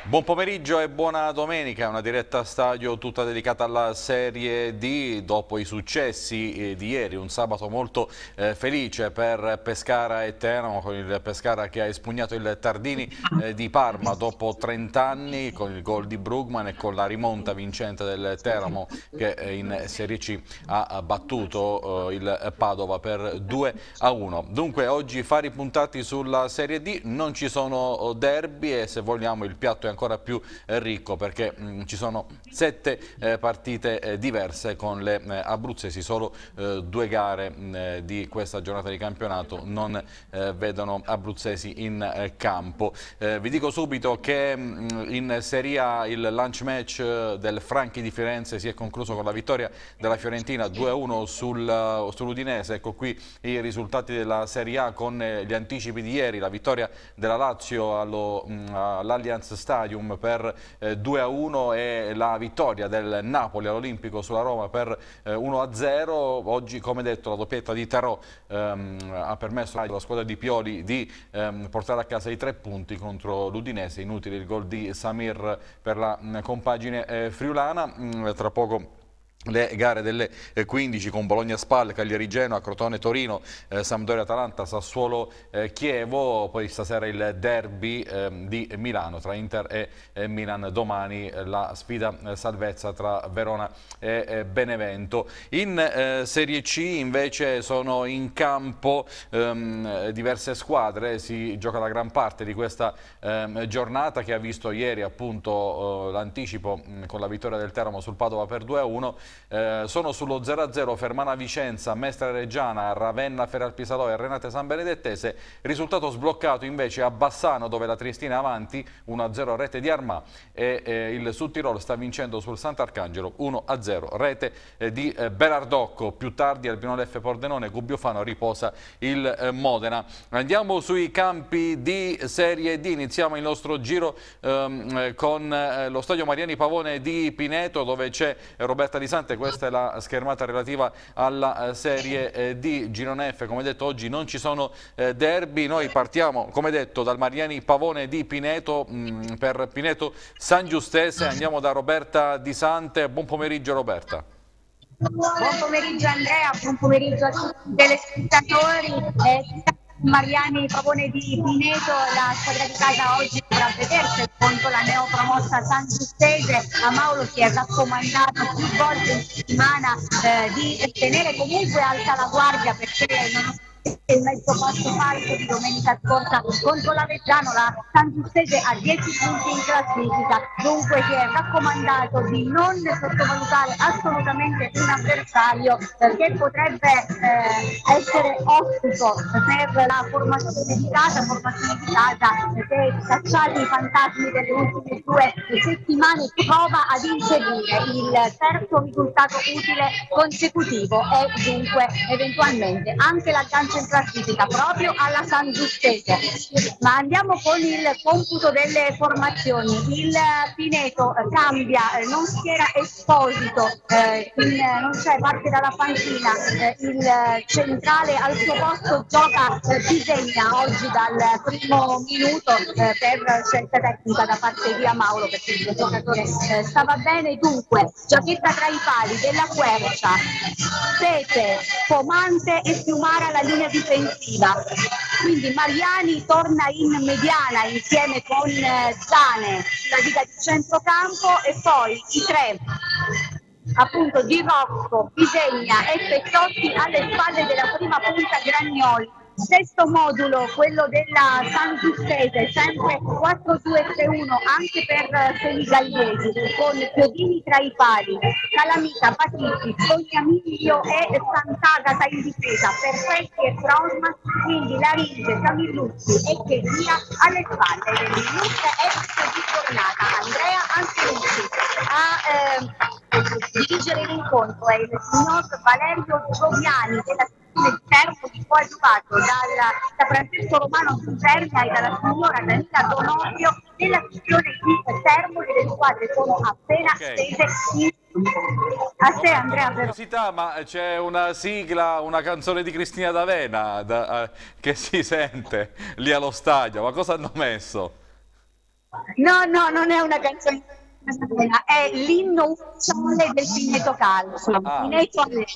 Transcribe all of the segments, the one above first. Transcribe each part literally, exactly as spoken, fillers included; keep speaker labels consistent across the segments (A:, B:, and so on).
A: Buon pomeriggio e buona domenica, una diretta stadio tutta dedicata alla Serie D dopo i successi eh, di ieri, un sabato molto eh, felice per Pescara e Teramo, con il Pescara che ha espugnato il Tardini eh, di Parma dopo trenta anni con il gol di Brugman e con la rimonta vincente del Teramo che eh, in Serie C ha battuto eh, il Padova per due a uno. Dunque oggi fari puntati sulla Serie D, non ci sono derby e se vogliamo il piatto è ancora più ricco perché mh, ci sono sette eh, partite eh, diverse con le eh, abruzzesi, solo eh, due gare mh, di questa giornata di campionato non eh, vedono abruzzesi in eh, campo. Eh, vi dico subito che mh, in Serie A il lunch match del Franchi di Firenze si è concluso con la vittoria della Fiorentina due a uno sul, sull'Udinese. Ecco qui i risultati della Serie A con eh, gli anticipi di ieri, la vittoria della Lazio all'Allianz Stadium per eh, due a uno e la vittoria del Napoli all'Olimpico sulla Roma per eh, uno a zero. Oggi, come detto, la doppietta di Terò ehm, ha permesso alla squadra di Pioli di ehm, portare a casa i tre punti contro l'Udinese. Inutile il gol di Samir per la mh, compagine eh, friulana. Mh, tra poco le gare delle quindici con Bologna Spal, Cagliari Genoa, Crotone Torino, eh, Sampdoria Atalanta, Sassuolo eh, Chievo, poi stasera il derby eh, di Milano tra Inter e eh, Milan, domani eh, la sfida eh, salvezza tra Verona e eh, Benevento. In eh, Serie C invece sono in campo ehm, diverse squadre, si gioca la gran parte di questa ehm, giornata che ha visto ieri appunto eh, l'anticipo con la vittoria del Teramo sul Padova per due a uno. Eh, sono sullo zero a zero Fermana Vicenza, Mestre Reggiana, Ravenna Feralpisalò e Renate San Benedettese. Risultato sbloccato invece a Bassano, dove la Triestina è avanti uno a zero rete di Armà e eh, il Sud Tirolo sta vincendo sul Sant'Arcangelo uno a zero rete eh, di eh, Belardocco. Più tardi al Pinole F Pordenone, Gubbiofano riposa il eh, Modena. Andiamo sui campi di Serie D, iniziamo il nostro giro ehm, con eh, lo stadio Mariani Pavone di Pineto, dove c'è Roberta Di Sante. Questa è la schermata relativa alla eh, Serie eh, D. Girone F, come detto oggi non ci sono eh, derby, noi partiamo come detto dal Mariani Pavone di Pineto mh, per Pineto San Giustese, andiamo da Roberta Di Sante. Buon pomeriggio Roberta.
B: Buon pomeriggio Andrea, buon pomeriggio a tutti i telespettatori. Eh, Mariani Pavone di Pineto, la squadra di casa oggi dovrà vedersi contro la neopromossa San Giustese. A Mauro si è raccomandato più volte in settimana eh, di tenere comunque alta la guardia, perché non il mezzo passo falso di domenica scorsa contro l'Aveggiano, la San Giustese a dieci punti in classifica, dunque si è raccomandato di non sottovalutare assolutamente un avversario eh, che potrebbe eh, essere ostico per la formazione di casa, formazione di casa che, cacciati i fantasmi delle ultime due settimane, prova ad inseguire il terzo risultato utile consecutivo e dunque eventualmente anche l'aggancio in classifica proprio alla San Giustese. Ma andiamo con il computo delle formazioni. Il Pineto cambia, non schiera Esposito, eh, in, non c'è, parte dalla panchina, eh, il centrale al suo posto gioca eh, Bisegna oggi dal primo minuto eh, per scelta tecnica da parte di Amauro, perché il giocatore eh, stava bene. Dunque Giacchetta tra i pali, Della Quercia, Sete, Pomante e Fiumara la linea difensiva. Quindi Mariani torna in mediana insieme con eh, Zane, la diga di centrocampo, e poi i tre appunto Di Rocco, Bisegna e Pezzotti alle spalle della prima punta Gragnoli. Sesto modulo, quello della San Giustese, sempre quattro due tre uno anche per Senigalliesi, con Chiodini tra i pali, Calamita, Patitti, Cognamiglio e Sant'Agata in difesa, Perfetti e Trausman, quindi Laringe, Camilluzzi e Chedia alle spalle dell'illustre ex di giornata. Andrea Antenucci a eh, dirigere l'incontro è il signor Valerio Gioviani della del Termo, di coadiuvato da Francesco Romano Superna e dalla signora Danila Donovio della sezione di Termo, e le squadre sono appena
A: Okay.
B: scese in a te Andrea.
A: Curiosità, ma c'è una sigla, una canzone di Cristina D'Avena da, eh, che si sente lì allo stadio, ma cosa hanno messo?
B: No, no, non è una canzone, è l'inno ufficiale del Pineto Calcio.
A: Ah.
B: Pineto alle...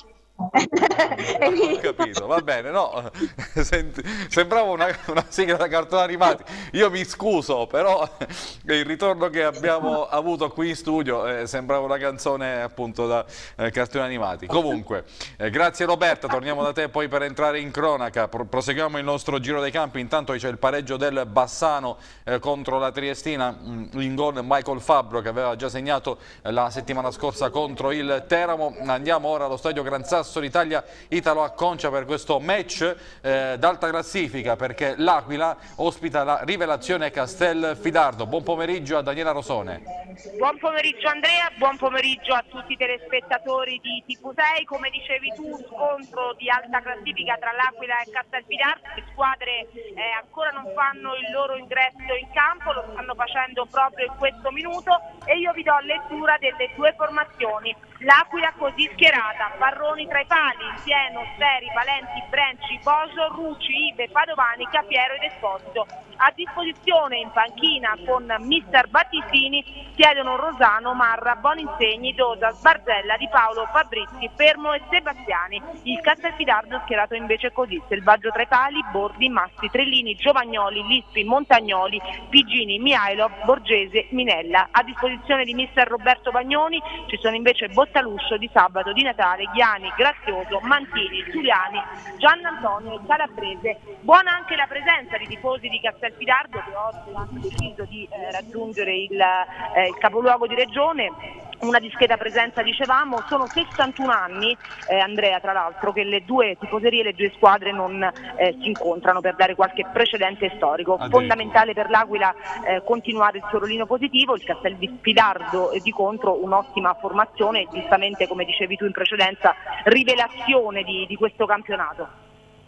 A: Ho capito, va bene, no, Senti, sembrava una, una sigla da cartoni animati. Io mi scuso, però il ritorno che abbiamo avuto qui in studio eh, sembrava una canzone appunto da eh, cartoni animati. Comunque, eh, grazie Roberta, torniamo da te poi per entrare in cronaca. Pro proseguiamo il nostro giro dei campi. Intanto c'è il pareggio del Bassano eh, contro la Triestina, mh, in gol Michael Fabbro che aveva già segnato eh, la settimana scorsa contro il Teramo. Andiamo ora allo stadio Gran Sasso l'Italia Italo Acconcia per questo match eh, d'alta classifica, perché l'Aquila ospita la Rivelazione Castelfidardo. Buon pomeriggio a Daniela Rosone.
C: Buon pomeriggio Andrea, buon pomeriggio a tutti i telespettatori di T V sei. Come dicevi tu, scontro di alta classifica tra l'Aquila e Castelfidardo. Le squadre eh, ancora non fanno il loro ingresso in campo, lo stanno facendo proprio in questo minuto e io vi do lettura delle due formazioni. L'Aquila così schierata: Barroni tra i pali, Sieno, Seri, Valenti, Brenci, Boso, Rucci, Ibe, Padovani, Capiero ed Esposito. A disposizione in panchina con mister Battistini siedono Rosano, Marra, Boninsegni, Dosa, Sbarzella, Di Paolo, Fabrizi, Fermo e Sebastiani. Il Castelfidardo schierato invece così: Selvaggio tra i pali, Bordi, Massi, Trellini, Giovagnoli, Lispi, Montagnoli, Pigini, Mihailov, Borgese, Minella. A disposizione di mister Roberto Bagnoni ci sono invece Bottaluscio, Di Sabato, Di Natale, Ghiani, Grazioso, Mantini, Giuliani, Giannantonio e Calabrese. Buona anche la presenza di tifosi di Castelfidardo che oggi hanno deciso di eh, raggiungere il, eh, il capoluogo di regione. Una discreta presenza, dicevamo. Sono sessantuno anni, eh, Andrea, tra l'altro, che le due tifoserie, le due squadre non eh, si incontrano, per dare qualche precedente storico. Fondamentale per l'Aquila eh, continuare il suo rollino positivo. Il Castelfidardo eh, di contro un'ottima formazione, giustamente come dicevi tu in precedenza, rivelazione di, di questo campionato.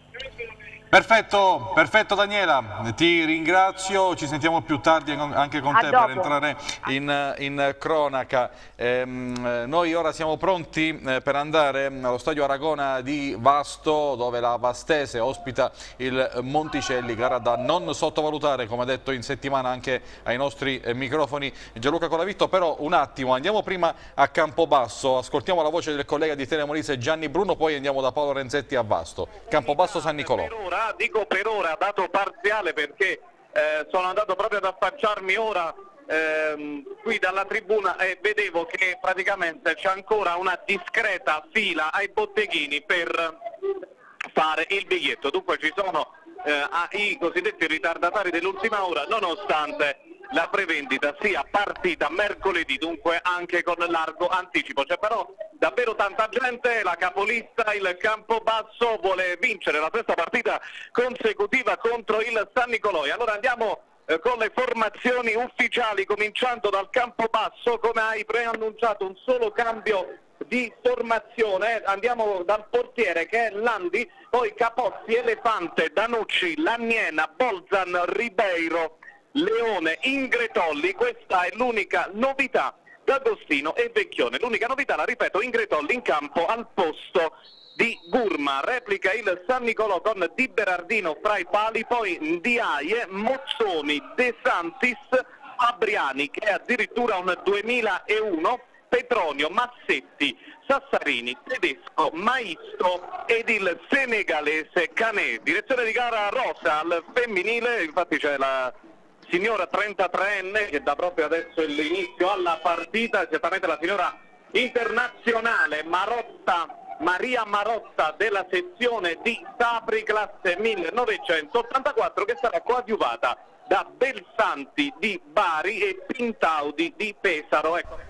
A: Perfetto, perfetto Daniela, ti ringrazio, ci sentiamo più tardi anche con te per entrare in, in cronaca. Ehm, noi ora siamo pronti eh, per andare allo stadio Aragona di Vasto, dove la Vastese ospita il Monticelli, gara da non sottovalutare, come ha detto in settimana anche ai nostri eh, microfoni Gianluca Colavitto. Però un attimo, andiamo prima a Campobasso, ascoltiamo la voce del collega di Telemolise Gianni Bruno, poi andiamo da Paolo Renzetti a Vasto. Campobasso San Nicolò.
D: Dico per ora dato parziale perché eh, sono andato proprio ad affacciarmi ora ehm, qui dalla tribuna e vedevo che praticamente c'è ancora una discreta fila ai botteghini per fare il biglietto. Dunque ci sono eh, i cosiddetti ritardatari dell'ultima ora, nonostante la prevendita sia partita mercoledì, dunque anche con largo anticipo. C'è però davvero tanta gente, la capolista, il Campobasso, vuole vincere la sesta partita consecutiva contro il San Nicolò. Allora andiamo eh, con le formazioni ufficiali, cominciando dal Campobasso. Come hai preannunciato, un solo cambio di formazione. Andiamo dal portiere che è Landi, poi Capozzi, Elefante, Danucci, Lanniena, Bolzan, Ribeiro, Leone, Ingretolli. Questa è l'unica novità. D'Agostino e Vecchione. L'unica novità, la ripeto, Ingretolli in campo al posto di Gurma. Replica il San Nicolò con Di Berardino fra i pali, poi Ndiaye, Mozzoni, De Santis, Fabriani che è addirittura un duemilauno, Petronio, Massetti, Sassarini, Tedesco, Maisto ed il senegalese Canè. Direzione di gara rosa al femminile, infatti c'è la signora trentatreenne che dà proprio adesso l'inizio alla partita, certamente la signora internazionale Marotta, Maria Marotta della sezione di Sapri, classe millenovecentottantaquattro, che sarà coadiuvata da Belsanti di Bari e Pintaudi di Pesaro. Ecco.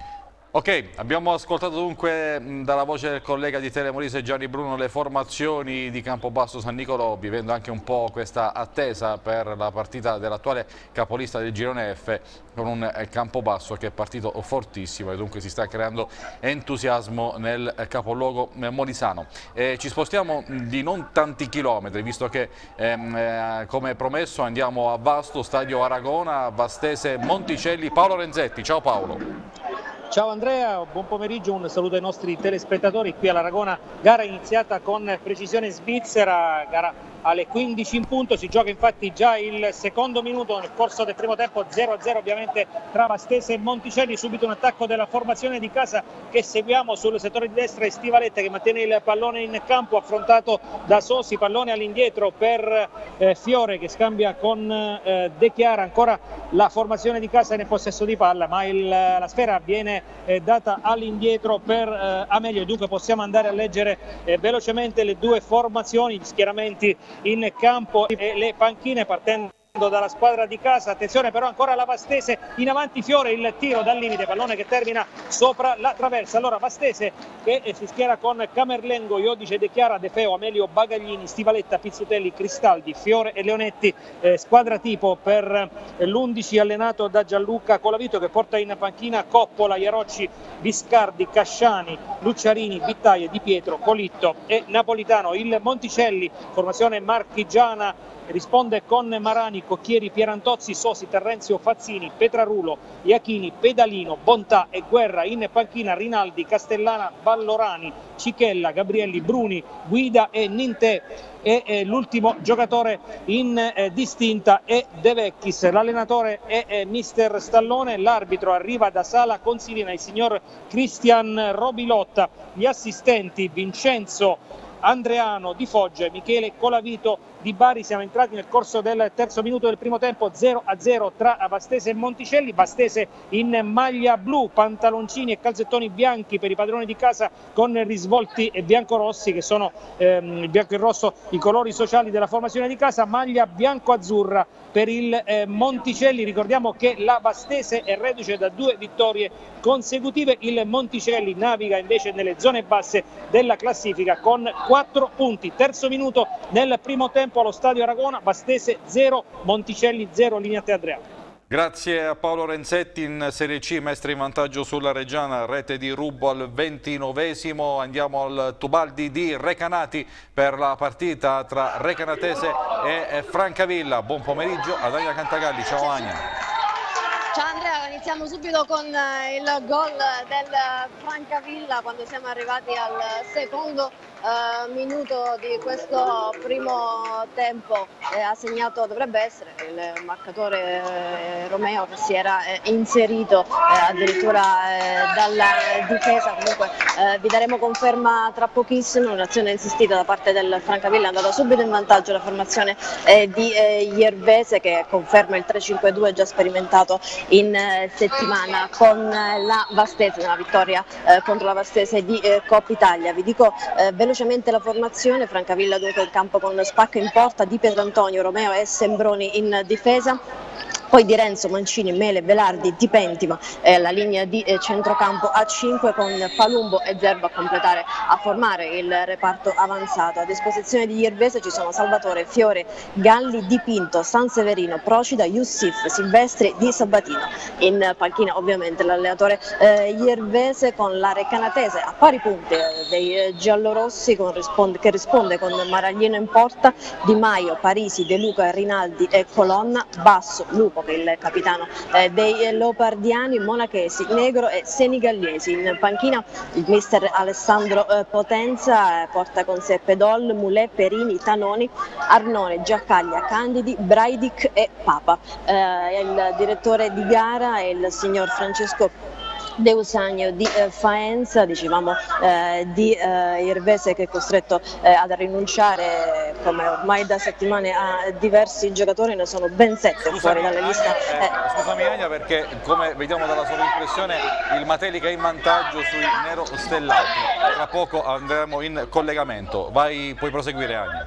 A: Ok, abbiamo ascoltato dunque dalla voce del collega di Telemolise Gianni Bruno le formazioni di Campobasso San Nicolò, vivendo anche un po' questa attesa per la partita dell'attuale capolista del girone F, con un Campobasso che è partito fortissimo e dunque si sta creando entusiasmo nel capoluogo molisano. E ci spostiamo di non tanti chilometri, visto che ehm, eh, come promesso andiamo a Vasto, stadio Aragona, Vastese Monticelli. Paolo Renzetti, ciao Paolo.
E: Ciao Andrea, buon pomeriggio, un saluto ai nostri telespettatori qui all'Aragona, gara iniziata con precisione svizzera, gara alle quindici in punto. Si gioca infatti già il secondo minuto nel corso del primo tempo, zero a zero ovviamente tra Vastese e Monticelli. Subito un attacco della formazione di casa che seguiamo sul settore di destra, e Stivaletta che mantiene il pallone in campo, affrontato da Sosi, pallone all'indietro per eh, Fiore che scambia con eh, De Chiara. Ancora la formazione di casa nel possesso di palla, ma il, la sfera viene eh, data all'indietro per eh, Amelio. Dunque possiamo andare a leggere eh, velocemente le due formazioni, gli schieramenti in campo e le panchine, partendo dalla squadra di casa. Attenzione però ancora la Vastese, in avanti Fiore, il tiro dal limite, pallone che termina sopra la traversa. Allora Vastese che si schiera con Camerlengo, Iodice, De Chiara, De Feo, Amelio, Bagaglini, Stivaletta, Pizzutelli, Cristaldi, Fiore e Leonetti. Eh, squadra tipo per l'undici allenato da Gianluca Colavito, che porta in panchina Coppola, Iarocci, Biscardi, Casciani, Lucciarini, Bittaie, Di Pietro, Colitto e Napolitano. Il Monticelli, formazione marchigiana, risponde con Marani, Cocchieri, Pierantozzi, Sosi, Terrenzio, Fazzini, Petrarulo, Iachini, Pedalino, Bontà e Guerra. In panchina Rinaldi, Castellana, Vallorani, Cichella, Gabrielli, Bruni, Guida e Nintè. E eh, l'ultimo giocatore in eh, distinta è De Vecchis. L'allenatore è eh, mister Stallone, l'arbitro arriva da Sala Consilina, il signor Cristian Robilotta, gli assistenti Vincenzo Andreano di Foggia e Michele Colavito di Bari. Siamo entrati nel corso del terzo minuto del primo tempo, zero a zero tra Vastese e Monticelli. Vastese in maglia blu, pantaloncini e calzettoni bianchi per i padroni di casa, con risvolti bianco-rossi che sono ehm, il bianco e il rosso i colori sociali della formazione di casa. Maglia bianco-azzurra per il eh, Monticelli. Ricordiamo che la Vastese è reduce da due vittorie consecutive. Il Monticelli naviga invece nelle zone basse della classifica con quattro punti. Terzo minuto nel primo tempo allo Stadio Aragona, Vastese zero, Monticelli zero. Linea a te, Andrea.
A: Grazie a Paolo Renzetti. In Serie C Mestre in vantaggio sulla Reggiana, rete di Rubbo al ventinovesimo. Andiamo al Tubaldi di Recanati per la partita tra Recanatese e Francavilla. Buon pomeriggio ad Ania Cantagalli. Ciao Ania.
F: Ciao Andrea, iniziamo subito con il gol del Francavilla quando siamo arrivati al secondo uh, minuto di questo primo tempo. Eh, ha segnato, dovrebbe essere il marcatore eh, Romeo, che si era eh, inserito eh, addirittura eh, dalla difesa. Comunque eh, vi daremo conferma tra pochissimo. Un'azione insistita da parte del Francavilla, è andata subito in vantaggio la formazione eh, di eh, Iervese, che conferma il tre cinque due già sperimentato in eh, settimana con eh, la Vastese, una vittoria eh, contro la Vastese di eh, Coppa Italia. Vi dico eh, velocemente la formazione: Francavilla dunque in campo con Spacca in porta, Di Pietrantonio, Romeo e Sembroni in difesa. Poi Di Renzo, Mancini, Mele, Velardi, Di Pentima, eh, la linea di eh, centrocampo a cinque, con Palumbo e Zerbo a completare, a formare il reparto avanzato. A disposizione di Iervese ci sono Salvatore, Fiore, Galli, Di Pinto, Sanseverino, Procida, Youssif, Silvestri, Di Sabatino. In panchina ovviamente l'allenatore eh, Iervese, con la Recanatese a pari punti eh, dei eh, giallorossi, con risponde, che risponde con Maraglino in porta, Di Maio, Parisi, De Luca, Rinaldi e Colonna, Basso, Lupo che è il capitano eh, dei Leopardiani, Monachesi, Negro e Senigallesi. In panchina il mister Alessandro eh, Potenza eh, porta con sé Pedol, Mulè, Perini, Tanoni, Arnone, Giaccaglia, Candidi, Braidic e Papa. Eh, il direttore di gara è il signor Francesco Deusagno di eh, Faenza. Dicevamo eh, di eh, Iervese, che è costretto eh, ad rinunciare come ormai da settimane a diversi giocatori, ne sono ben sette scusami, fuori dalle liste.
A: Eh, eh. Scusami Ania, perché come vediamo dalla sovraimpressione il Matelica è in vantaggio sui nero stellati. Tra poco andremo in collegamento. Vai, puoi proseguire Ania.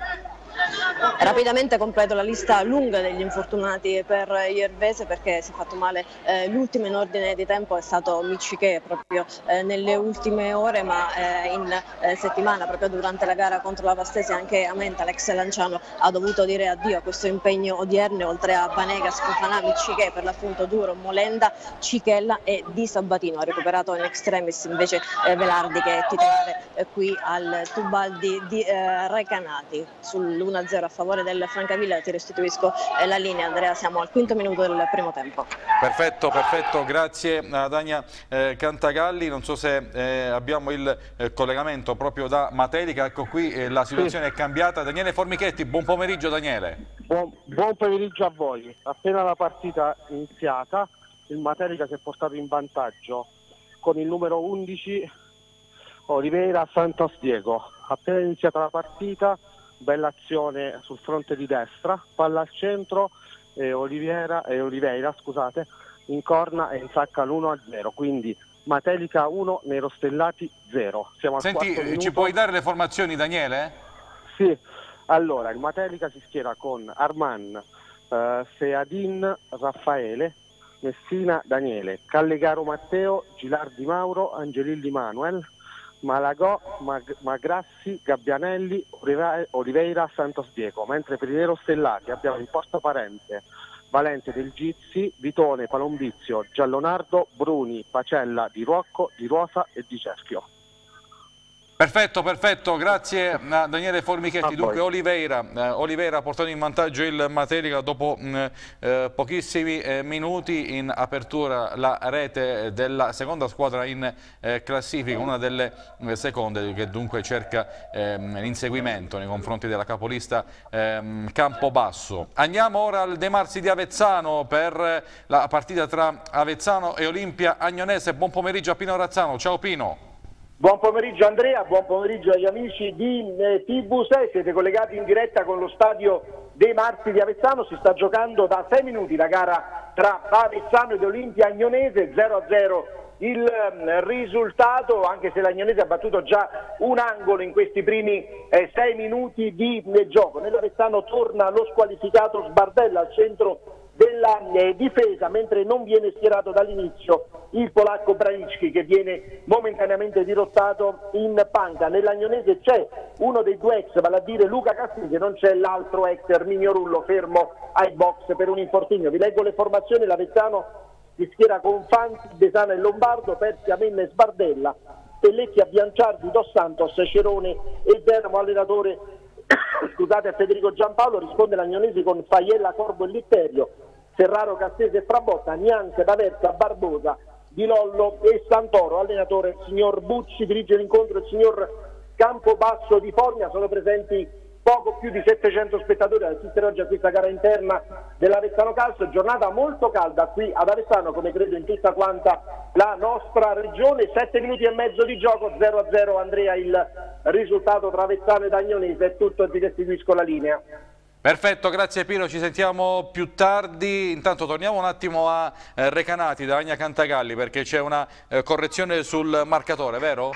F: Rapidamente completo la lista lunga degli infortunati per Iervese, perché si è fatto male eh, l'ultimo in ordine di tempo è stato Micciche proprio eh, nelle ultime ore, ma eh, in eh, settimana, proprio durante la gara contro la Vastese, anche Amenta, l'ex Lanciano, ha dovuto dire addio a questo impegno odierne, oltre a Vanegas, Fofanà, Micciche per l'appunto Duro, Molenda, Cichella e Di Sabatino. Ha recuperato in extremis invece eh, Velardi, che è titolare eh, qui al Tubaldi di eh, Recanati. Sull'uno a zero a favore del Francavilla. Ti restituisco eh, la linea, Andrea, siamo al quinto minuto del primo tempo.
A: Perfetto, perfetto, grazie ad Ania eh, Cantagalli. Non so se eh, abbiamo il eh, collegamento proprio da Matelica. Ecco qui eh, la situazione sì. è cambiata. Daniele Formichetti, buon pomeriggio Daniele.
G: Buon, buon pomeriggio a voi. Appena la partita iniziata, il Matelica si è portato in vantaggio con il numero undici Oliveira Santos Diego. Appena iniziata la partita, bella azione sul fronte di destra, palla al centro e Oliveira, e Oliveira scusate, incorna e insacca l'uno a zero, quindi Matelica uno, Nerostellati zero. Siamo al
A: Senti,
G: quarto minuto.
A: Ci puoi dare le formazioni Daniele?
G: Sì, allora il Matelica si schiera con Arman, eh, Seadin Raffaele, Messina Daniele, Callegaro Matteo, Gilardi Mauro, Angelilli Manuel, Malagò, Mag Magrassi, Gabbianelli, Oliveira, Santos Diego, mentre per i Nerostellati abbiamo in porta Parente, Valente del Gizzi, Vitone, Palombizio, Giallonardo, Bruni, Pacella, Di Rocco, Di Rosa e Di Cerchio.
A: Perfetto, perfetto, grazie a Daniele Formichetti. Dunque Oliveira, eh, Oliveira ha portato in vantaggio il Matelica dopo mh, eh, pochissimi eh, minuti, in apertura la rete della seconda squadra in eh, classifica, una delle eh, seconde che dunque cerca eh, l'inseguimento nei confronti della capolista eh, Campobasso. Andiamo ora al De Marsi di Avezzano per la partita tra Avezzano e Olimpia Agnonese. Buon pomeriggio a Pino Razzano, ciao Pino.
H: Buon pomeriggio Andrea, buon pomeriggio agli amici di eh, T V sei, siete collegati in diretta con lo stadio dei Marsi di Avezzano. Si sta giocando da sei minuti la gara tra Avezzano ed Olimpia Agnonese, zero a zero il eh, risultato, anche se l'Agnonese ha battuto già un angolo in questi primi eh, sei minuti di eh, gioco. Nell'Avezzano torna lo squalificato Sbardella al centro della eh, difesa, mentre non viene schierato dall'inizio il polacco Branicki, che viene momentaneamente dirottato in panca. Nell'Agnonese c'è uno dei due ex, vale a dire Luca Castiglio, non c'è l'altro ex Erminio Rullo, fermo ai box per un infortunio. Vi leggo le formazioni: l'Avezzano si schiera con Fanti, Desana e Lombardo, Persi, Amenna e Sbardella, Pellecchi, Bianciardi, Dos Santos, Cerone e Bermo. Allenatore scusate, Federico Giampaolo. Risponde l'Agnonese con Faiella, Corbo e Litterio, Ferraro, Cassese e Frabotta, Nianche, D'Aversa, Barbosa, Di Lollo e Santoro. Allenatore il signor Bucci. Dirige l'incontro il signor Campobasso di Formia. Sono presenti poco più di settecento spettatori ad assistere oggi a questa gara interna dell'Avezzano Calcio. Giornata molto calda qui ad Avezzano, come credo in tutta quanta la nostra regione. Sette minuti e mezzo di gioco, zero a zero Andrea il risultato tra Avezzano ed Agnonese. È tutto, ti restituisco la linea.
A: Perfetto, grazie Pino, ci sentiamo più tardi. Intanto torniamo un attimo a eh, Recanati da Ania Cantagalli, perché c'è una eh, correzione sul marcatore, vero?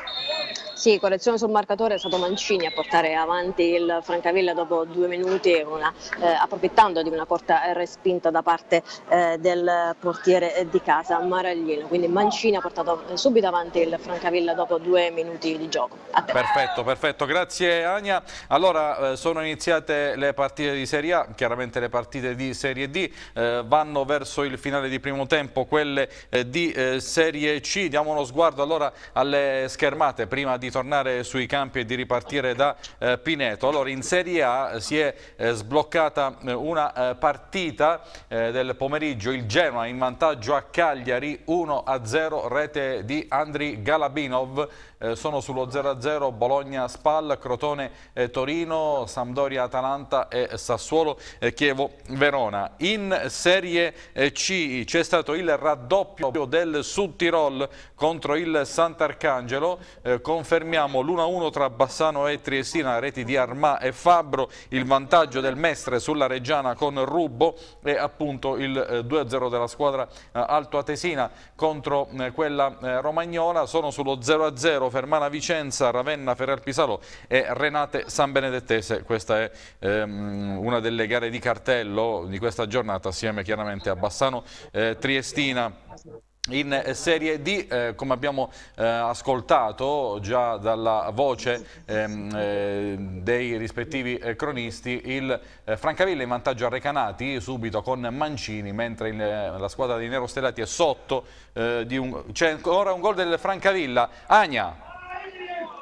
F: Sì, correzione sul marcatore, è stato Mancini a portare avanti il Francavilla dopo due minuti, una, eh, approfittando di una corta respinta da parte eh, del portiere di casa Maraglino. Quindi Mancini ha portato eh, subito avanti il Francavilla dopo due minuti di gioco. A te.
A: Perfetto, perfetto, grazie Ania. Allora, eh, sono iniziate le partite di Serie A, chiaramente le partite di Serie D eh, vanno verso il finale di primo tempo, quelle eh, di eh, Serie C. Diamo uno sguardo allora alle schermate prima di tornare sui campi e di ripartire da eh, Pineto. Allora, in Serie A si è eh, sbloccata eh, una eh, partita eh, del pomeriggio, il Genoa in vantaggio a Cagliari uno a zero, rete di Andriy Galabinov. Eh, sono sullo zero a zero Bologna Spal, Crotone eh, Torino, Sampdoria Atalanta e Sassuolo eh, Chievo Verona. In Serie eh, C c'è stato il raddoppio del Sud Tirol contro il Sant'Arcangelo. Eh, confermiamo l'uno a uno tra Bassano e Triestina, reti di Armà e Fabbro, il vantaggio del Mestre sulla Reggiana con Rubbo e appunto il eh, due a zero della squadra eh, altoatesina contro eh, quella eh, romagnola. Sono sullo zero a zero Fermana Vicenza, Ravenna Ferrarpisalo e Renate San Benedettese. Questa è ehm, una delle gare di cartello di questa giornata, assieme chiaramente a Bassano eh, Triestina. In Serie D, eh, come abbiamo eh, ascoltato già dalla voce ehm, eh, dei rispettivi eh, cronisti, il eh, Francavilla in vantaggio a Recanati subito con Mancini, mentre il, eh, la squadra dei Nerostellati è sotto. Eh, c'è ancora un gol del Francavilla. Ania.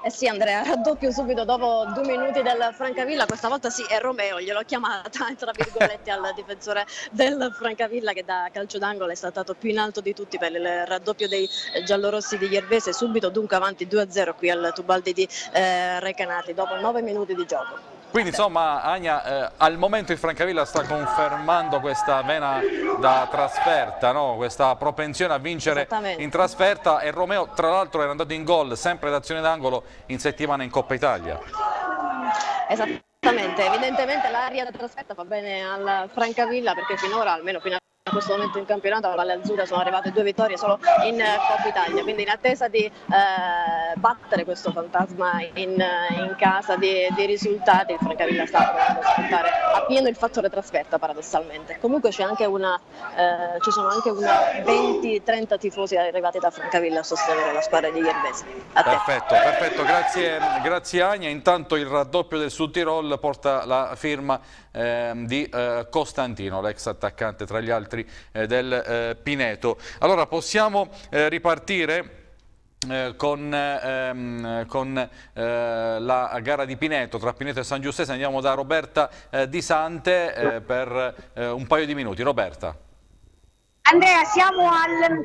F: Eh sì Andrea, raddoppio subito dopo due minuti del Francavilla, questa volta sì è Romeo, gliel'ho chiamata tra virgolette al difensore del Francavilla che da calcio d'angolo è saltato più in alto di tutti per il raddoppio dei giallorossi di Iervese, subito dunque avanti due a zero qui al Tubaldi di eh, Recanati dopo nove minuti di gioco.
A: Quindi insomma Agna, eh, al momento il Francavilla sta confermando questa vena da trasferta, no? Questa propensione a vincere in trasferta, e Romeo tra l'altro era andato in gol sempre d'azione d'angolo in settimana in Coppa Italia.
F: Esattamente, evidentemente l'aria da trasferta fa bene al Francavilla perché finora, almeno fino a in questo momento in campionato, alla Valle Azzurra sono arrivate due vittorie solo in Coppa Italia, quindi in attesa di eh, battere questo fantasma in, in casa di, di risultati, il Francavilla sta provando a sfruttare appieno il fattore trasferta paradossalmente. Comunque c'è anche una, eh, ci sono anche una venti trenta tifosi arrivati da Francavilla a sostenere la squadra di Iervese.
A: Perfetto, perfetto, grazie, grazie Agna. Intanto il raddoppio del Sud Tirol porta la firma eh, di eh, Costantino, l'ex attaccante tra gli altri eh, del eh, Pineto. Allora possiamo eh, ripartire Eh, con, ehm, con eh, la gara di Pineto, tra Pineto e San Giustese. Andiamo da Roberta eh, Di Sante eh, per eh, un paio di minuti. Roberta.
B: Andrea, siamo al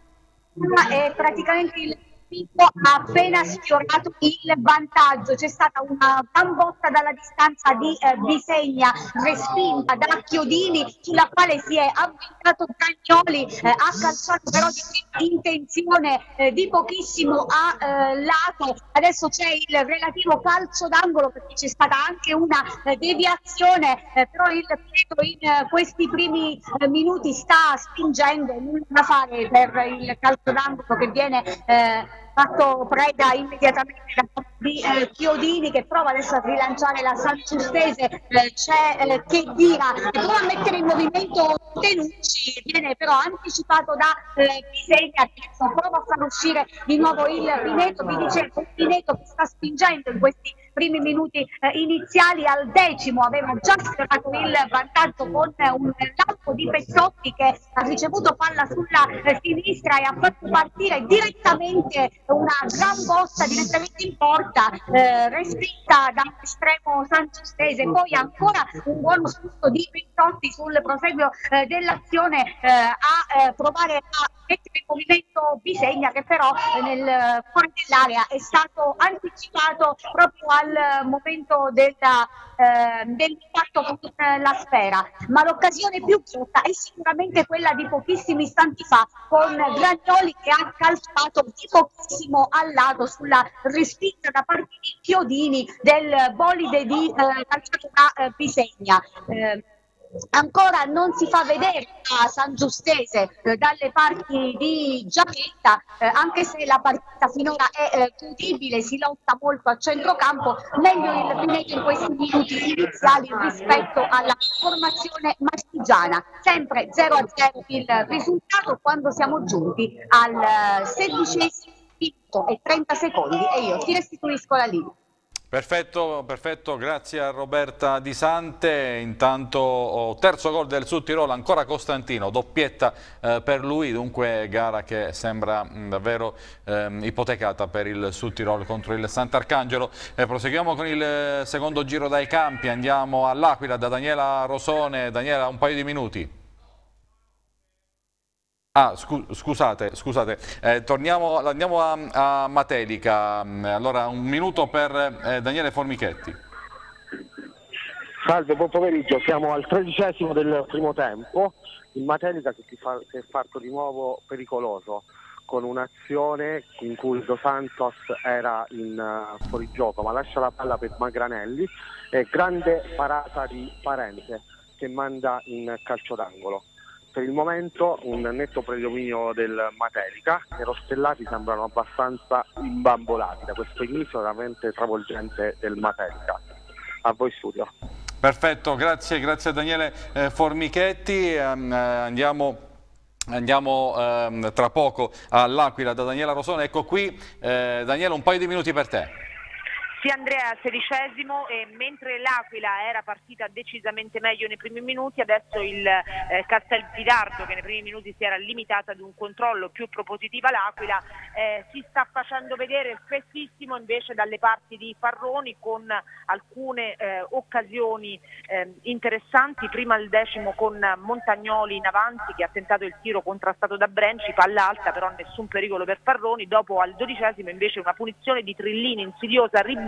B: eh, praticamente il ha appena sfiorato il vantaggio, c'è stata una gran botta dalla distanza di eh, Bisegna, respinta da Chiodini, sulla quale si è avventato Cagnoli, eh, ha calciato però di intenzione eh, di pochissimo a eh, lato. Adesso c'è il relativo calcio d'angolo perché c'è stata anche una eh, deviazione, eh, però il Pineto in eh, questi primi eh, minuti sta spingendo, nulla da fare per il calcio d'angolo che viene eh, fatto preda immediatamente da di eh, Chiodini, che prova adesso a rilanciare la San Giustese, eh, c'è eh, Chedira che prova a mettere in movimento Tenucci, viene però anticipato da eh, Bisegna che prova a far uscire di nuovo il Pineto. Vi dicevo, il Pineto che sta spingendo in questi primi minuti eh, iniziali, al decimo aveva già sfiorato il vantaggio con eh, un lampo di Pezzotti che ha ricevuto palla sulla eh, sinistra e ha fatto partire direttamente una gran botta direttamente in porta, eh, respinta dall'estremo San Giustese. Poi ancora un buono sfrutto di Pezzotti sul proseguio eh, dell'azione eh, a eh, provare a mettere in movimento Bisegna, che però eh, nel cuore dell'area è stato anticipato proprio al momento della, eh, dell'impatto con la sfera. Ma l'occasione più ghiotta è sicuramente quella di pochissimi istanti fa, con Gragnoli che ha calciato di pochissimo al lato sulla respinta da parte di Chiodini del bolide di eh, calciato da eh, Bisegna. Eh, Ancora non si fa vedere a San Giustese eh, dalle parti di Giacchetta, eh, anche se la partita finora è eh, godibile, si lotta molto a centrocampo, meglio il Pineto in questi minuti iniziali rispetto alla formazione marchigiana. Sempre zero a zero il risultato quando siamo giunti al sedicesimo minuto e trenta secondi e io ti restituisco la linea.
A: Perfetto, perfetto, grazie a Roberta Di Sante. Intanto oh, terzo gol del Sud Tirolo, ancora Costantino, doppietta eh, per lui, dunque gara che sembra mh, davvero eh, ipotecata per il Sud Tirolo contro il Sant'Arcangelo. Eh, proseguiamo con il secondo giro dai campi, andiamo all'Aquila da Daniela Rosone. Daniela, un paio di minuti. Ah, scu scusate, scusate, eh, torniamo, andiamo a, a Matelica. Allora un minuto per eh, Daniele Formichetti.
G: Salve, buon pomeriggio, siamo al tredicesimo del primo tempo, il Matelica che si, fa, si è fatto di nuovo pericoloso con un'azione in cui Dos Santos era in uh, fuorigioco ma lascia la palla per Magranelli e grande parata di Parente che manda in calcio d'angolo. Per il momento un netto predominio del Matelica, i rostellati sembrano abbastanza imbambolati da questo inizio veramente travolgente del Matelica. A voi studio.
A: Perfetto, grazie, grazie a Daniele eh, Formichetti. Eh, andiamo andiamo eh, tra poco all'Aquila da Daniela Rosone. Ecco qui, eh, Daniele, un paio di minuti per te.
C: Sì, Andrea, sedicesimo, e mentre l'Aquila era partita decisamente meglio nei primi minuti, adesso il eh, Castelfidardo, che nei primi minuti si era limitata ad un controllo più propositiva l'Aquila, eh, si sta facendo vedere spessissimo invece dalle parti di Farroni, con alcune eh, occasioni eh, interessanti. Prima il decimo con Montagnoli in avanti, che ha tentato il tiro contrastato da Brenci, palla alta però nessun pericolo per Farroni. Dopo al dodicesimo invece una punizione di Trillini insidiosa, ribattuta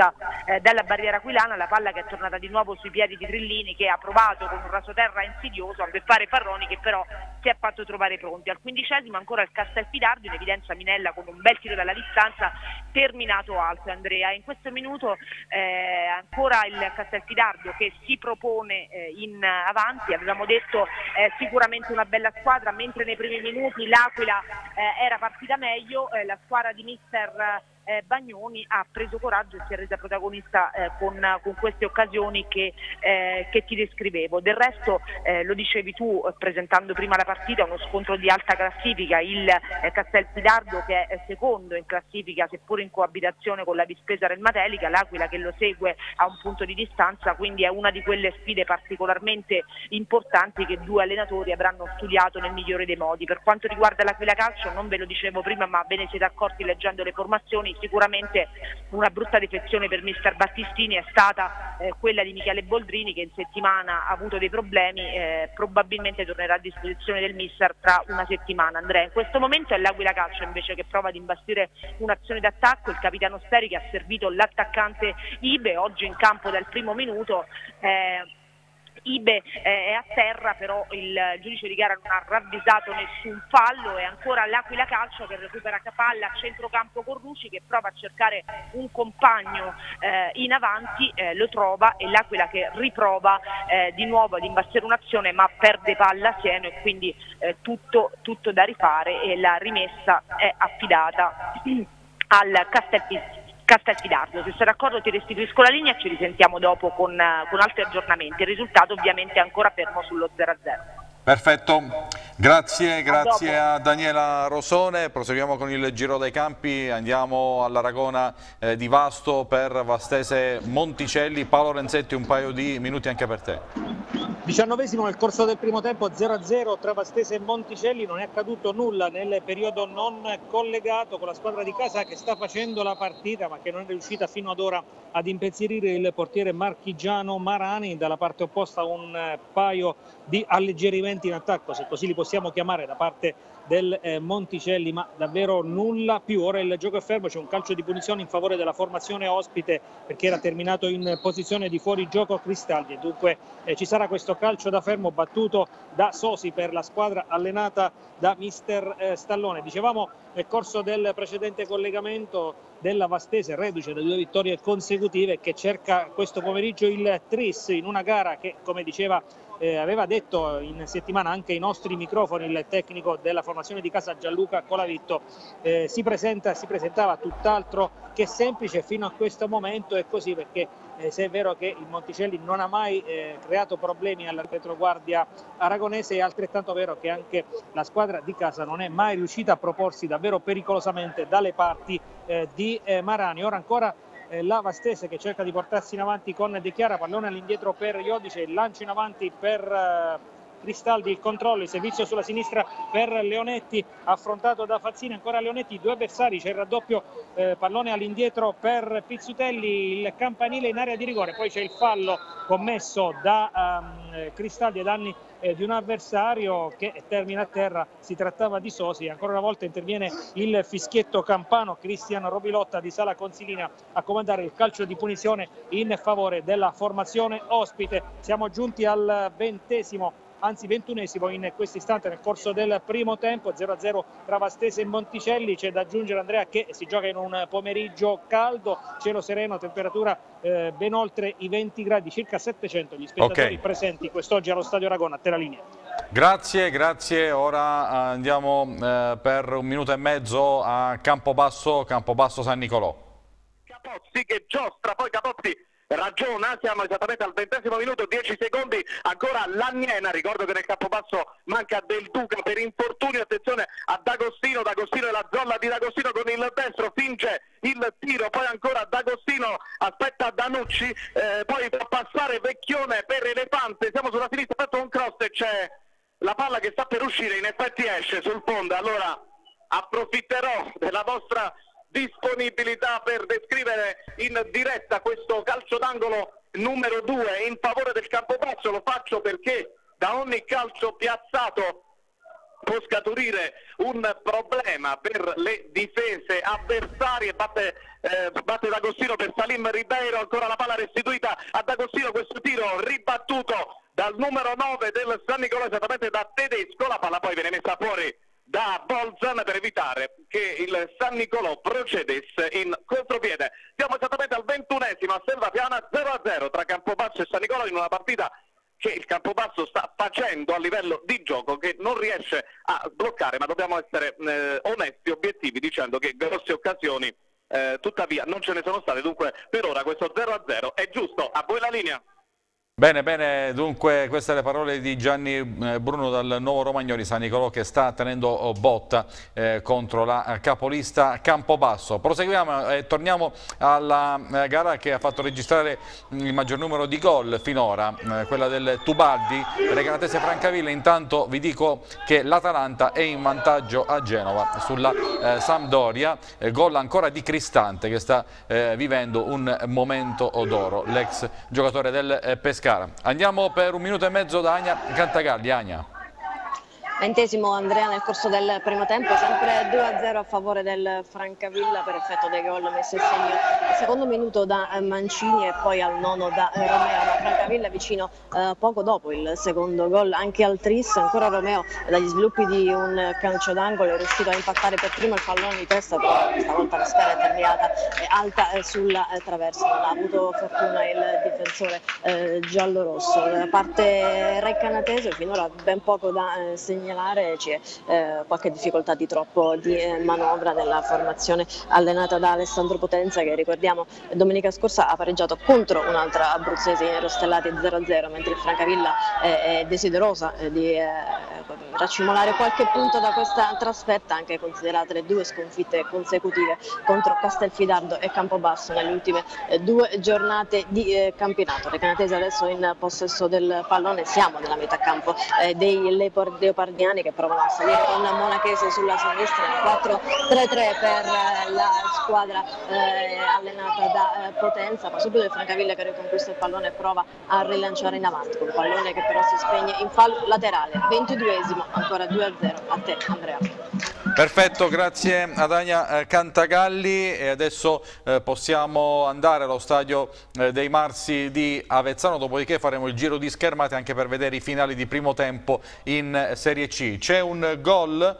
C: eh, dalla barriera aquilana, la palla che è tornata di nuovo sui piedi di Trillini, che ha provato con un rasoterra insidioso a beffare Farroni, che però si è fatto trovare pronti. Al quindicesimo ancora il Castelfidardo, in evidenza Minella con un bel tiro dalla distanza, terminato alto, Andrea. In questo minuto eh, ancora il Castelfidardo che si propone eh, in avanti. Avevamo detto eh, sicuramente una bella squadra, mentre nei primi minuti l'Aquila eh, era partita meglio, eh, la squadra di mister Eh, Bagnoni ha preso coraggio e si è resa protagonista eh, con, con queste occasioni che, eh, che ti descrivevo. Del resto eh, lo dicevi tu eh, presentando prima la partita, uno scontro di alta classifica, il eh, Castelfidardo che è secondo in classifica seppur in coabitazione con la Vispesaro e il Matelica, l'Aquila che lo segue a un punto di distanza, quindi è una di quelle sfide particolarmente importanti che due allenatori avranno studiato nel migliore dei modi. Per quanto riguarda l'Aquila Calcio, non ve lo dicevo prima ma ve ne siete accorti leggendo le formazioni, sicuramente una brutta defezione per mister Battistini è stata eh, quella di Michele Boldrini, che in settimana ha avuto dei problemi, eh, probabilmente tornerà a disposizione del mister tra una settimana. Andrea, in questo momento è l'Aquila Calcio invece che prova ad imbastire un'azione d'attacco, il capitano Steri che ha servito l'attaccante Ibe, oggi in campo dal primo minuto. eh, Ibe è a terra, però il giudice di gara non ha ravvisato nessun fallo. E ancora l'Aquila Calcio che recupera palla a centrocampo con Rucci, che prova a cercare un compagno eh, in avanti, eh, lo trova, e l'Aquila che riprova eh, di nuovo ad imbastire un'azione ma perde palla a Sieno, e quindi eh, tutto, tutto da rifare, e la rimessa è affidata al Castelfidardo. Castelfidardo. Se sei d'accordo ti restituisco la linea e ci risentiamo dopo con, con altri aggiornamenti. Il risultato ovviamente è ancora fermo sullo zero a zero.
A: Perfetto, grazie, grazie a, a Daniela Rosone. Proseguiamo con il giro dei campi, andiamo all'Aragona eh, di Vasto per Vastese Monticelli. Paolo Renzetti, un paio di minuti anche per te.
E: diciannovesimo nel corso del primo tempo, zero a zero tra Vastese e Monticelli. Non è accaduto nulla nel periodo non collegato, con la squadra di casa che sta facendo la partita ma che non è riuscita fino ad ora ad impensierire il portiere marchigiano Marani. Dalla parte opposta un paio di alleggerimenti in attacco, se così li possiamo chiamare, da parte del eh, Monticelli, ma davvero nulla più. Ora il gioco è fermo, c'è un calcio di punizione in favore della formazione ospite perché era terminato in posizione di fuorigioco Cristaldi, e dunque eh, ci sarà questo calcio da fermo battuto da Sosi per la squadra allenata da mister eh, Stallone. Dicevamo nel corso del precedente collegamento della Vastese, reduce da due vittorie consecutive, che cerca questo pomeriggio il tris in una gara che, come diceva Eh, aveva detto in settimana anche ai nostri microfoni il tecnico della formazione di casa Gianluca Colavitto, eh, si, presenta, si presentava tutt'altro che semplice fino a questo momento. È così perché eh, se è vero che il Monticelli non ha mai eh, creato problemi alla retroguardia aragonese, è altrettanto vero che anche la squadra di casa non è mai riuscita a proporsi davvero pericolosamente dalle parti eh, di eh, Marani. Ora ancora la Vastese che cerca di portarsi in avanti con De Chiara, pallone all'indietro per Iodice, il lancio in avanti per Cristaldi, il controllo, il servizio sulla sinistra per Leonetti, affrontato da Fazzini. Ancora Leonetti, due avversari, c'è il raddoppio, eh, pallone all'indietro per Pizzutelli, il campanile in area di rigore, poi c'è il fallo commesso da um, Cristaldi ai danni eh, di un avversario che termina a terra. Si trattava di Sosi. Ancora una volta interviene il fischietto campano, Cristian Robilotta di Sala Consilina a comandare il calcio di punizione in favore della formazione ospite. Siamo giunti al ventesimo, anzi ventunesimo in questo istante nel corso del primo tempo, zero a zero tra Vastese e Monticelli. C'è da aggiungere, Andrea, che si gioca in un pomeriggio caldo, cielo sereno, temperatura eh, ben oltre i venti gradi, circa settecento gli spettatori okay. presenti quest'oggi allo Stadio Aragona. A te la linea.
A: Grazie, grazie. Ora andiamo eh, per un minuto e mezzo a Campobasso, Campobasso San Nicolò.
D: Capozzi che giostra, poi Capozzi ragiona, siamo esattamente al ventesimo minuto, dieci secondi, ancora l'Agnena. Ricordo che nel Campobasso manca Del Duca per infortunio. Attenzione a D'Agostino, D'Agostino e la zolla di D'Agostino con il destro, fin spinge il tiro, poi ancora D'Agostino aspetta Danucci, eh, poi può passare Vecchione per Elefante, siamo sulla sinistra, fatto un cross e c'è la palla che sta per uscire, in effetti esce sul fondo. Allora approfitterò della vostra disponibilità per descrivere in diretta questo calcio d'angolo numero due in favore del Campobasso. Lo faccio perché da ogni calcio piazzato può scaturire un problema per le difese avversarie. Batte, eh, batte D'Agostino per Salim Ribeiro, ancora la palla restituita a D'Agostino, questo tiro ribattuto dal numero nove del San Nicolò, esattamente da Tedesco. La palla poi viene messa fuori da Bolzan per evitare che il San Nicolò procedesse in contropiede. Siamo esattamente al ventunesimo a Selvapiana, zero a zero tra Campobasso e San Nicolò, in una partita che il Campobasso sta facendo a livello di gioco, che non riesce a bloccare, ma dobbiamo essere eh, onesti, obiettivi, dicendo che grosse occasioni eh, tuttavia non ce ne sono state. Dunque per ora questo zero a zero è giusto. A voi la linea.
A: Bene, bene, dunque queste le parole di Gianni Bruno dal Nuovo Romagnoli. San Nicolò che sta tenendo botta eh, contro la capolista Campobasso. Proseguiamo e torniamo alla eh, gara che ha fatto registrare il maggior numero di gol finora, eh, quella del Tubaldi, Recanatese Francavilla. Intanto vi dico che l'Atalanta è in vantaggio a Genova sulla eh, Sampdoria, eh, gol ancora di Cristante che sta eh, vivendo un momento d'oro, l'ex giocatore del eh, Pescara. Andiamo per un minuto e mezzo da Ania Cantagalli. Ania.
F: Ventesimo Andrea nel corso del primo tempo, sempre due a zero a favore del Francavilla per effetto dei gol messi a segno al secondo minuto da Mancini e poi al nono da Romeo. Ma Francavilla vicino eh, poco dopo il secondo gol anche al tris. Ancora Romeo dagli sviluppi di un calcio d'angolo è riuscito a impattare per primo il pallone di testa, però stavolta la sfera è terminata eh, alta eh, sulla eh, traversa. Non ha avuto fortuna il difensore eh, giallo-rosso. Da parte recanatese finora ben poco da eh, segnare. C'è eh, qualche difficoltà di troppo di eh, manovra nella formazione allenata da Alessandro Potenza, che ricordiamo domenica scorsa ha pareggiato contro un'altra abruzzese in Rostellati zero a zero, mentre il Francavilla eh, è desiderosa eh, di eh, raccimolare qualche punto da questa trasferta, anche considerate le due sconfitte consecutive contro Castelfidardo e Campobasso nelle ultime eh, due giornate di eh, campionato. Recanatese adesso in possesso del pallone, siamo nella metà campo eh, dei Leopardi che provano a salire con Monachese sulla sinistra. Quattro tre tre per la squadra eh, allenata da eh, Potenza, ma subito il Francavilla che riconquista il pallone e prova a rilanciare in avanti, con un pallone che però si spegne in fallo laterale. Ventiduesimo, ancora due a zero. A te Andrea.
A: Perfetto, grazie ad Ania Cantagalli. E adesso eh, possiamo andare allo stadio eh, dei Marsi di Avezzano, dopodiché faremo il giro di schermate anche per vedere i finali di primo tempo in Serie C. C'è un gol.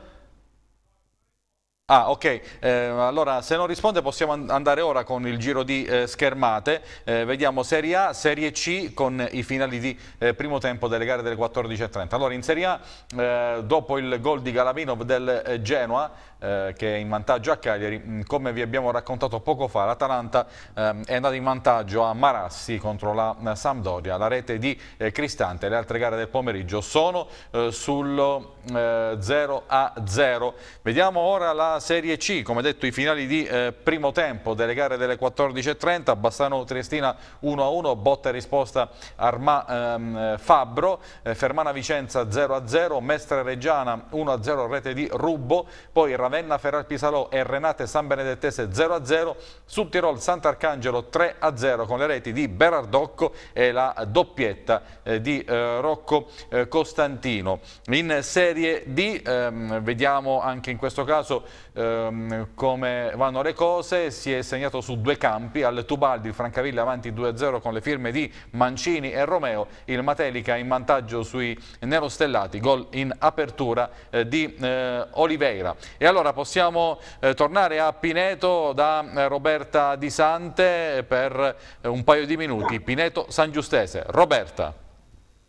A: Ah, ok, eh, allora se non risponde possiamo andare ora con il giro di eh, schermate. Eh, vediamo Serie A, Serie C con i finali di eh, primo tempo delle gare delle quattordici e trenta. Allora in Serie A, eh, dopo il gol di Galavinov del eh, Genoa, eh, che è in vantaggio a Cagliari, come vi abbiamo raccontato poco fa, l'Atalanta eh, è andata in vantaggio a Marassi contro la eh, Sampdoria. La rete di eh, Cristante, le altre gare del pomeriggio sono eh, sullo eh, zero a zero. Vediamo ora la Serie C, come detto i finali di eh, primo tempo delle gare delle quattordici e trenta, Bassano Triestina uno a uno, botta e risposta Armà ehm, Fabbro, eh, Fermana Vicenza zero a zero, Mestre Reggiana uno a zero, rete di Rubbo, poi Ravenna Ferrar Pisalò e Renate San Benedettese zero a zero, Sudtirol Sant'Arcangelo tre a zero con le reti di Berardocco e la doppietta eh, di eh, Rocco eh, Costantino. In Serie D ehm, vediamo anche in questo caso come vanno le cose. Si è segnato su due campi, al Tubaldi il Francavilla avanti due a zero con le firme di Mancini e Romeo, il Matelica in vantaggio sui nerostellati, gol in apertura eh, di eh, Oliveira. E allora possiamo eh, tornare a Pineto da eh, Roberta Di Sante per eh, un paio di minuti. Pineto San Giustese. Roberta.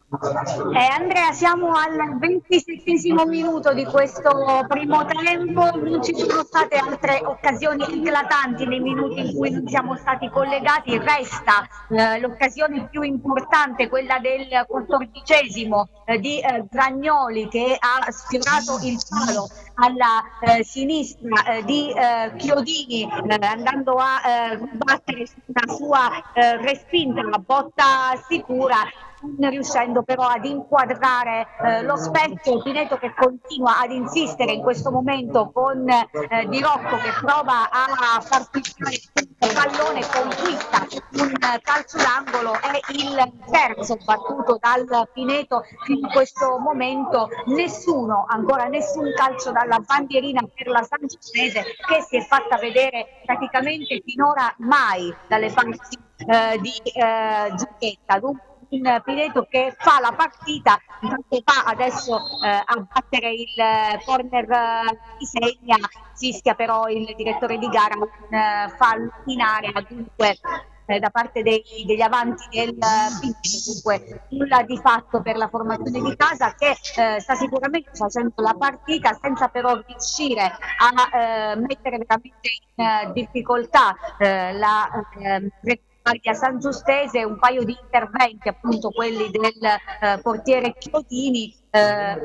B: Eh, Andrea, siamo al ventisettesimo minuto di questo primo tempo, non ci sono state altre occasioni eclatanti nei minuti in cui non siamo stati collegati, resta eh, l'occasione più importante, quella del quattordicesimo eh, di eh, Zagnoli, che ha sfiorato il palo alla eh, sinistra eh, di eh, Chiodini, eh, andando a eh, battere una sua eh, respinta, una botta sicura, non riuscendo però ad inquadrare eh, lo specchio. Pineto che continua ad insistere in questo momento con eh, Di Rocco, che prova a far pisciare il pallone, conquista un calcio d'angolo, è il terzo battuto dal Pineto fino a questo momento. Nessuno, ancora nessun calcio dalla bandierina per la Sangiussese, che si è fatta vedere praticamente finora mai dalle parti eh, di eh, Giulietta. Dunque un Pineto che fa la partita, che va adesso eh, a battere il corner eh, di segna, fischia però il direttore di gara un eh, fallo in area, dunque eh, da parte dei, degli avanti del Pineto. Dunque nulla di fatto per la formazione di casa, che eh, sta sicuramente facendo la partita senza però riuscire a eh, mettere veramente in eh, difficoltà eh, la eh, a Sangiustese. Un paio di interventi, appunto quelli del eh, portiere Chiodini, eh,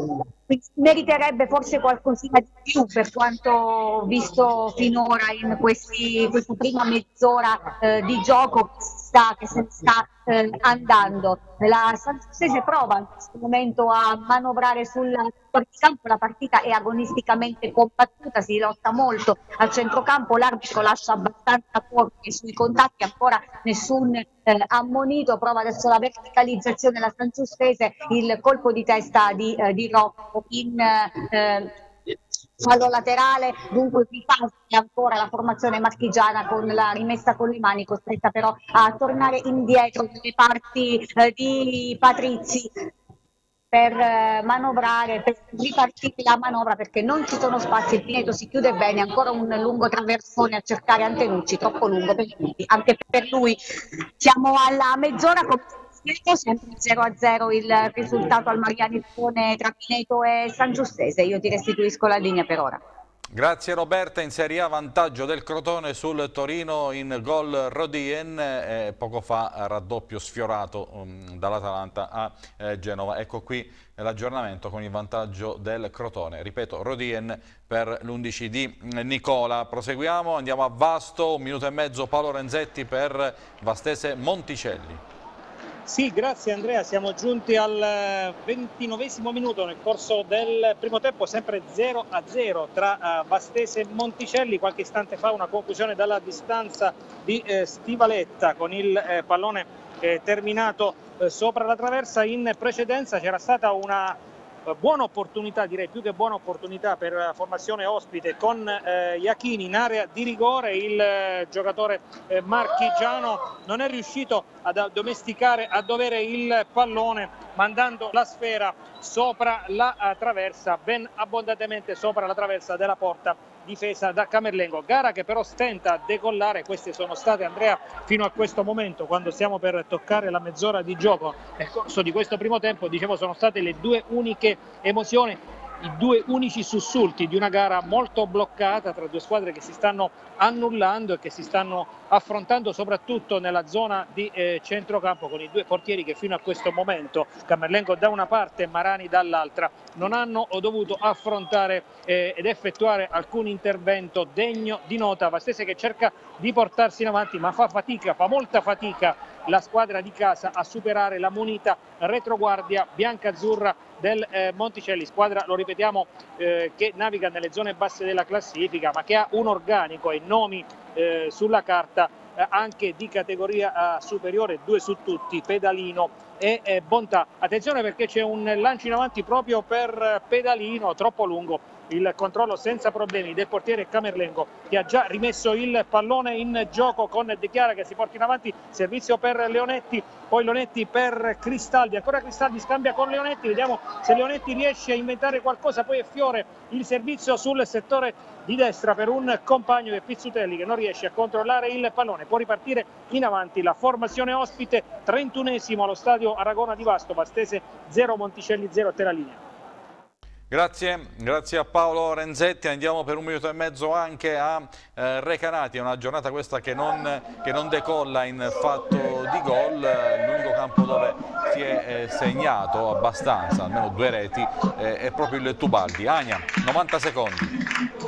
B: meriterebbe forse qualcosina di più per quanto visto finora in questi, questa prima mezz'ora eh, di gioco che, sta, che se ne sta eh, andando. La Sangiustese prova in questo momento a manovrare sul campo, la partita è agonisticamente combattuta, si lotta molto al centrocampo, l'arbitro lascia abbastanza pochi sui contatti, ancora nessun eh, ammonito. Prova adesso la verticalizzazione la Sangiustese, il colpo di testa di, eh, di Rocco in eh, fallo laterale, dunque riparte ancora la formazione marchigiana con la rimessa con le mani, costretta però a tornare indietro nelle parti eh, di Patrizzi per eh, manovrare, per ripartire la manovra, perché non ci sono spazi, il Pineto si chiude bene, ancora un lungo traversone a cercare Antenucci, troppo lungo per lui, anche per lui. Siamo alla mezz'ora, sempre zero a zero il risultato al Mariani tra Pineto e Sangiustese. Io ti restituisco la linea per ora.
A: Grazie Roberta. In Serie A vantaggio del Crotone sul Torino, in gol Rodien, eh, poco fa raddoppio sfiorato um, dall'Atalanta a eh, Genova. Ecco qui l'aggiornamento con il vantaggio del Crotone, ripeto Rodien per l'undici di Nicola. Proseguiamo, andiamo a Vasto, un minuto e mezzo Paolo Renzetti per Vastese Monticelli.
E: Sì, grazie Andrea, siamo giunti al ventinovesimo minuto nel corso del primo tempo, sempre zero a zero tra uh, Vastese e Monticelli. Qualche istante fa una conclusione dalla distanza di eh, Stivaletta con il eh, pallone eh, terminato eh, sopra la traversa. In precedenza c'era stata una buona opportunità, direi più che buona opportunità per la formazione ospite con eh, Iachini in area di rigore. Il eh, giocatore eh, marchigiano non è riuscito ad addomesticare a dovere il pallone, mandando la sfera sopra la uh, traversa, ben abbondantemente sopra la traversa della porta difesa da Camerlengo. Gara che però stenta a decollare. Queste sono state, Andrea, fino a questo momento, quando stiamo per toccare la mezz'ora di gioco nel corso di questo primo tempo, dicevo, sono state le due uniche emozioni, i due unici sussulti di una gara molto bloccata tra due squadre che si stanno annullando e che si stanno affrontando soprattutto nella zona di eh, centrocampo, con i due portieri che fino a questo momento, Camerlengo da una parte e Marani dall'altra, non hanno dovuto affrontare eh, ed effettuare alcun intervento degno di nota. Vastese che cerca di portarsi in avanti, ma fa fatica, fa molta fatica la squadra di casa a superare la munita retroguardia bianca-azzurra del eh, Monticelli, squadra, lo ripetiamo, eh, che naviga nelle zone basse della classifica, ma che ha un organico e nomi eh, sulla carta eh, anche di categoria eh, superiore, due su tutti, Pedalino e eh, Bontà. Attenzione, perché c'è un lancio in avanti proprio per Pedalino, troppo lungo il controllo senza problemi del portiere Camerlengo, che ha già rimesso il pallone in gioco con De Chiara che si porta in avanti, servizio per Leonetti, poi Leonetti per Cristaldi, ancora Cristaldi scambia con Leonetti, vediamo se Leonetti riesce a inventare qualcosa, poi è Fiore il servizio sul settore di destra per un compagno di Pizzutelli che non riesce a controllare il pallone, può ripartire in avanti la formazione ospite, trentunesimo allo stadio Aragona di Vasto, Vastese zero Monticelli zero, te la linea.
A: Grazie, grazie a Paolo Renzetti. Andiamo per un minuto e mezzo anche a eh, Recanati. È una giornata questa che non, che non decolla in fatto di gol, l'unico campo dove si è eh, segnato abbastanza, almeno due reti, eh, è proprio il Tubaldi. Ania, novanta secondi.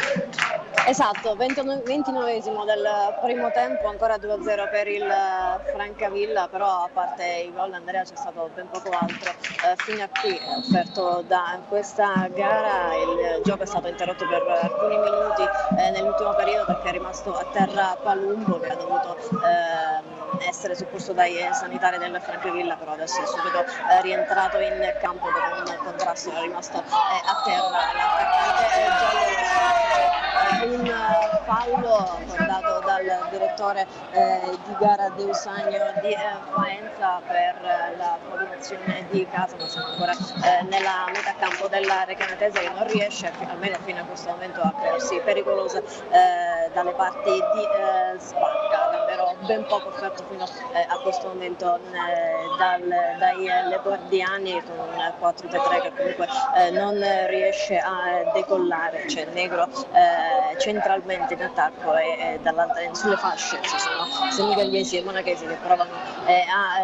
F: Esatto, ventinovesimo del primo tempo, ancora due a zero per il Francavilla, però a parte i gol Andrea c'è stato ben poco altro eh, fino a qui offerto da questa gara. Il gioco è stato interrotto per alcuni minuti eh, nell'ultimo periodo perché è rimasto a terra Palumbo, che ha dovuto eh, essere soccorso dai sanitari del Francavilla, però adesso è subito eh, rientrato in campo dopo un contrasto, è rimasto eh, a terra l'attaccante giallo. Un fallo dato dal direttore eh, di gara Deusagno di eh, Faenza per eh, la formazione di casa, ma siamo ancora eh, nella metà campo della Recanatese, che non riesce almeno fino a questo momento a crearsi pericolosa eh, dalle parti di eh, Spacca. Davvero ben poco offerto fino eh, a questo momento eh, dal, dai eh, Lebordiani, con un quattro tre tre che comunque eh, non riesce a decollare. C'è Negro eh, centralmente in attacco e, e dall'altra sulle fasce ci sono senigalliesi e monachesi che provano eh, a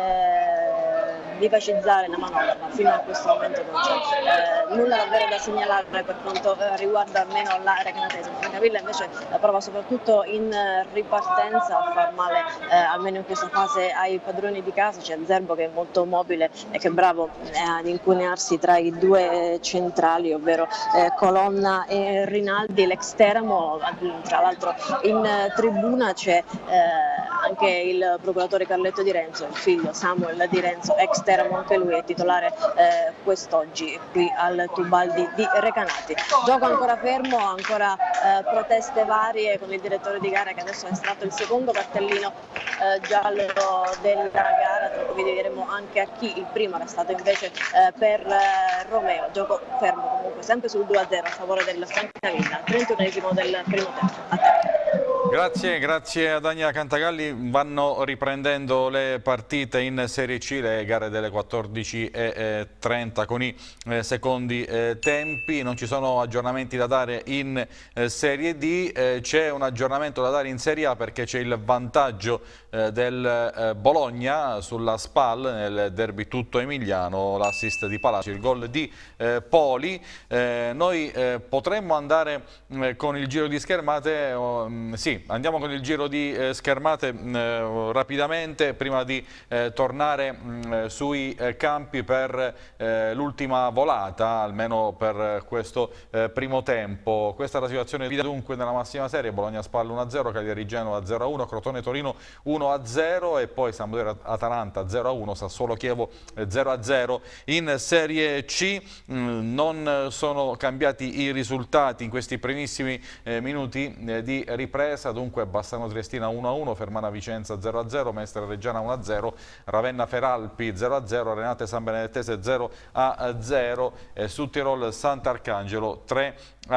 F: eh, vivacizzare la manovra, ma fino a questo momento non c'è eh, nulla davvero da segnalare per quanto eh, riguarda almeno la Recanatese. Francavilla invece la prova soprattutto in ripartenza a far male eh, almeno in questa fase ai padroni di casa. C'è Zerbo che è molto mobile e che è bravo eh, ad incunearsi tra i due centrali, ovvero eh, Colonna e Rinaldi. L'ex Teramo, tra l'altro in eh, tribuna c'è eh, anche il procuratore Carletto Di Renzo, il figlio Samuel Di Renzo, ex Teramo anche lui, è titolare eh, quest'oggi qui al Tubaldi di Recanati. Gioco ancora fermo, ancora eh, proteste varie con il direttore di gara che adesso ha estratto il secondo cartellino eh, giallo della gara. Tra poco vi diremo anche a chi. Il primo era stato invece eh, per eh, Romeo. Gioco fermo comunque sempre sul due a zero a favore del Francavilla, trentunesimo del primo tempo. A te.
A: Grazie, grazie ad Ania Cantagalli. Vanno riprendendo le partite in Serie C, le gare delle quattordici e trenta con i eh, secondi eh, tempi. Non ci sono aggiornamenti da dare in eh, Serie D, eh, c'è un aggiornamento da dare in Serie A perché c'è il vantaggio eh, del eh, Bologna sulla Spal nel derby tutto emiliano, l'assist di Palacio, il gol di eh, Poli. Eh, noi eh, potremmo andare eh, con il giro di schermate, oh, mh, sì, andiamo con il giro di eh, schermate eh, rapidamente prima di eh, tornare mh, sui eh, campi per eh, l'ultima volata, almeno per questo eh, primo tempo. Questa è la situazione dunque nella massima serie: Bologna Spal uno a zero, Cagliari Genova zero a uno, Crotone Torino uno a zero e poi Sampdoria Atalanta zero a uno, Sassuolo Chievo zero a zero. In Serie C mh, non sono cambiati i risultati in questi primissimi eh, minuti eh, di ripresa. Dunque Bassano Triestina uno a uno, Fermana Vicenza zero a zero, Mestre Reggiana uno a zero, Ravenna Feralpi zero a zero, Renate San Benedettese zero a zero e Sudtirol Sant'Arcangelo tre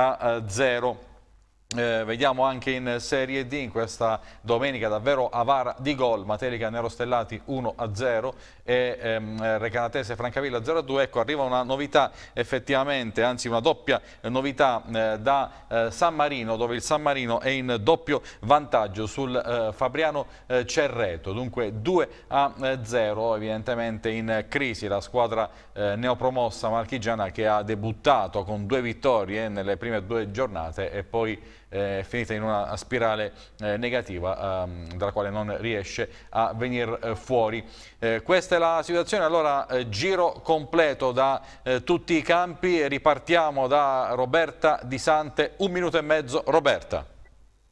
A: a zero. Eh, vediamo anche in Serie D in questa domenica davvero avara di gol: Matelica Nerostellati uno a zero e ehm, Recanatese Francavilla zero a due. Ecco, arriva una novità effettivamente, anzi una doppia novità eh, da eh, San Marino, dove il San Marino è in doppio vantaggio sul eh, Fabriano eh, Cerreto, dunque due a zero. Evidentemente in crisi la squadra eh, neopromossa marchigiana, che ha debuttato con due vittorie nelle prime due giornate e poi è finita in una spirale eh, negativa ehm, dalla quale non riesce a venire eh, fuori. Eh, questa è la situazione. Allora eh, giro completo da eh, tutti i campi, ripartiamo da Roberta Di Sante, un minuto e mezzo. Roberta.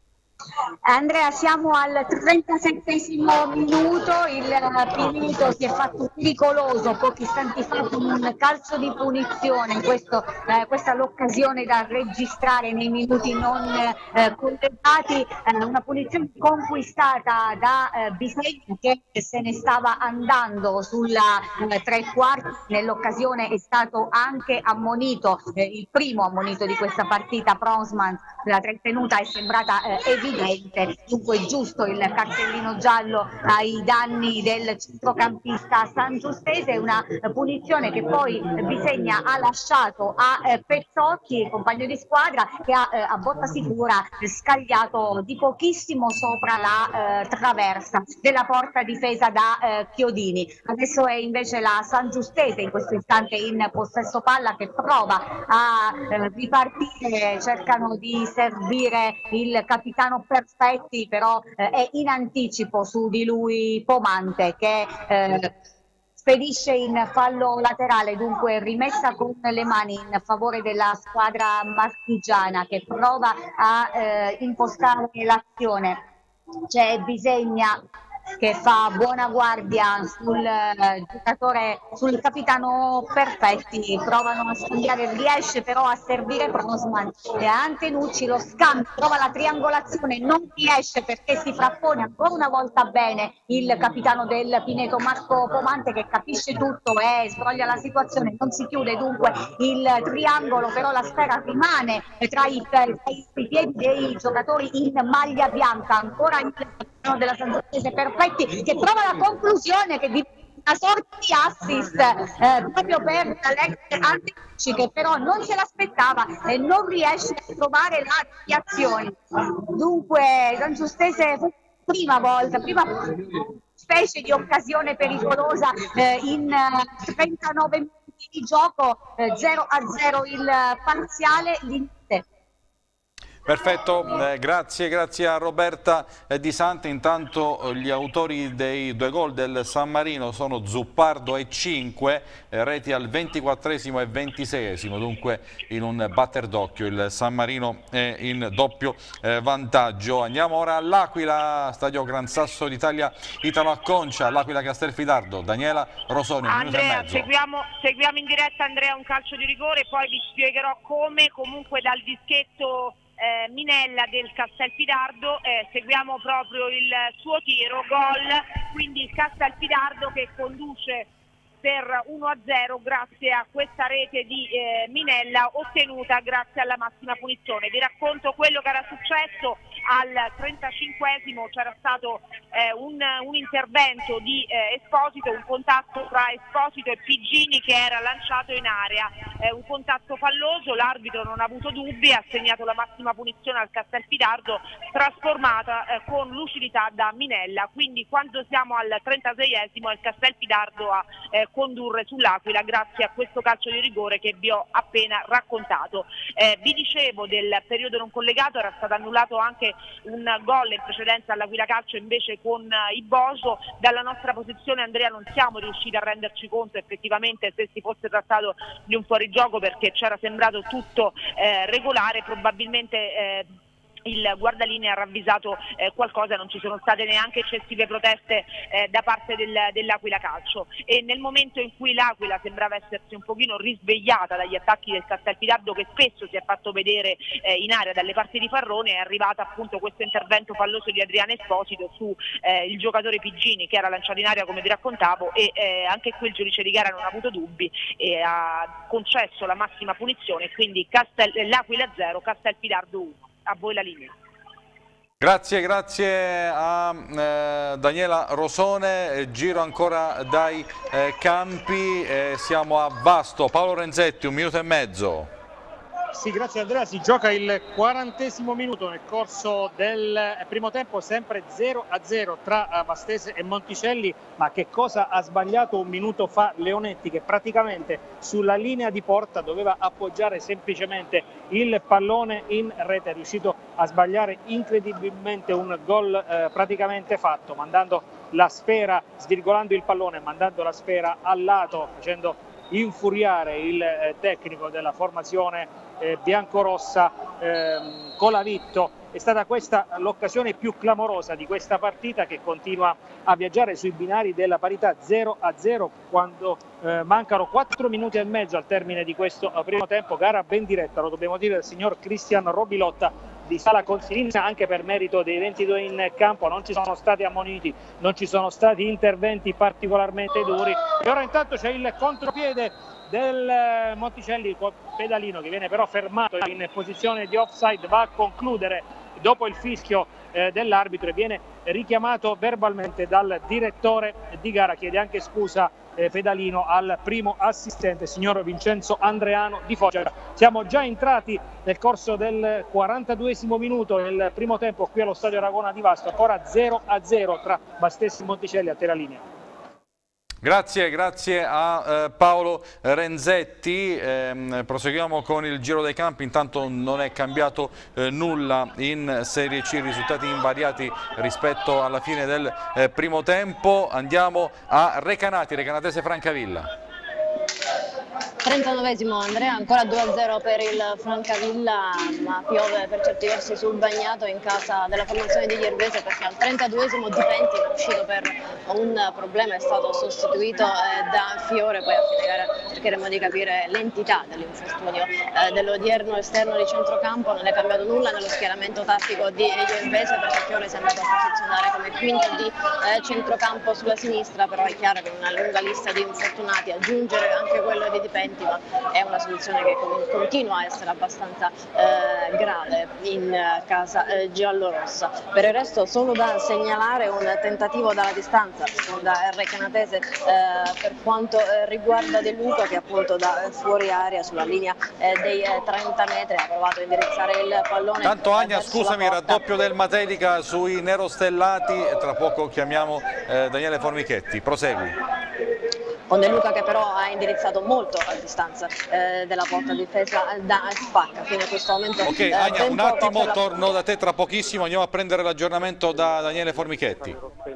B: Andrea, siamo al trentasettesimo minuto, il Pineto si è fatto pericoloso pochi istanti fa con un calcio di punizione, questo, eh, questa è l'occasione da registrare nei minuti non eh, collegati, eh, una punizione conquistata da eh, Bisegna che se ne stava andando sulla eh, tre quarti, nell'occasione è stato anche ammonito, eh, il primo ammonito di questa partita, Bronsman. La trattenuta è sembrata eh, evidente, dunque giusto il cartellino giallo ai danni del centrocampista sangiustese, una punizione che poi Bisegna ha lasciato a eh, Pezzotti, compagno di squadra, che ha eh, a botta sicura scagliato di pochissimo sopra la eh, traversa della porta difesa da eh, Chiodini. Adesso è invece la sangiustese in questo istante in possesso palla che prova a eh, ripartire, cercano di servire il capitano Perfetti, però eh, è in anticipo su di lui Pomante che eh, spedisce in fallo laterale, dunque rimessa con le mani in favore della squadra marchigiana che prova a eh, impostare l'azione. C'è Bisegna che fa buona guardia sul eh, giocatore, sul capitano Perfetti, provano a scambiare, riesce però a servire Bronsman e Antenucci, lo scambio, trova la triangolazione, non riesce perché si frappone ancora una volta bene il capitano del Pineto Marco Pomante che capisce tutto e sbroglia la situazione, non si chiude dunque il triangolo, però la sfera rimane tra i, tra i piedi dei giocatori in maglia bianca, ancora il della sangiustese Perfetti che trova la conclusione che di una sorta di assist eh, proprio per l'ex Antenucci che però non se l'aspettava e non riesce a trovare la deviazione. Dunque sangiustese prima volta, prima specie di occasione pericolosa eh, in eh, trentanove minuti di gioco, eh, zero a zero il parziale.
A: Perfetto, eh, grazie, grazie a Roberta eh, Di Santi. Intanto eh, gli autori dei due gol del San Marino sono Zuppardo e cinque, eh, reti al ventiquattresimo e ventiseiesimo, dunque in un batter d'occhio il San Marino è in doppio eh, vantaggio. Andiamo ora all'Aquila, stadio Gran Sasso d'Italia Italo Acconcia, l'Aquila Castelfidardo, Daniela Rosoni, un minuto e
C: Andrea,
A: mezzo.
C: seguiamo, seguiamo in diretta Andrea un calcio di rigore, poi vi spiegherò come, comunque dal dischetto Eh, Minella del Castelfidardo, eh, seguiamo proprio il suo tiro, gol, quindi il Castelfidardo che conduce per uno a zero grazie a questa rete di eh, Minella ottenuta grazie alla massima punizione. Vi racconto quello che era successo al trentacinquesimo, c'era stato eh, un, un intervento di eh, Esposito, un contatto tra Esposito e Piggini che era lanciato in area, eh, un contatto falloso, l'arbitro non ha avuto dubbi, ha assegnato la massima punizione al Castelfidardo trasformata eh, con lucidità da Minella, quindi quando siamo al trentaseiesimo il Castelfidardo a eh, condurre sull'Aquila grazie a questo calcio di rigore che vi ho appena raccontato. Eh, vi dicevo del periodo non collegato, era stato annullato anche un gol in precedenza all'Aquila Calcio invece con uh, i Boso. Dalla nostra posizione Andrea non siamo riusciti a renderci conto effettivamente se si fosse trattato di un fuorigioco perché c'era sembrato tutto eh, regolare, probabilmente eh, il guardalinea ha ravvisato eh, qualcosa, non ci sono state neanche eccessive proteste eh, da parte del, dell'Aquila Calcio e nel momento in cui l'Aquila sembrava essersi un pochino risvegliata dagli attacchi del Castelfidardo che spesso si è fatto vedere eh, in area dalle parti di Farrone, è arrivato appunto questo intervento falloso di Adriano Esposito su eh, il giocatore Piggini che era lanciato in area come vi raccontavo e eh, anche qui il giudice di gara non ha avuto dubbi e ha concesso la massima punizione, quindi l'Aquila zero, Castelfidardo uno. A voi la linea.
A: Grazie, grazie a eh, Daniela Rosone, eh, giro ancora dai eh, campi, eh, siamo a Vasto, Paolo Renzetti, un minuto e mezzo.
E: Sì, grazie Andrea, si gioca il quarantesimo minuto nel corso del primo tempo, sempre zero a zero tra Vastese e Monticelli, ma che cosa ha sbagliato un minuto fa Leonetti che praticamente sulla linea di porta doveva appoggiare semplicemente il pallone in rete, è riuscito a sbagliare incredibilmente un gol eh, praticamente fatto, mandando la sfera, svirgolando il pallone, mandando la sfera al lato, facendo infuriare il eh, tecnico della formazione eh, biancorossa ehm, Colavitto è stata questa l'occasione più clamorosa di questa partita, che continua a viaggiare sui binari della parità zero a zero quando eh, mancano quattro minuti e mezzo al termine di questo eh, primo tempo. Gara ben diretta, lo dobbiamo dire, del signor Cristian Robilotta di Sala Consilina, anche per merito dei ventidue in campo. Non ci sono stati ammoniti, non ci sono stati interventi particolarmente duri, e ora intanto c'è il contropiede del Monticelli, il pedalino che viene però fermato in posizione di offside, va a concludere dopo il fischio eh, dell'arbitro e viene richiamato verbalmente dal direttore di gara. Chiede anche scusa eh, pedalino al primo assistente, signor Vincenzo Andreano di Foggia. Siamo già entrati nel corso del quarantaduesimo minuto nel primo tempo qui allo stadio Aragona di Vasto, ancora zero a zero tra Bastessi e Monticelli. A te la linea.
A: Grazie, grazie a eh, Paolo Renzetti. Eh, proseguiamo con il giro dei campi. Intanto non è cambiato eh, nulla in Serie C, risultati invariati rispetto alla fine del eh, primo tempo. Andiamo a Recanati, Recanatese Francavilla.
F: trentanovesimo Andrea, ancora due a zero per il Francavilla, ma piove per certi versi sul bagnato in casa della formazione di Iervese, perché al trentaduesimo Di Penti è uscito per un problema, è stato sostituito eh, da Fiore. Poi a fine gara cercheremo di capire l'entità dell'infortunio eh, dell'odierno esterno di centrocampo. Non è cambiato nulla nello schieramento tattico di Iervese, perché Fiore si è andato a posizionare come quinto di eh, centrocampo sulla sinistra, però è chiaro che una lunga lista di infortunati, aggiungere anche quello di Di Penti, ma è una soluzione che continua a essere abbastanza eh, grave in casa eh, giallorossa. Per il resto solo da segnalare un tentativo dalla distanza da Recanatese eh, per quanto eh, riguarda De Luca, che appunto da fuori area sulla linea eh, dei eh, trenta metri ha provato a indirizzare il pallone.
A: Tanto Agna, scusami, raddoppio del Matelica sui nerostellati, tra poco chiamiamo eh, Daniele Formichetti, prosegui.
F: Con De Luca che però ha indirizzato molto a distanza eh, della porta difesa da Spacca fino a questo momento.
A: Ok, eh, Agna, un attimo, torno da te tra pochissimo, andiamo a prendere l'aggiornamento da Daniele Formichetti.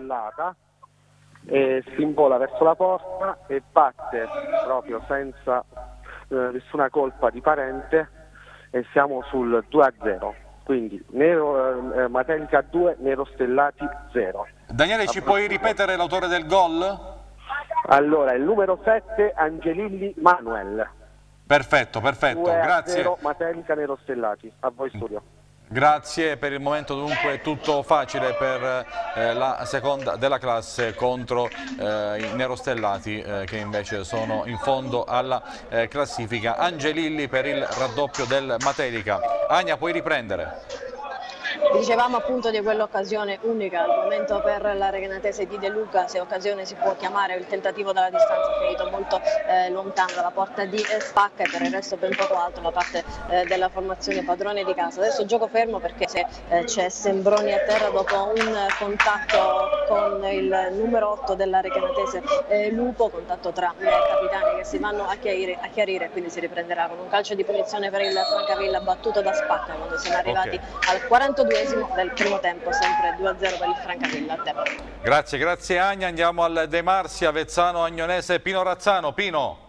G: E si invola verso la porta e batte proprio senza eh, nessuna colpa di Parente, e siamo sul due a zero. Quindi Nero, eh, Matelica due, Nerostellati zero.
A: Daniele, ci puoi ripetere l'autore del gol?
G: Allora, il numero sette, Angelilli Manuel.
A: Perfetto, perfetto, grazie.
G: Matelica Nerostellati, a voi studio.
A: Grazie, per il momento dunque tutto facile per eh, la seconda della classe contro eh, i nerostellati eh, che invece sono in fondo alla eh, classifica. Angelilli per il raddoppio del Matelica. Agna, puoi riprendere?
F: Dicevamo appunto di quell'occasione unica al momento per la Recanatese di De Luca, se occasione si può chiamare. Il tentativo dalla distanza è finito molto eh, lontano dalla porta di eh, Spacca, e per il resto ben poco altro da parte eh, della formazione padrone di casa. Adesso gioco fermo perché eh, c'è Sembroni a terra dopo un contatto con il numero otto della Recanatese eh, Lupo, contatto tra i capitani che si vanno a chiarire, a chiarire, quindi si riprenderà con un calcio di punizione per il Francavilla battuto da Spacca quando siamo arrivati okay. al quarantaduesimo del primo tempo, sempre due a zero per il Francavilla. A te.
A: Grazie, grazie Agna. Andiamo al De Marsi, Avezzano Agnonese, Pino Razzano. Pino.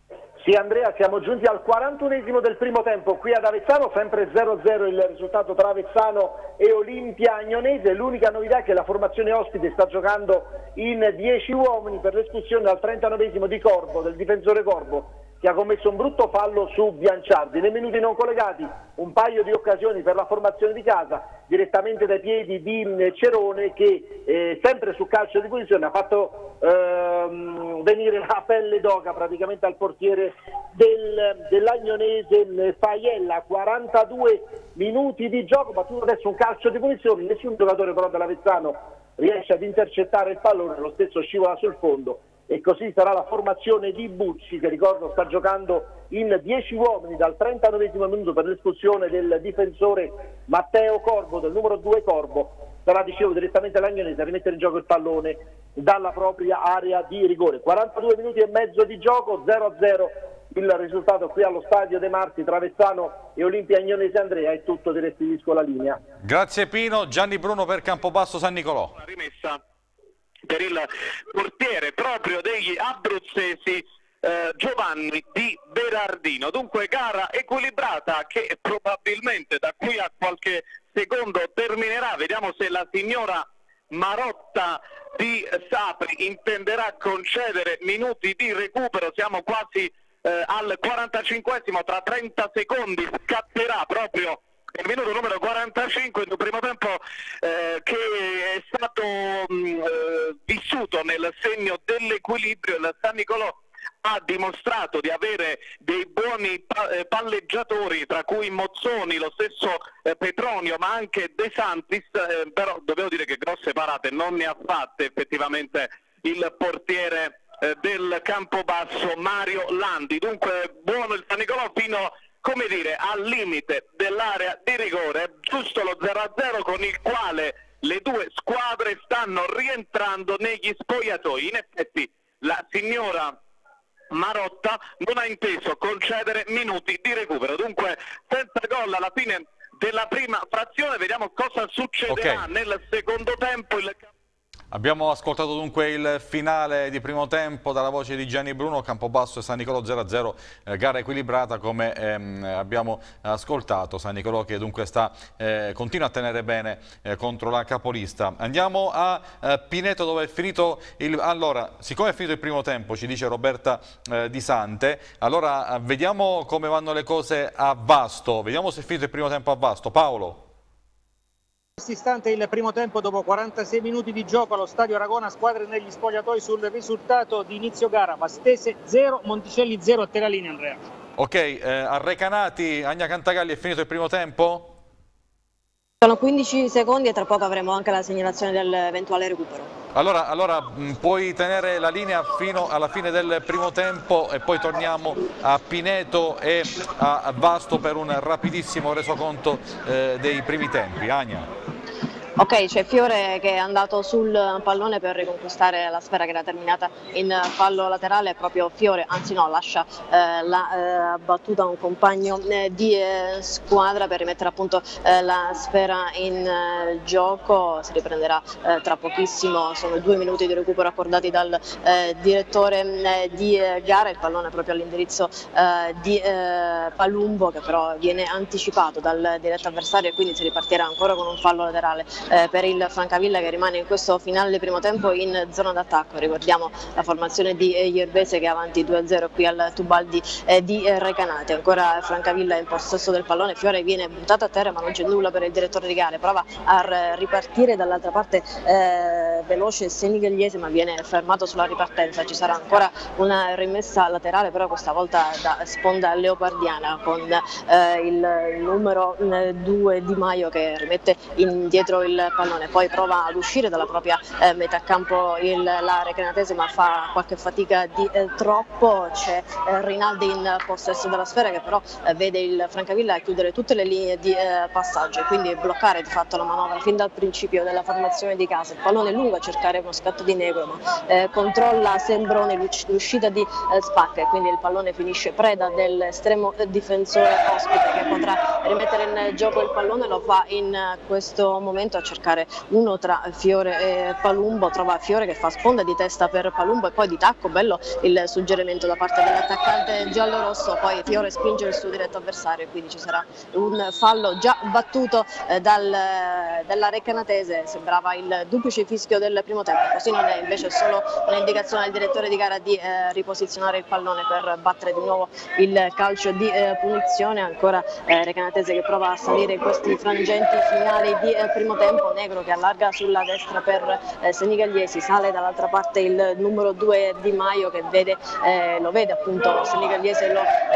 H: Sì Andrea, siamo giunti al quarantunesimo del primo tempo qui ad Avezzano, sempre zero a zero il risultato tra Avezzano e Olimpia Agnonese. L'unica novità è che la formazione ospite sta giocando in dieci uomini per l'espulsione al trentanovesimo di Corbo, del difensore Corbo, che ha commesso un brutto fallo su Bianciardi. Nei minuti non collegati un paio di occasioni per la formazione di casa, direttamente dai piedi di Cerone, che eh, sempre su calcio di punizione ha fatto ehm, venire la pelle d'oca praticamente al portiere del, dell'Agnonese Faiella. quarantadue minuti di gioco, battuto adesso un calcio di punizione, nessun giocatore però dell'Avezzano riesce ad intercettare il pallone, lo stesso scivola sul fondo. E così sarà la formazione di Bucci, che ricordo sta giocando in dieci uomini dal trentanovesimo minuto per l'espulsione del difensore Matteo Corbo, del numero due Corbo. Sarà, dicevo, direttamente l'Agnonese a rimettere in gioco il pallone dalla propria area di rigore. quarantadue minuti e mezzo di gioco, zero a zero il risultato qui allo stadio De Marti tra Avezzano e Olimpia Agnonese. Andrea, è tutto, ti restituisco la linea.
A: Grazie Pino. Gianni Bruno per Campobasso San Nicolò.
D: La rimessa per il portiere proprio degli abruzzesi eh, Giovanni Di Berardino. Dunque gara equilibrata che probabilmente da qui a qualche secondo terminerà. Vediamo se la signora Marotta di Sapri intenderà concedere minuti di recupero. Siamo quasi eh, al quarantacinquesimo, tra trenta secondi scatterà proprio il minuto numero quarantacinque del primo tempo, eh, che è stato mh, eh, vissuto nel segno dell'equilibrio. Il San Nicolò ha dimostrato di avere dei buoni pa eh, palleggiatori, tra cui Mozzoni, lo stesso eh, Petronio, ma anche De Santis, eh, però dobbiamo dire che grosse parate non ne ha fatte effettivamente il portiere eh, del Campobasso, Mario Landi. Dunque buono il San Nicolò fino, come dire, al limite dell'area di rigore, giusto lo zero a zero con il quale le due squadre stanno rientrando negli spogliatoi. In effetti la signora Marotta non ha inteso concedere minuti di recupero, dunque senza gol alla fine della prima frazione. Vediamo cosa succederà okay. nel secondo tempo. Il...
A: Abbiamo ascoltato dunque il finale di primo tempo dalla voce di Gianni Bruno. Campobasso e San Nicolò zero a zero, eh, gara equilibrata come ehm, abbiamo ascoltato. San Nicolò che dunque sta, eh, continua a tenere bene eh, contro la capolista. Andiamo a eh, Pineto, dove è finito il... Allora, siccome è finito il primo tempo, ci dice Roberta eh, Di Sante, allora eh, vediamo come vanno le cose a Vasto, vediamo se è finito il primo tempo a Vasto. Paolo.
E: In questo istante il primo tempo, dopo quarantasei minuti di gioco allo Stadio Aragona, squadre negli spogliatoi sul risultato di inizio gara. Vastese zero, Monticelli zero. A te la linea, Andrea.
A: Ok, eh, a Recanati, Agna Cantagalli, è finito il primo tempo?
F: Sono quindici secondi e tra poco avremo anche la segnalazione dell'eventuale recupero.
A: Allora, allora mh, puoi tenere la linea fino alla fine del primo tempo e poi torniamo a Pineto e a Vasto per un rapidissimo resoconto eh, dei primi tempi. Agna.
F: Ok, c'è Fiore che è andato sul pallone per riconquistare la sfera che era terminata in fallo laterale. Proprio Fiore, anzi no, lascia eh, la eh, battuta a un compagno eh, di eh, squadra per rimettere appunto eh, la sfera in eh, gioco. Si riprenderà eh, tra pochissimo, sono due minuti di recupero accordati dal eh, direttore eh, di eh, gara. Il pallone proprio all'indirizzo eh, di eh, Palumbo, che però viene anticipato dal diretto avversario e quindi si ripartirà ancora con un fallo laterale Eh, per il Francavilla, che rimane in questo finale del primo tempo in zona d'attacco. Ricordiamo la formazione di eh, Ierbese che è avanti due a zero qui al Tubaldi eh, di eh, Recanati. Ancora Francavilla in possesso del pallone, Fiore viene buttato a terra ma non c'è nulla per il direttore di gare, prova a ripartire dall'altra parte eh, veloce Senigalliese ma viene fermato sulla ripartenza. Ci sarà ancora una rimessa laterale, però questa volta da sponda leopardiana con eh, il numero due Di Maio che rimette indietro il il pallone, poi prova ad uscire dalla propria eh, metà campo il, la Recanatese, ma fa qualche fatica di eh, troppo. C'è eh, Rinaldi in possesso della sfera che però eh, vede il Francavilla chiudere tutte le linee di eh, passaggio e quindi bloccare di fatto la manovra fin dal principio della formazione di casa. Il pallone lungo a cercare uno scatto di Negro, ma eh, controlla Sembroni l'uscita di eh, Spacca e quindi il pallone finisce preda dell'estremo difensore ospite che potrà rimettere in gioco il pallone. Lo fa in questo momento a cercare uno tra Fiore e Palumbo, trova Fiore che fa sponda di testa per Palumbo e poi di tacco, bello il suggerimento da parte dell'attaccante giallorosso, poi Fiore spinge il suo diretto avversario e quindi ci sarà un fallo già battuto eh, dal, dalla Recanatese. Sembrava il duplice fischio del primo tempo, così non è, invece è solo un'indicazione al direttore di gara di eh, riposizionare il pallone per battere di nuovo il calcio di eh, punizione. Ancora eh, Recanatese che prova a salire in questi frangenti finali di eh, primo tempo. Negro che allarga sulla destra per eh, Senigalliesi, sale dall'altra parte il numero due Di Maio che vede, eh, lo vede appunto Senigalliese, lo,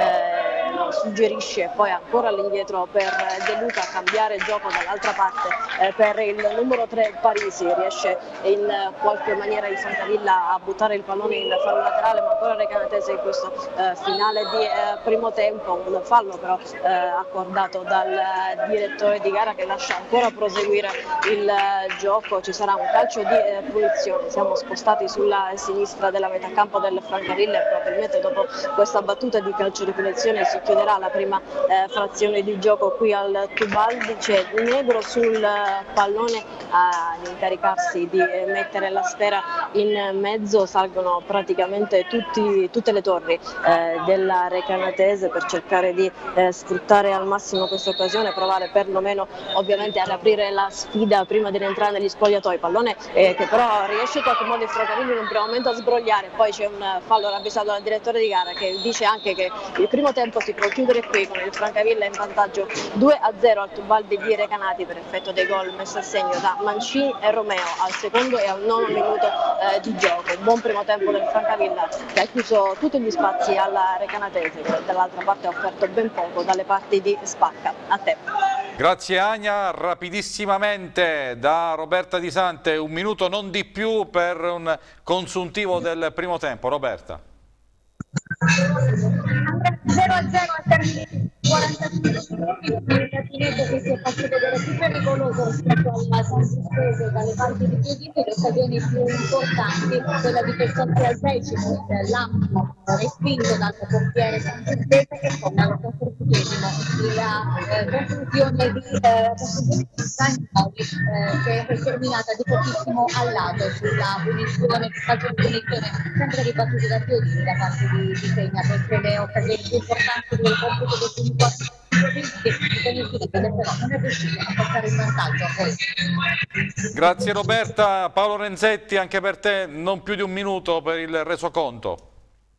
F: eh, lo suggerisce e poi ancora all'indietro per De Luca a cambiare gioco dall'altra parte eh, per il numero tre Parisi. Riesce in qualche maniera il Francavilla a buttare il pallone in fallo laterale, ma ancora Recanatese in questo eh, finale di eh, primo tempo. Un fallo però eh, accordato dal direttore di gara che lascia ancora proseguire il gioco. Ci sarà un calcio di eh, punizione, siamo spostati sulla sinistra della metà campo del Francavilla e probabilmente dopo questa battuta di calcio di punizione si chiuderà inizierà la prima eh, frazione di gioco qui al Tubaldi. C'è Negro sul pallone ad incaricarsi di mettere la sfera in mezzo. Salgono praticamente tutti, tutte le torri eh, della Recanatese per cercare di eh, sfruttare al massimo questa occasione, provare perlomeno ovviamente a riaprire la sfida prima di rientrare negli spogliatoi. Pallone eh, che però riesce in qualche modo il Francavilla in un primo momento a sbrogliare, poi c'è un fallo ravvisato dal direttore di gara che dice anche che il primo tempo si può chiudere qui con il Francavilla in vantaggio due a zero al Tubaldi di Recanati per effetto dei gol messi a segno da Mancini e Romeo al secondo e al nono minuto eh, di gioco. Un buon primo tempo del Francavilla che ha chiuso tutti gli spazi alla Recanatese, che dall'altra parte ha offerto ben poco dalle parti di Spacca. A te.
A: Grazie Agna, rapidissimamente da Roberta Di Sante, un minuto non di più per un consuntivo del primo tempo. Roberta.
B: zero a zero al termine di quarantacinque minuti, il Catinetto che si è fatto vedere più pericoloso rispetto alla Sansispese dalle parti di Chiodini, le occasioni più importanti, quella di Pessanti al decimo, l'ambito respinto dal portiere Sansispese e poi al quattordicesimo la eh, conclusione di eh, Sagnoli eh, che è terminata di pochissimo al lato sulla punizione, calcio di punizione sempre ribattuta da Chiodini da parte di, di Segna, perché le occasioni più importanti del computo dei primi quattro minuti però non è riuscito a passare in vantaggio poi.
A: Grazie Roberta. Paolo Renzetti, anche per te non più di un minuto per il resoconto.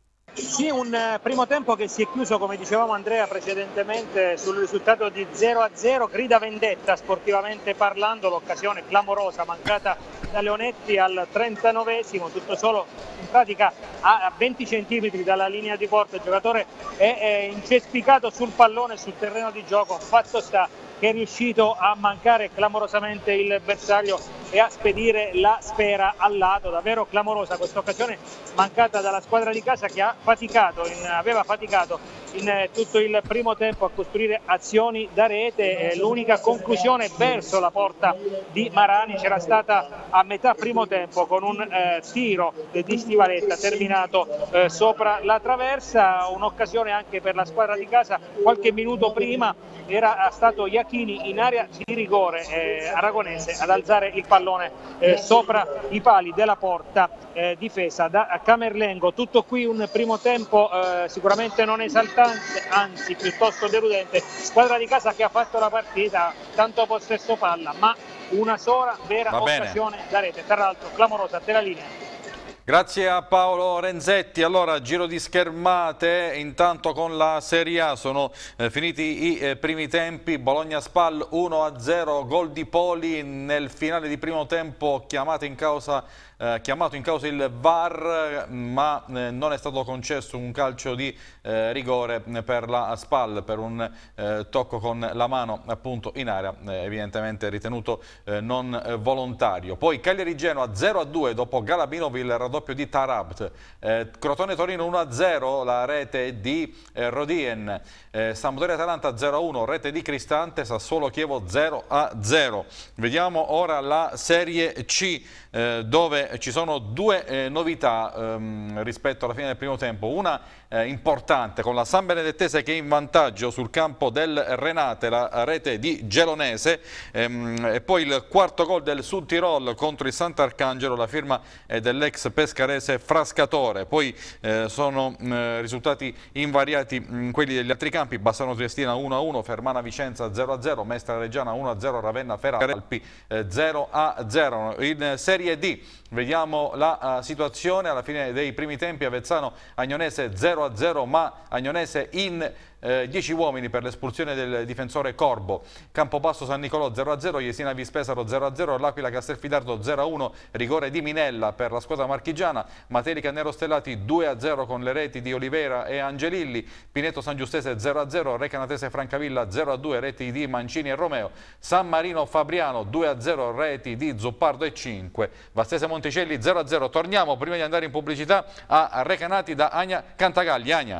E: Sì, un primo tempo che si è chiuso, come dicevamo Andrea precedentemente, sul risultato di zero a zero, grida vendetta sportivamente parlando, l'occasione clamorosa mancata da Leonetti al trentanovesimo, tutto solo in pratica a venti centimetri dalla linea di porta, il giocatore è, è incespicato sul pallone sul terreno di gioco, fatto sta che è riuscito a mancare clamorosamente il bersaglio e a spedire la sfera al lato. Davvero clamorosa questa occasione mancata dalla squadra di casa che ha faticato, in, aveva faticato in eh, tutto il primo tempo a costruire azioni da rete. Eh, l'unica conclusione verso la porta di Marani c'era stata a metà primo tempo con un eh, tiro di Stivaletta terminato eh, sopra la traversa, un'occasione anche per la squadra di casa. Qualche minuto prima era stato Iachini in area di rigore eh, aragonese ad alzare il pallone eh, sopra i pali della porta eh, difesa da Camerlengo. Tutto qui un primo tempo eh, sicuramente non esaltante, anzi piuttosto deludente. Squadra di casa che ha fatto la partita, tanto possesso palla, ma una sola vera occasione da rete, tra l'altro clamorosa. Te la linea.
A: Grazie a Paolo Renzetti. Allora, giro di schermate, intanto con la Serie A sono eh, finiti i eh, primi tempi. Bologna-Spal uno a zero, gol di Poli nel finale di primo tempo, chiamato in causa, eh, chiamato in causa il V A R, ma eh, non è stato concesso un calcio di eh, rigore per la Spal per un eh, tocco con la mano appunto in area, eh, evidentemente ritenuto eh, non eh, volontario. Poi Cagliari-Genoa zero a due dopo Galabinovi, il raddoppio di Tarabt. eh, Crotone-Torino uno a zero, la rete di eh, Rodien. eh, Sampdoria-Atalanta zero a uno, rete di Cristante. Sassuolo-Chievo zero a zero. Vediamo ora la Serie C, eh, dove ci sono due eh, novità ehm, rispetto alla fine del primo tempo. Una eh, importante con la San Benedettese che è in vantaggio sul campo del Renate, la rete di Gelonese, ehm, e poi il quarto gol del Sud Tirol contro il Sant'Arcangelo, la firma eh, dell'ex pescarese Frascatore. Poi eh, sono eh, risultati invariati mh, quelli degli altri campi: Bassano Triestina uno a uno, Fermana Vicenza zero a zero, Mestra Reggiana uno a zero, Ravenna Feralpi eh, zero a zero. In Serie D vediamo la uh, situazione alla fine dei primi tempi: Avezzano Agnonese zero a zero, ma Agnonese in dieci uomini per l'espulsione del difensore Corbo. Campobasso San Nicolò zero a zero, Jesina Vispesaro zero a zero, L'Aquila Castelfidardo zero a uno, rigore di Minella per la squadra marchigiana. Matelica Nero Stellati due a zero con le reti di Olivera e Angelilli. Pineto San Giustese zero a zero, Recanatese Francavilla zero a due, reti di Mancini e Romeo. San Marino Fabriano due a zero, reti di Zuppardo e cinque. Vastese Monticelli zero a zero. Torniamo prima di andare in pubblicità a Recanati da Agna Cantagalli. Agna.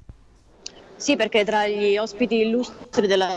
F: Sì, perché tra gli ospiti illustri della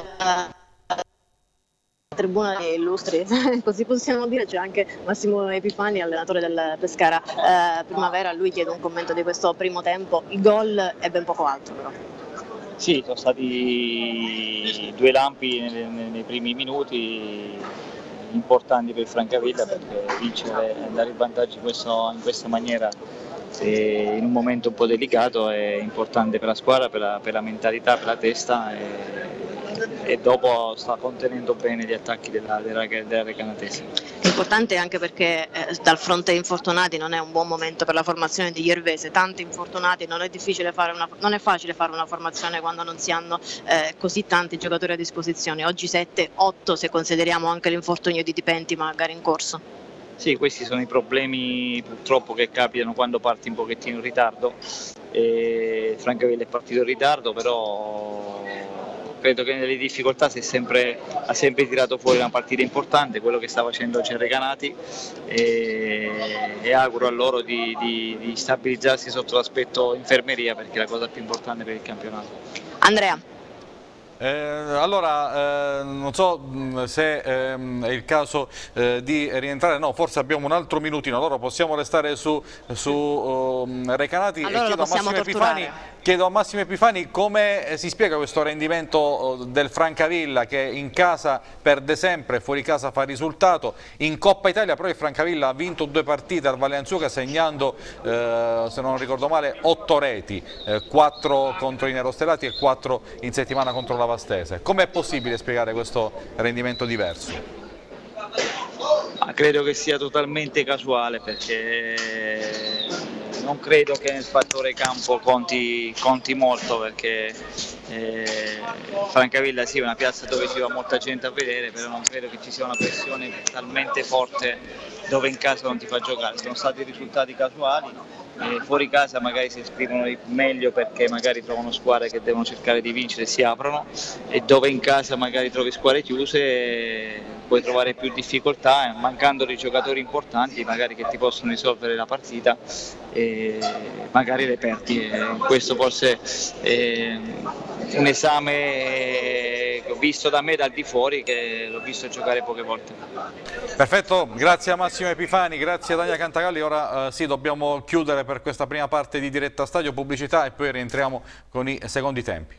F: tribuna dei illustri, così possiamo dire, c'è anche Massimo Epifani, allenatore del Pescara eh, Primavera. Lui chiede un commento di questo primo tempo. Il gol è ben poco altro però.
I: Sì, sono stati due lampi nei, nei primi minuti importanti per Francavilla, perché vincere e andare in vantaggio in, questo, in questa maniera in un momento un po' delicato è importante per la squadra, per la, per la mentalità, per la testa e, e dopo sta contenendo bene gli attacchi della, della, della Recanatese.
F: È importante anche perché eh, dal fronte infortunati non è un buon momento per la formazione di Iervese, tanti infortunati, non è, difficile fare una, non è facile fare una formazione quando non si hanno eh, così tanti giocatori a disposizione, oggi sette otto se consideriamo anche l'infortunio di Di Penti magari in corso.
I: Sì, questi sono i problemi purtroppo che capitano quando parti un pochettino in ritardo. E Francavilla è partito in ritardo, però credo che nelle difficoltà si è sempre, ha sempre tirato fuori una partita importante, quello che sta facendo oggi a Recanati, e, e auguro a loro di, di, di stabilizzarsi sotto l'aspetto infermeria, perché è la cosa più importante per il campionato.
F: Andrea.
A: Eh, allora, eh, non so se ehm, è il caso eh, di rientrare, no, forse abbiamo un altro minutino, allora possiamo restare su, su um, Recanati.
F: Allora
A: e chiedo a, Massimo Epifani, chiedo a Massimo Epifani come si spiega questo rendimento del Francavilla, che in casa perde sempre, fuori casa fa risultato. In Coppa Italia però il Francavilla ha vinto due partite al Valle Anzuca, segnando, eh, se non ricordo male, otto reti, eh, quattro contro i nerostellati e quattro in settimana contro la Vastese. Com'è possibile spiegare questo rendimento diverso?
I: Ma credo che sia totalmente casuale, perché non credo che nel fattore campo conti, conti molto, perché eh, Francavilla sì, è una piazza dove ci va molta gente a vedere, però non credo che ci sia una pressione talmente forte dove in casa non ti fa giocare. Sono stati risultati casuali. Eh, fuori casa magari si esprimono meglio, perché magari trovano squadre che devono cercare di vincere e si aprono, e dove in casa magari trovi squadre chiuse eh, puoi trovare più difficoltà, eh, mancando dei giocatori importanti magari che ti possono risolvere la partita, e magari le perdi. Eh, questo forse è un esame che ho visto da me dal di fuori, che l'ho visto giocare poche volte.
A: Perfetto, grazie a Massimo Epifani, grazie a Dania Cantagalli. Ora eh, sì, dobbiamo chiudere per questa prima parte di Diretta Stadio, pubblicità, e poi rientriamo con i secondi tempi.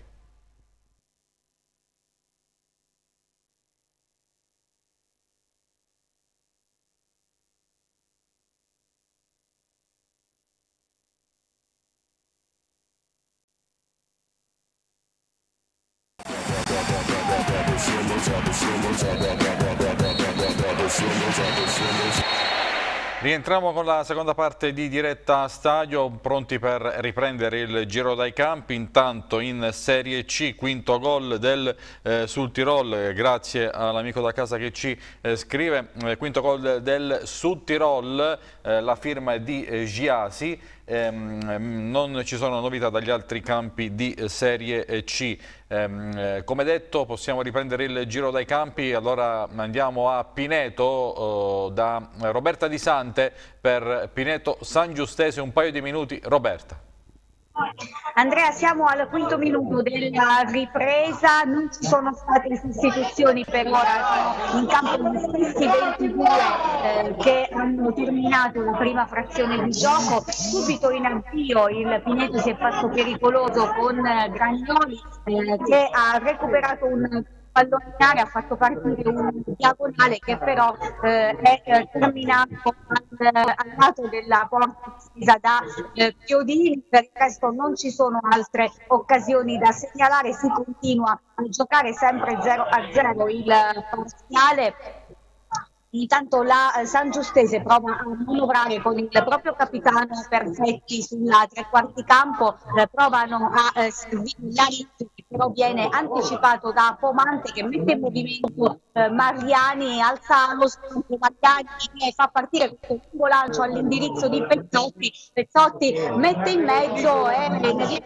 A: Rientriamo con la seconda parte di Diretta Stadio, pronti per riprendere il giro dai campi. Intanto in Serie C, quinto gol del eh, Sul Tirol, grazie all'amico da casa che ci eh, scrive, eh, quinto gol del Sul Tirol, eh, la firma è di eh, Giasi. Ehm, non ci sono novità dagli altri campi di Serie C. Ehm, eh, come detto, possiamo riprendere il giro dai campi. Allora andiamo a Pineto, oh, da Roberta Di Sante per Pineto San Giustese. Un paio di minuti, Roberta.
B: Andrea, siamo al quinto minuto della ripresa, non ci sono state sostituzioni per ora, sono in campo gli stessi ventidue eh, che hanno terminato la prima frazione di gioco. Subito in avvio il Pineto si è fatto pericoloso con eh, Gragnoli eh, che ha recuperato un pallone in area, ha fatto partire un diagonale che però eh, è eh, terminato al, al lato della porta difesa da eh, Chiodini. Per il resto non ci sono altre occasioni da segnalare, si continua a giocare sempre zero a zero il parziale. Intanto la eh, San Giustese prova a manovrare con il proprio capitano Perfetti sulla tre quarti campo, eh, provano a eh, servire l'Arizzo, che però viene anticipato da Pomante, che mette in movimento eh, Mariani, alza lo scontro, Mariani che fa partire questo lungo lancio all'indirizzo di Pezzotti, Pezzotti mette in mezzo e eh,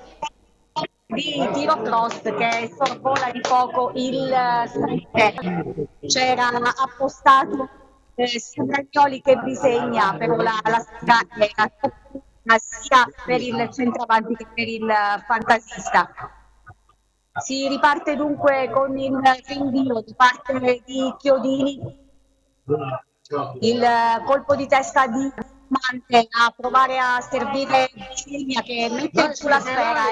B: di tiro cross che sorvola di poco il sette. C'era appostato eh, sia Gragnoli che Bisegna, però la, la sfida era sia per il centravanti che per il fantasista. Si riparte dunque con il rinvio di parte di Chiodini, il colpo di testa di entusiasmante a provare a servire Silvia che mette giù la sfera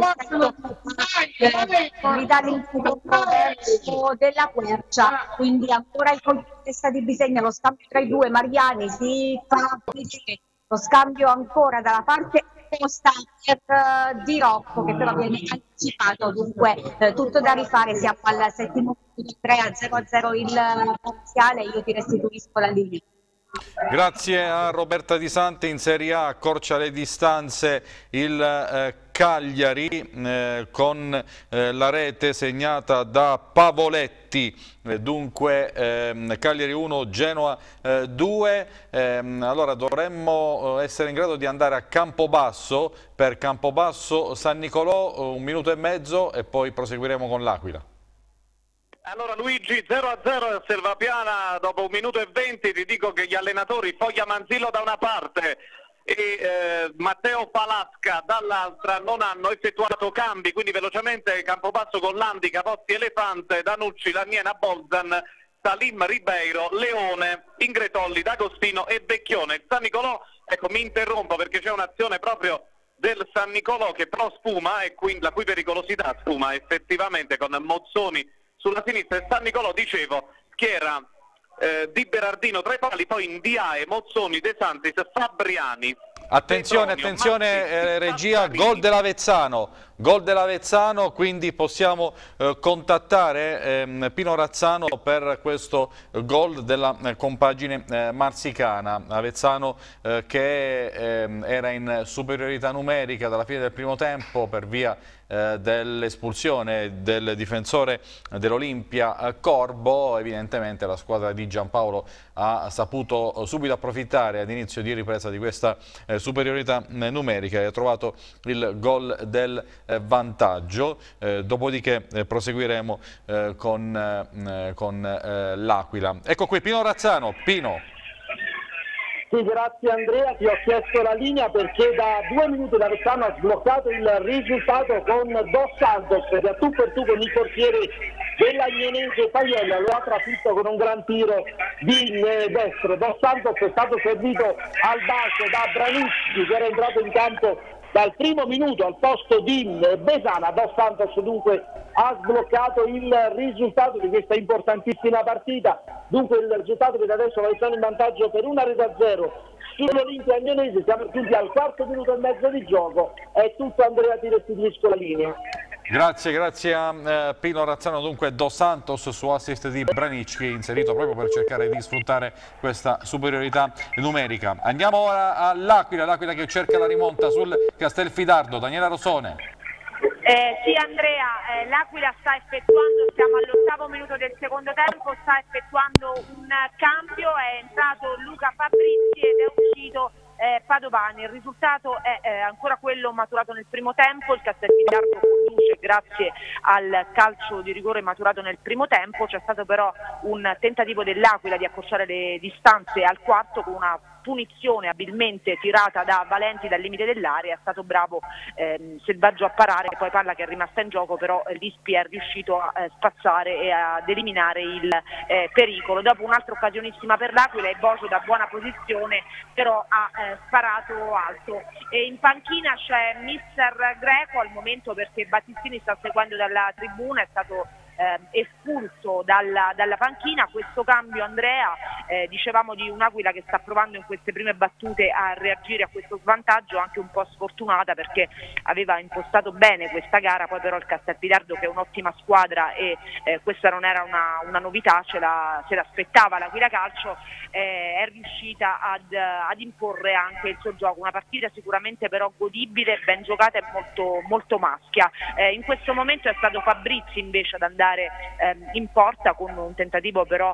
B: e ridare verso della Quercia, quindi ancora il colpo di testa di Bisegna, lo scambio tra i due. Mariani si fa vedere, lo scambio ancora dalla parte opposta per uh, Di Rocco, che però viene anticipato, dunque eh, tutto da rifare, siamo al settimo minuto, tre a zero a zero il parziale, io ti restituisco la linea.
A: Grazie a Roberta Di Sante. In Serie A accorcia le distanze il eh, Cagliari eh, con eh, la rete segnata da Pavoletti, eh, dunque eh, Cagliari uno, Genoa eh, due. Eh, allora dovremmo essere in grado di andare a Campobasso. Per Campobasso San Nicolò un minuto e mezzo e poi proseguiremo con l'Aquila.
D: Allora Luigi, zero a zero a Selvapiana dopo un minuto e venti. Ti dico che gli allenatori Foglia Manzillo da una parte e eh, Matteo Palasca dall'altra non hanno effettuato cambi, quindi velocemente Campobasso con Landi, Capozzi, Elefante, Danucci, Laniena, Bolzan, Salim, Ribeiro, Leone, Ingretolli, D'Agostino e Vecchione. Il San Nicolò, ecco, mi interrompo perché c'è un'azione proprio del San Nicolò che però spuma, e quindi la cui pericolosità spuma effettivamente con Mozzoni sulla sinistra. E San Nicolò, dicevo, schiera eh, Di Berardino tra i pali, poi Ndiaye, Mozzoni, De Santis, Fabriani.
A: Attenzione,
D: Petronio,
A: attenzione
D: Mazzetti,
A: eh, regia,
D: Passarini.
A: gol dell'Avezzano, gol dell'Avezzano, quindi possiamo eh, contattare eh, Pino Razzano per questo gol della eh, compagine eh, marsicana. Avezzano eh, che eh, era in superiorità numerica dalla fine del primo tempo per via eh, dell'espulsione del difensore dell'Olimpia eh, Corbo. Evidentemente la squadra di Giampaolo ha saputo subito approfittare ad inizio di ripresa di questa eh, superiorità eh, numerica e ha trovato il gol del eh, vantaggio, eh, dopodiché eh, proseguiremo eh, con, eh, con eh, l'Aquila. Ecco qui Pino Razzano. Pino.
H: Sì, grazie Andrea, ti ho chiesto la linea perché da due minuti l'Avezzano ha sbloccato il risultato con Dos Santos che a tu per tu con il portiere dell'Agnonese Pagliella lo ha trafitto con un gran tiro di destro. Dos Santos è stato servito al basso da Branucci che era entrato in campo dal primo minuto al posto di Besana. Dos Santos dunque ha sbloccato il risultato di questa importantissima partita. Dunque il risultato vede adesso l'Avezzano in vantaggio per una rete a zero sull'Olimpia Agnonese. Siamo giunti al quarto minuto e mezzo di gioco. È tutto, Andrea, ti restituisco la linea.
A: Grazie, grazie a eh, Pino Razzano. Dunque Dos Santos su assist di Branicchi, inserito proprio per cercare di sfruttare questa superiorità numerica. Andiamo ora all'Aquila, l'Aquila che cerca la rimonta sul Castelfidardo. Daniela Rosone.
C: Eh, sì Andrea, eh, l'Aquila sta effettuando, siamo all'ottavo minuto del secondo tempo, sta effettuando un cambio, è entrato Luca Fabrizi ed è uscito eh, Padovani. Il risultato è eh, ancora quello maturato nel primo tempo, il Castelfidardo conduce grazie al calcio di rigore maturato nel primo tempo. C'è stato però un tentativo dell'Aquila di accorciare le distanze al quarto con una punizione abilmente tirata da Valenti dal limite dell'area. È stato bravo ehm, Selvaggio a parare, poi palla che è rimasta in gioco, però eh, l'Ispi è riuscito a eh, spazzare e ad eliminare il eh, pericolo. Dopo un'altra occasionissima per l'Aquila e Bocio da buona posizione però ha eh, sparato alto. E in panchina c'è mister Greco al momento perché Battistini sta seguendo dalla tribuna, è stato Eh, espulso dalla, dalla panchina. Questo cambio, Andrea, eh, dicevamo di un'Aquila che sta provando in queste prime battute a reagire a questo svantaggio, anche un po' sfortunata perché aveva impostato bene questa gara, poi però il Castelfidardo, che è un'ottima squadra e eh, questa non era una, una novità, ce l'aspettava l'Aquila Calcio, eh, è riuscita ad, ad imporre anche il suo gioco. Una partita sicuramente però godibile, ben giocata e molto, molto maschia. Eh, in questo momento è stato Fabrizi invece ad andare ehm, in porta con un tentativo però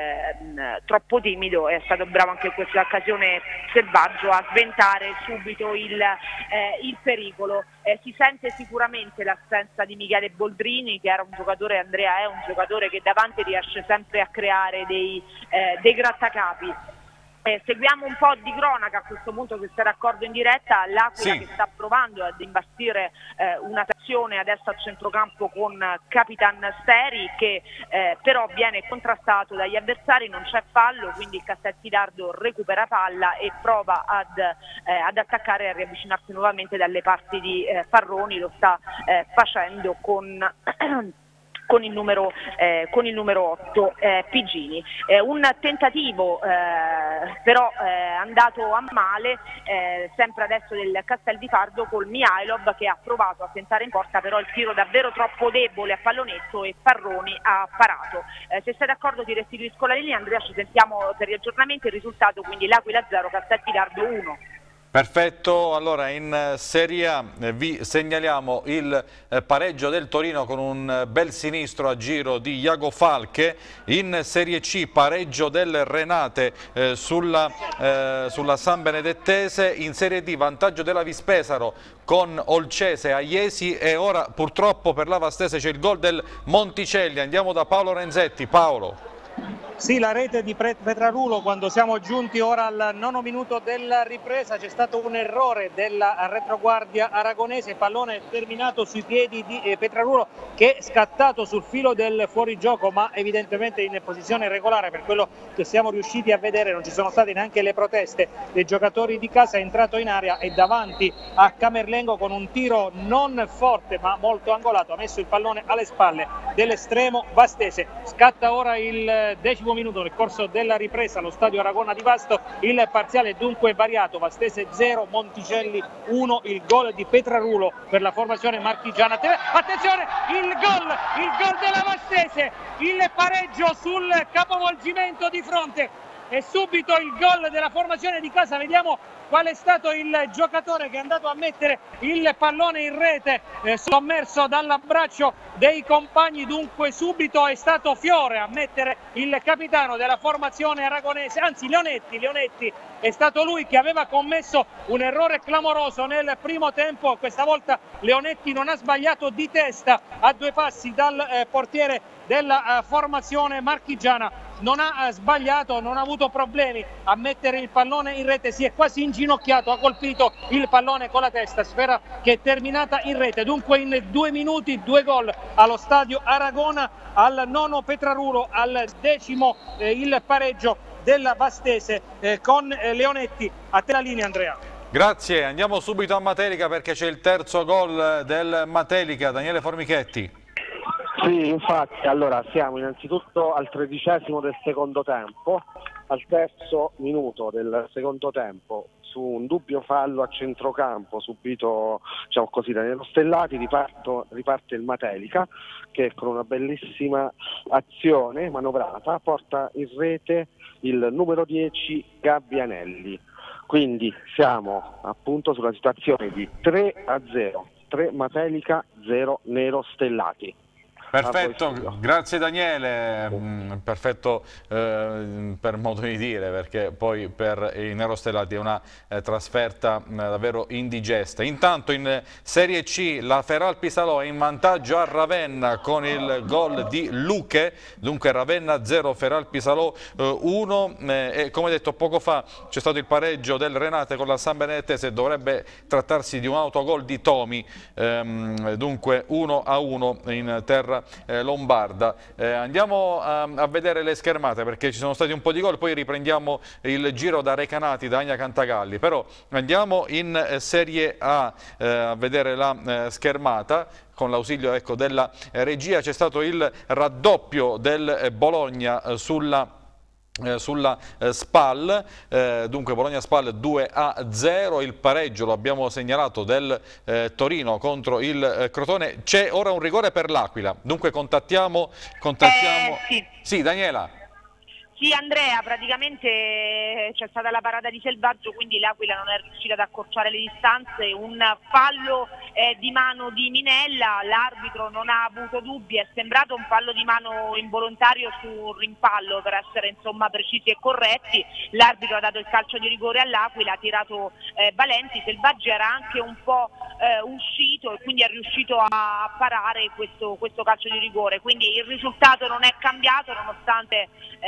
C: ehm, troppo timido. È stato bravo anche in questa occasione Selvaggio a sventare subito il, eh, il pericolo. Eh, si sente sicuramente l'assenza di Michele Boldrini, che era un giocatore, Andrea, è un giocatore che davanti riesce sempre a creare dei, eh, dei grattacapi. Eh, seguiamo un po' di cronaca a questo punto, se sei d'accordo, in diretta. L'Aquila
A: sì.
C: che sta provando ad imbastire eh, una trazione adesso a centrocampo con Capitan Steri, che eh, però viene contrastato dagli avversari, non c'è fallo, quindi il Castelfidardo recupera palla e prova ad, eh, ad attaccare e a riavvicinarsi nuovamente dalle parti di eh, Farroni. Lo sta eh, facendo con Con il, numero, eh, con il numero otto eh, Pigini. Eh, un tentativo eh, però è eh, andato a male, eh, sempre adesso del Castelfidardo, col Mihailov che ha provato a tentare in porta, però il tiro davvero troppo debole a pallonetto e Farroni ha parato. Eh, se sei d'accordo ti restituisco la linea, Andrea, ci sentiamo per gli aggiornamenti. Il risultato quindi l'Aquila zero, Castelfidardo uno.
A: Perfetto, allora in Serie A vi segnaliamo il pareggio del Torino con un bel sinistro a giro di Iago Falche. In Serie C pareggio del Renate eh, sulla, eh, sulla San Benedettese. In Serie D vantaggio della Vispesaro con Olcese a Iesi, e ora purtroppo per la Vastese c'è il gol del Monticelli. Andiamo da Paolo Renzetti. Paolo.
E: Sì, la rete di Petrarulo. Quando siamo giunti ora al nono minuto della ripresa c'è stato un errore della retroguardia aragonese, pallone terminato sui piedi di Petrarulo che è scattato sul filo del fuorigioco, ma evidentemente in posizione regolare. Per quello che siamo riusciti a vedere non ci sono state neanche le proteste dei giocatori di casa. È entrato in area e davanti a Camerlengo con un tiro non forte ma molto angolato ha messo il pallone alle spalle dell'estremo vastese. Scatta ora il decimo minuto nel corso della ripresa allo stadio Aragona di Vasto. Il parziale è dunque variato: Vastese zero, Monticelli uno. Il gol di Petrarulo per la formazione marchigiana. Attenzione, il gol, il gol della Vastese, il pareggio sul capovolgimento di fronte e subito il gol della formazione di casa. Vediamo qual è stato il giocatore che è andato a mettere il pallone in rete, eh, sommerso dall'abbraccio dei compagni. Dunque subito è stato Fiore a mettere il capitano della formazione aragonese, anzi Leonetti, Leonetti è stato lui che aveva commesso un errore clamoroso nel primo tempo. Questa volta Leonetti non ha sbagliato di testa, a due passi dal eh, portiere della uh, formazione marchigiana, non ha uh, sbagliato, non ha avuto problemi a mettere il pallone in rete, si è quasi inginocchiato, ha colpito il pallone con la testa, sfera che è terminata in rete. Dunque in due minuti due gol allo stadio Aragona, al nono Petrarulo, al decimo eh, il pareggio della Vastese eh, con eh, Leonetti. A te la linea, Andrea.
A: Grazie, andiamo subito a Matelica perché c'è il terzo gol del Matelica. Daniele Formichetti.
G: Sì, infatti, allora siamo innanzitutto al tredicesimo del secondo tempo, al terzo minuto del secondo tempo, su un dubbio fallo a centrocampo subito, diciamo così, da Nero Stellati, riparto, riparte il Matelica che con una bellissima azione manovrata porta in rete il numero dieci Gabbianelli. Quindi siamo appunto sulla situazione di tre a zero, tre Matelica, zero Nero Stellati.
A: Perfetto, grazie Daniele, mm, perfetto eh, per modo di dire, perché poi per i nerostellati è una eh, trasferta eh, davvero indigesta. Intanto in Serie C la Feralpi Salò è in vantaggio a Ravenna con il gol di Luche, dunque Ravenna zero, Feralpi Salò uno, eh, e come detto poco fa c'è stato il pareggio del Renate con la San Benedettese, dovrebbe trattarsi di un autogol di Tomi, ehm, dunque uno a uno in terra Eh, lombarda. Eh, andiamo a, a vedere le schermate perché ci sono stati un po' di gol, poi riprendiamo il giro da Recanati, da Agna Cantagalli, però andiamo in eh, Serie A eh, a vedere la eh, schermata. Con l'ausilio ecco, della eh, regia c'è stato il raddoppio del eh, Bologna eh, sulla Eh, sulla eh, Spal, eh, dunque Bologna-Spal due a zero, il pareggio lo abbiamo segnalato del eh, Torino contro il eh, Crotone. C'è ora un rigore per l'Aquila, dunque contattiamo, contattiamo...
C: Eh, sì.
A: Sì, Daniela.
C: Sì, Andrea, praticamente c'è stata la parata di Selvaggio, quindi l'Aquila non è riuscita ad accorciare le distanze, un fallo eh, di mano di Minella, l'arbitro non ha avuto dubbi, è sembrato un fallo di mano involontario su un rimpallo, per essere insomma precisi e corretti. L'arbitro ha dato il calcio di rigore all'Aquila, ha tirato eh, Valenti. Selvaggi era anche un po' eh, uscito e quindi è riuscito a parare questo, questo calcio di rigore, quindi il risultato non è cambiato nonostante eh, questo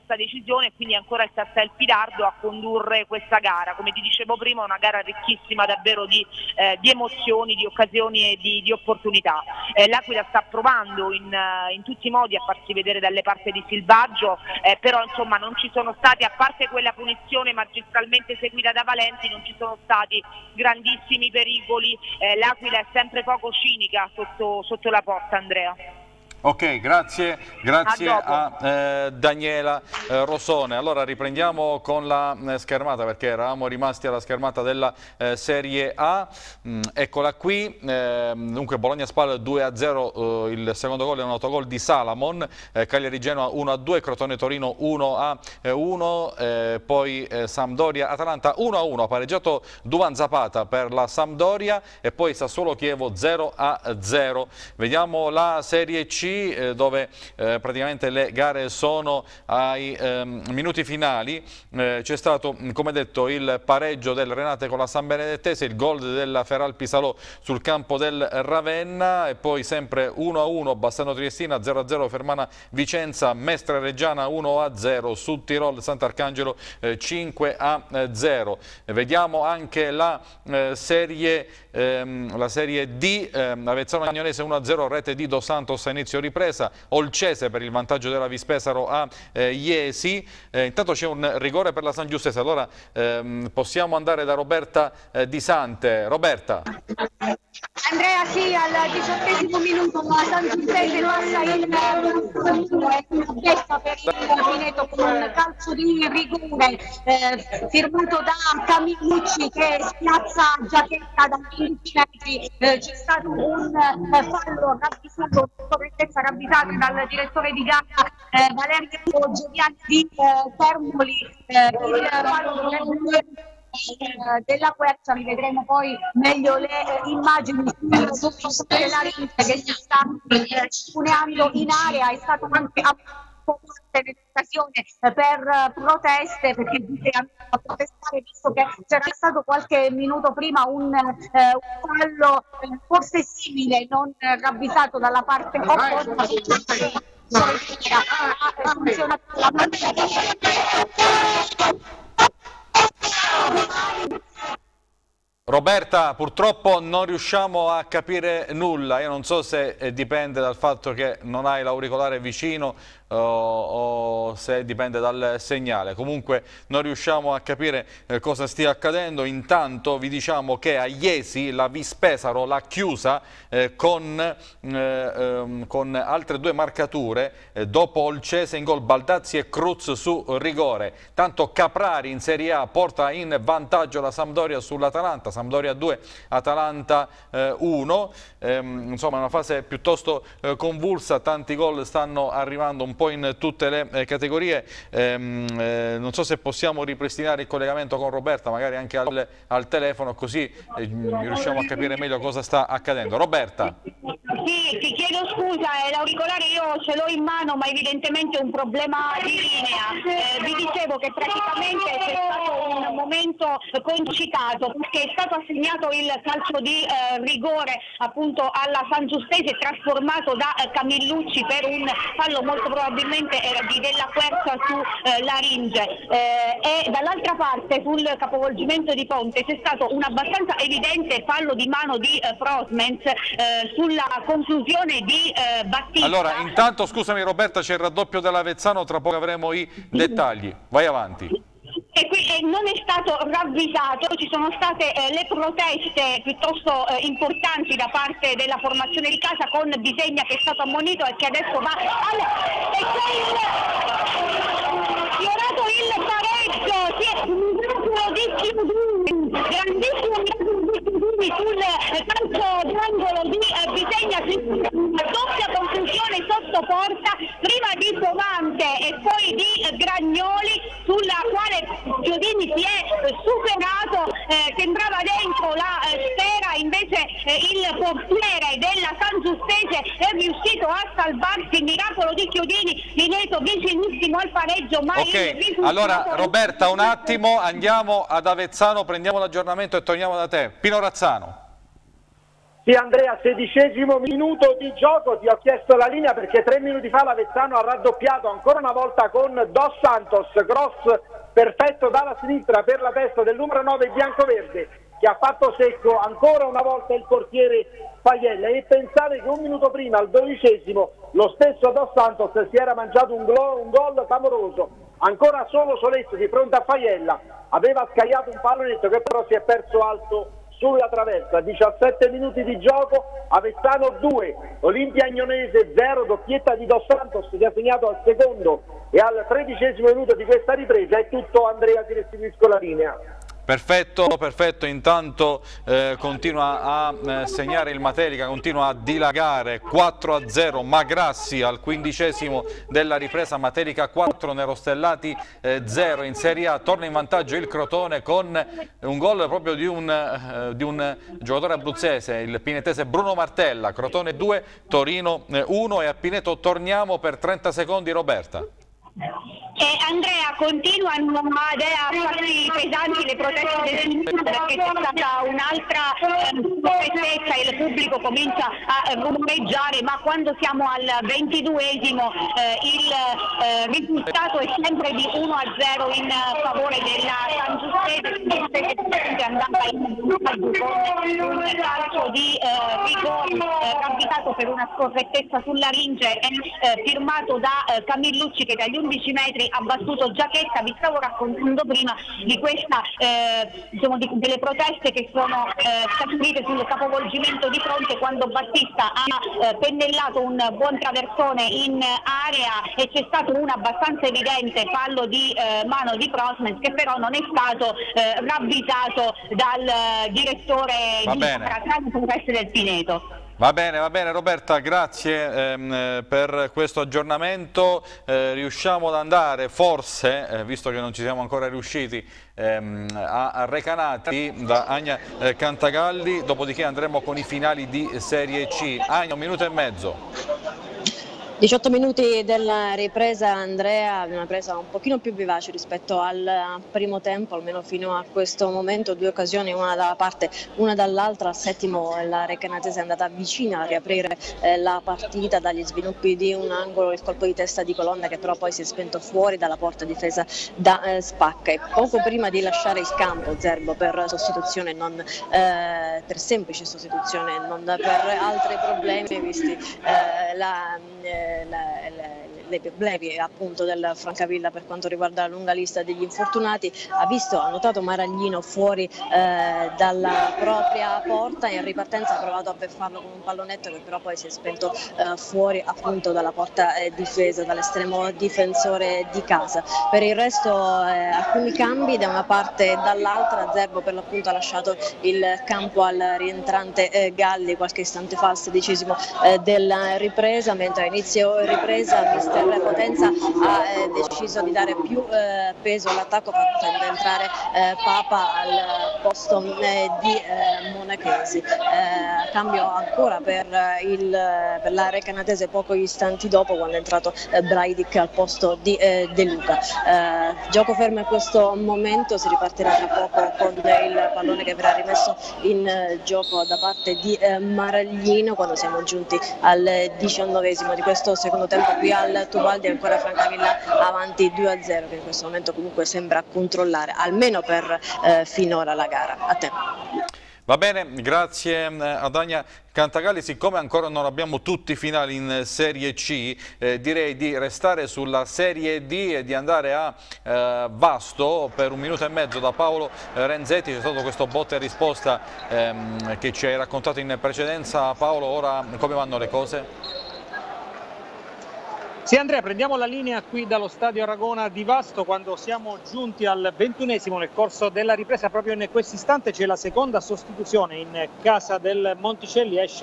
C: questa decisione e quindi ancora il Castel Fidardo a condurre questa gara. Come ti dicevo prima, una gara ricchissima davvero di, eh, di emozioni, di occasioni e di, di opportunità. Eh, L'Aquila sta provando in, in tutti i modi a farsi vedere dalle parti di Silvaggio, eh, però insomma non ci sono stati, a parte quella punizione magistralmente seguita da Valenti, non ci sono stati grandissimi pericoli. Eh, L'Aquila è sempre poco cinica sotto, sotto la porta, Andrea.
A: Ok, grazie, grazie
C: a,
A: a eh, Daniela eh, Rosone. Allora riprendiamo con la eh, schermata, perché eravamo rimasti alla schermata della eh, Serie A. Mm, eccola qui, eh, dunque Bologna-Spal due a zero, eh, il secondo gol è un autogol di Salamon, eh, Cagliari-Genoa uno a due, Crotone-Torino uno a uno, eh, poi eh, Sampdoria-Atalanta uno a uno, ha pareggiato Duvan Zapata per la Sampdoria, e poi Sassuolo-Chievo zero a zero. Vediamo la Serie C, dove eh, praticamente le gare sono ai eh, minuti finali. Eh, c'è stato, come detto, il pareggio del Renate con la San Benedettese, il gol della Feral Pisalò sul campo del Ravenna, e poi sempre uno a uno Bassano Triestina, zero a zero Fermana Vicenza, Mestre Reggiana uno a zero, Sud Tirol Sant'Arcangelo eh, cinque a zero. Vediamo anche la eh, serie ehm, la serie D, ehm, Avezzano Agnonese uno a zero, rete di Dos Santos a inizio ripresa, Olcese per il vantaggio della Vispesaro a eh, Iesi. Eh, intanto c'è un rigore per la San Giustese, allora ehm, possiamo andare da Roberta eh, Di Sante. Roberta.
B: Andrea, sì, al diciottesimo minuto la San Giustese passa il testa per il Pineto con un calcio di rigore eh, firmato da Camillucci che spiazza Giacchetta da quindici metri. Eh, c'è stato un eh, fallo ravvisato, correttezza ravvisata dal direttore di gara eh, Valerio Gioviani di eh, Termoli. Eh, il fallo della Quercia, vi vedremo poi meglio le eh, immagini della Rince che si sta eh, spuneando in area. È stato anche nell'occasione per proteste, perché dice a protestare visto che c'era stato qualche minuto prima un, eh, un fallo eh, forse simile, non ravvisato dalla parte opposta. Ha funzionato la
A: Roberta, purtroppo non riusciamo a capire nulla. Io non so se dipende dal fatto che non hai l'auricolare vicino o, o se dipende dal segnale. Comunque non riusciamo a capire eh, cosa stia accadendo. Intanto vi diciamo che a Iesi la Vispesaro l'ha chiusa eh, con, eh, ehm, con altre due marcature eh, dopo Olcese in gol, Baldazzi e Cruz su rigore. Tanto Caprari in Serie A porta in vantaggio la Sampdoria sull'Atalanta, Sampdoria due, Atalanta uno. Ehm, insomma, è una fase piuttosto eh, convulsa, tanti gol stanno arrivando un po' in tutte le eh, categorie. Ehm, eh, non so se possiamo ripristinare il collegamento con Roberta, magari anche al, al telefono, così eh, riusciamo a capire meglio cosa sta accadendo. Roberta.
B: Sì, ti chiedo scusa, eh, l'auricolare io ce l'ho in mano, ma evidentemente è un problema di linea. Eh, vi dicevo che praticamente c'è stato un momento concitato, perché è stato assegnato il calcio di eh, rigore appunto alla San Giustese, trasformato da eh, Camillucci per un fallo molto probabilmente era di Della Quercia su eh, Laringe. Eh, e dall'altra parte sul capovolgimento di Ponte c'è stato un abbastanza evidente fallo di mano di eh, Prosmens eh, sulla conclusione di eh, Battista.
A: Allora, intanto scusami Roberta, c'è il raddoppio dell'Avezzano, tra poco avremo i dettagli. Vai avanti.
B: E qui eh, non è stato ravvisato, ci sono state eh, le proteste piuttosto eh, importanti da parte della formazione di casa, con Bisegna che è stato ammonito e che adesso va al... e c'è il fiorato il pareggio, si è un Chiudini, grandissimo Chiudini sul calcio d'angolo di eh, Bisegna, doppia conclusione sotto porta, prima di Povante e poi di eh, Gragnoli, sulla quale Chiodini si è superato, eh, sembrava dentro la eh, sfera, invece eh, il portiere della San Giustese è riuscito a salvarsi. Il miracolo di Chiodini, Pineto vicinissimo al pareggio, ma
A: ok, allora Roberta, un attimo, andiamo ad Avezzano, prendiamo l'aggiornamento e torniamo da te. Pino Razzano.
H: Sì, Sì Andrea, sedicesimo minuto di gioco, ti ho chiesto la linea perché tre minuti fa l'Avezzano ha raddoppiato ancora una volta con Dos Santos, cross perfetto dalla sinistra per la testa del numero nove biancoverde che ha fatto secco ancora una volta il portiere Faiella, e pensate che un minuto prima al dodicesimo lo stesso Dos Santos si era mangiato un, gol, un gol clamoroso, ancora solo Solesso di fronte a Faiella, aveva scagliato un pallonetto che però si è perso alto sulla traversa. Diciassette minuti di gioco, Avezzano due, Olimpia Agnonese zero, doppietta di Dos Santos che ha segnato al secondo e al tredicesimo minuto di questa ripresa. È tutto Andrea, ti restituisco la linea.
A: Perfetto, perfetto, intanto eh, continua a eh, segnare il Matelica, continua a dilagare, quattro a zero, Magrassi al quindicesimo della ripresa, Matelica quattro, Nerostellati eh, zero, in Serie A torna in vantaggio il Crotone con un gol proprio di un, eh, di un giocatore abruzzese, il pinetese Bruno Martella, Crotone due, Torino uno, e a Pineto torniamo per trenta secondi Roberta.
B: E Andrea, continuano a farsi pesanti le proteste del sindaco perché c'è stata un'altra protesta e il pubblico comincia a rumoreggiare, ma quando siamo al ventiduesimo eh, il eh, risultato è sempre di uno a zero in favore della San Giuseppe, che è andata in con un calcio di eh, rigore eh, capitato per una scorrettezza sulla ringe e eh, firmato da eh, Camillucci, che dagli undici metri ha battuto Giacchetta. Vi stavo raccontando prima di questa eh, diciamo di, delle proteste che sono eh, scaturite sul capovolgimento di fronte quando Battista ha eh, pennellato un buon traversone in area e c'è stato un abbastanza evidente fallo di eh, mano di Prosmens che però non è stato eh, ravvisato dal eh, direttore
A: Va
B: di
A: bene.
B: del Pineto.
A: Va bene, va bene Roberta, grazie ehm, per questo aggiornamento. Eh, riusciamo ad andare forse, eh, visto che non ci siamo ancora riusciti, ehm, a, a Recanati da Agna eh, Cantagalli, dopodiché andremo con i finali di Serie C. Agna, un minuto e mezzo.
F: diciotto minuti della ripresa, Andrea, una presa un pochino più vivace rispetto al primo tempo, almeno fino a questo momento, due occasioni, una dalla parte, una dall'altra. Al settimo la Recanatese è andata vicina a riaprire eh, la partita dagli sviluppi di un angolo, il colpo di testa di Colonna che però poi si è spento fuori dalla porta difesa da eh, Spacca, e poco prima di lasciare il campo Zerbo per sostituzione, non eh, per semplice sostituzione, non per altri problemi visti eh, la eh, La, la, le problemi appunto del Francavilla per quanto riguarda la lunga lista degli infortunati. Ha visto, ha notato Maraglino fuori eh, dalla propria porta, e in ripartenza ha provato a beffarlo con un pallonetto che però poi si è spento eh, fuori appunto dalla porta eh, difesa, dall'estremo difensore di casa. Per il resto eh, alcuni cambi da una parte e dall'altra. Zerbo per l'appunto ha lasciato il campo al rientrante eh, Galli qualche istante fa, al sedicesimo eh, della ripresa, mentre all'inizio ripresa mister Potenza ha eh, deciso di dare più eh, peso all'attacco, facendo entrare eh, Papa al posto eh, di eh, Monachesi. Eh, cambio ancora per, il, per la Recanatese pochi istanti dopo, quando è entrato eh, Braidic al posto di eh, De Luca. Eh, gioco fermo in questo momento, si ripartirà tra poco con il pallone che verrà rimesso in eh, gioco da parte di eh, Maraglino, quando siamo giunti al diciannovesimo di questo secondo tempo qui al Tubaldi. Ancora Francavilla avanti due a zero, che in questo momento comunque sembra controllare almeno per eh, finora la gara. A te.
A: Va bene, grazie ad Agna Cantagalli. Siccome ancora non abbiamo tutti i finali in Serie C, eh, direi di restare sulla Serie D e di andare a eh, Vasto per un minuto e mezzo da Paolo Renzetti. C'è stato questo botta e risposta ehm, che ci hai raccontato in precedenza. Paolo, ora come vanno le cose?
E: Sì Andrea, prendiamo la linea qui dallo stadio Aragona di Vasto, quando siamo giunti al ventunesimo nel corso della ripresa. Proprio in questo istante c'è la seconda sostituzione in casa del Monticelli, esce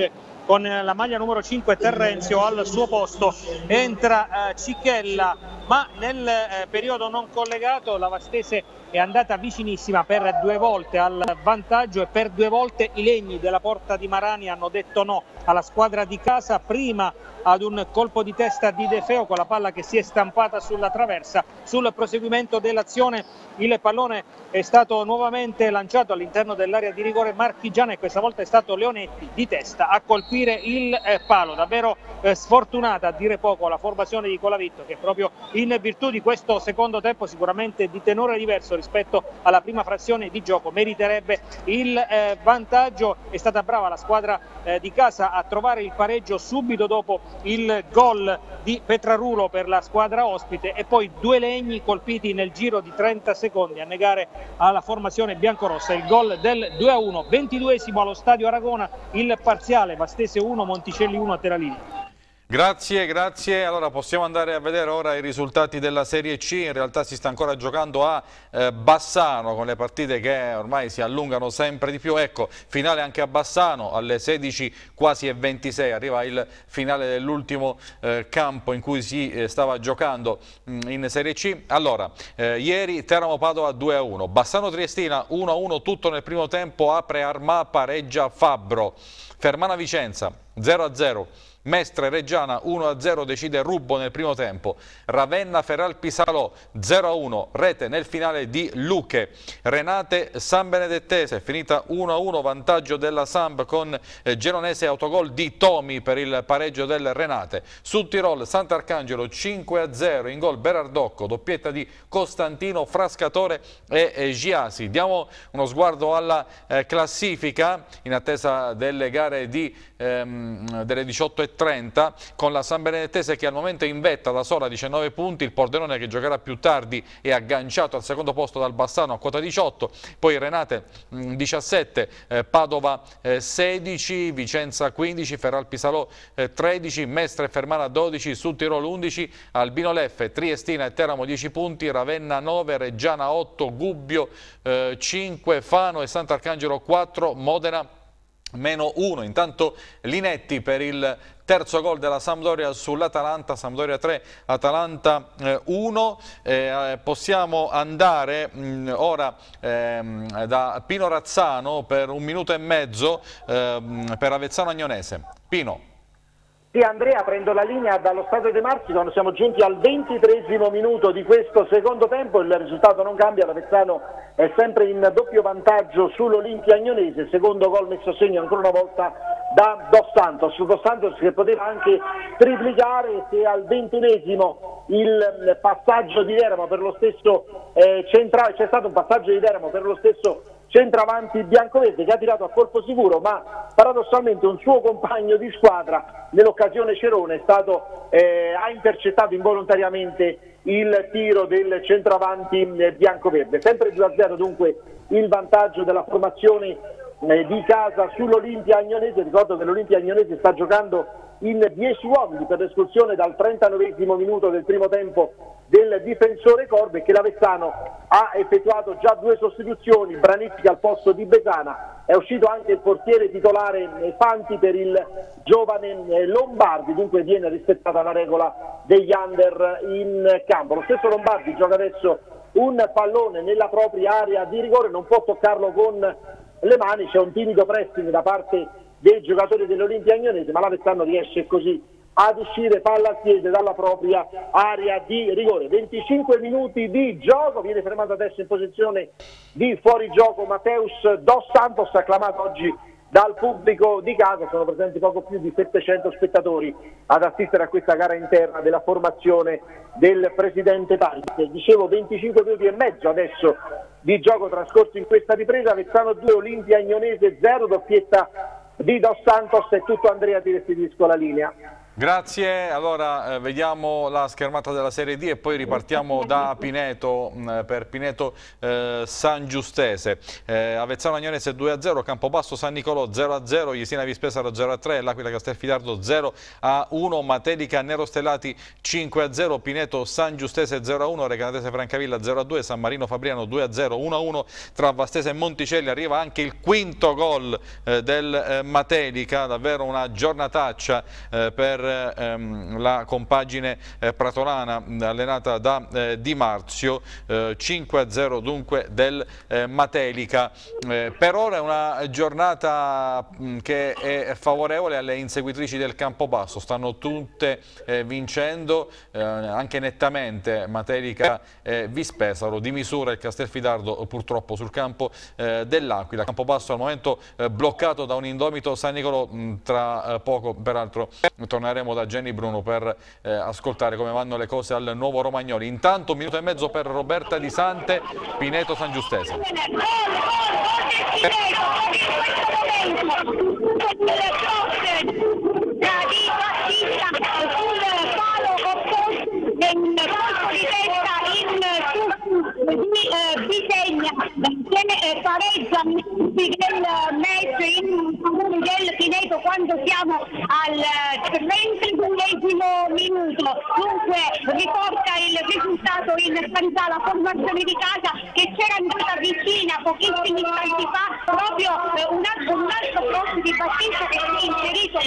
E: con la maglia numero cinque Terrenzio, al suo posto entra eh, Cicchella, ma nel eh, periodo non collegato la Vastese è andata vicinissima per due volte al vantaggio e per due volte i legni della Porta di Marani hanno detto no alla squadra di casa, prima ad un colpo di testa di De Feo con la palla che si è stampata sulla traversa. Sul proseguimento dell'azione il pallone è stato nuovamente lanciato all'interno dell'area di rigore marchigiana e questa volta è stato Leonetti di testa a colpire il eh, palo. Davvero eh, sfortunata, a dire poco, la formazione di Colavitto, che proprio in virtù di questo secondo tempo sicuramente di tenore diverso rispetto alla prima frazione di gioco meriterebbe il eh, vantaggio. È stata brava la squadra eh, di casa a trovare il pareggio subito dopo il gol di Petrarulo per la squadra ospite e poi due legni colpiti nel giro di trenta secondi a negare alla formazione biancorossa il gol del due a uno. ventiduesimo allo stadio Aragona, il parziale Vastese uno Monticelli uno a Teralini.
A: Grazie, grazie. Allora possiamo andare a vedere ora i risultati della Serie C. In realtà si sta ancora giocando a eh, Bassano, con le partite che ormai si allungano sempre di più. Ecco, finale anche a Bassano alle sedici quasi e ventisei. Arriva il finale dell'ultimo eh, campo in cui si eh, stava giocando mh, in Serie C. Allora, eh, ieri Teramo Padova due a uno, Bassano Triestina uno a uno tutto nel primo tempo, apre Armà, pareggia Fabbro. Fermana Vicenza zero a zero. Mestre Reggiana uno a zero, decide Rubbo nel primo tempo. Ravenna Feralpi Salò zero a uno, rete nel finale di Luche. Renate San Benedettese finita uno a uno, vantaggio della Samb con eh, Geronese, autogol di Tomi per il pareggio del Renate. Sul Tirol Sant'Arcangelo cinque a zero, in gol Berardocco, doppietta di Costantino, Frascatore e eh, Giasi. Diamo uno sguardo alla eh, classifica in attesa delle gare di, ehm, delle diciotto e trenta, con la San Benedettese che al momento è in vetta da sola diciannove punti, il Pordenone che giocherà più tardi è agganciato al secondo posto dal Bassano a quota diciotto, poi Renate mh, diciassette, eh, Padova eh, sedici, Vicenza quindici, Feralpi Salò eh, tredici, Mestre e Fermana dodici, Sul Tirolo undici, Albino Leffe, Triestina e Teramo dieci punti, Ravenna nove, Reggiana otto, Gubbio eh, cinque, Fano e Sant'Arcangelo quattro, Modena meno uno. Intanto Linetti per il terzo gol della Sampdoria sull'Atalanta, Sampdoria tre, Atalanta uno. Eh, possiamo andare mh, ora ehm, da Pino Razzano per un minuto e mezzo ehm, per Avezzano Agnonese. Pino.
H: Sì, Andrea, prendo la linea dallo Stadio dei Marsi quando siamo giunti al ventitreesimo minuto di questo secondo tempo. Il risultato non cambia, l'Avezzano è sempre in doppio vantaggio sull'Olimpia Agnonese, secondo gol messo a segno ancora una volta da Dos Santos, Dos Santos che poteva anche triplicare se al ventunesimo il passaggio di Teramo per lo stesso eh, centrale, c'è stato un passaggio di Teramo per lo stesso centravanti biancoverde che ha tirato a colpo sicuro, ma paradossalmente un suo compagno di squadra nell'occasione Cerone è stato, eh, ha intercettato involontariamente il tiro del centravanti eh, biancoverde. Sempre due a zero dunque il vantaggio della formazione eh, di casa sull'Olimpia Agnonese. Ricordo che l'Olimpia Agnonese sta giocando in dieci uomini per l'espulsione dal trentanovesimo minuto del primo tempo del difensore Corbe, che l'Avezzano ha effettuato già due sostituzioni, Branicchi al posto di Besana, è uscito anche il portiere titolare Fanti per il giovane Lombardi, dunque viene rispettata la regola degli under in campo. Lo stesso Lombardi gioca adesso un pallone nella propria area di rigore, non può toccarlo con le mani, c'è un timido pressing da parte dei giocatori dell'Olimpia Agnonese, ma l'Avezzano riesce così ad uscire palla al piede dalla propria area di rigore. venticinque minuti di gioco, viene fermato adesso in posizione di fuorigioco Mateus Dos Santos, acclamato oggi dal pubblico di casa. Sono presenti poco più di settecento spettatori ad assistere a questa gara interna della formazione del presidente Paris. Dicevo venticinque minuti e mezzo adesso di gioco trascorso in questa ripresa, Avezzano due, Olimpia Agnonese zero, doppietta di Dos Santos. È tutto, Andrea, ti restituisco la linea.
A: Grazie, allora eh, vediamo la schermata della Serie D e poi ripartiamo da Pineto mh, per Pineto eh, San Giustese. Eh, Avezzano Agnonese due a zero, Campobasso San Nicolò zero a zero, Jesina Vispesaro zero a tre, L'Aquila Castelfidardo zero a uno, Matelica Nero Stellati cinque a zero, Pineto San Giustese zero a uno, Recanatese Francavilla zero a due, San Marino Fabriano due a zero, uno a uno tra Vastese e Monticelli. Arriva anche il quinto gol eh, del eh, Matelica, davvero una giornataccia eh, per ehm, la compagine eh, pratolana allenata da eh, Di Marzio, eh, cinque a zero dunque del eh, Matelica. Eh, per ora è una giornata mh, che è favorevole alle inseguitrici del Campobasso, stanno tutte eh, vincendo eh, anche nettamente, Matelica e Vispesaro, di misura il Castelfidardo purtroppo sul campo eh, dell'Aquila. Campobasso al momento eh, bloccato da un indomito San Nicolò. Mh, tra eh, poco peraltro torneremo da Jenny Bruno per eh, ascoltare come vanno le cose al Nuovo Romagnoli. Intanto un minuto e mezzo per Roberta Di Sante, Pineto San Giustese.
B: Bisegna eh, pareggia del match in favore del Pineto quando siamo al trentaduesimo minuto. Dunque riporta il risultato in parità la formazione di casa che c'era andata vicina pochissimi istanti fa, proprio eh, un altro, un altro cross di Battista che si è inserito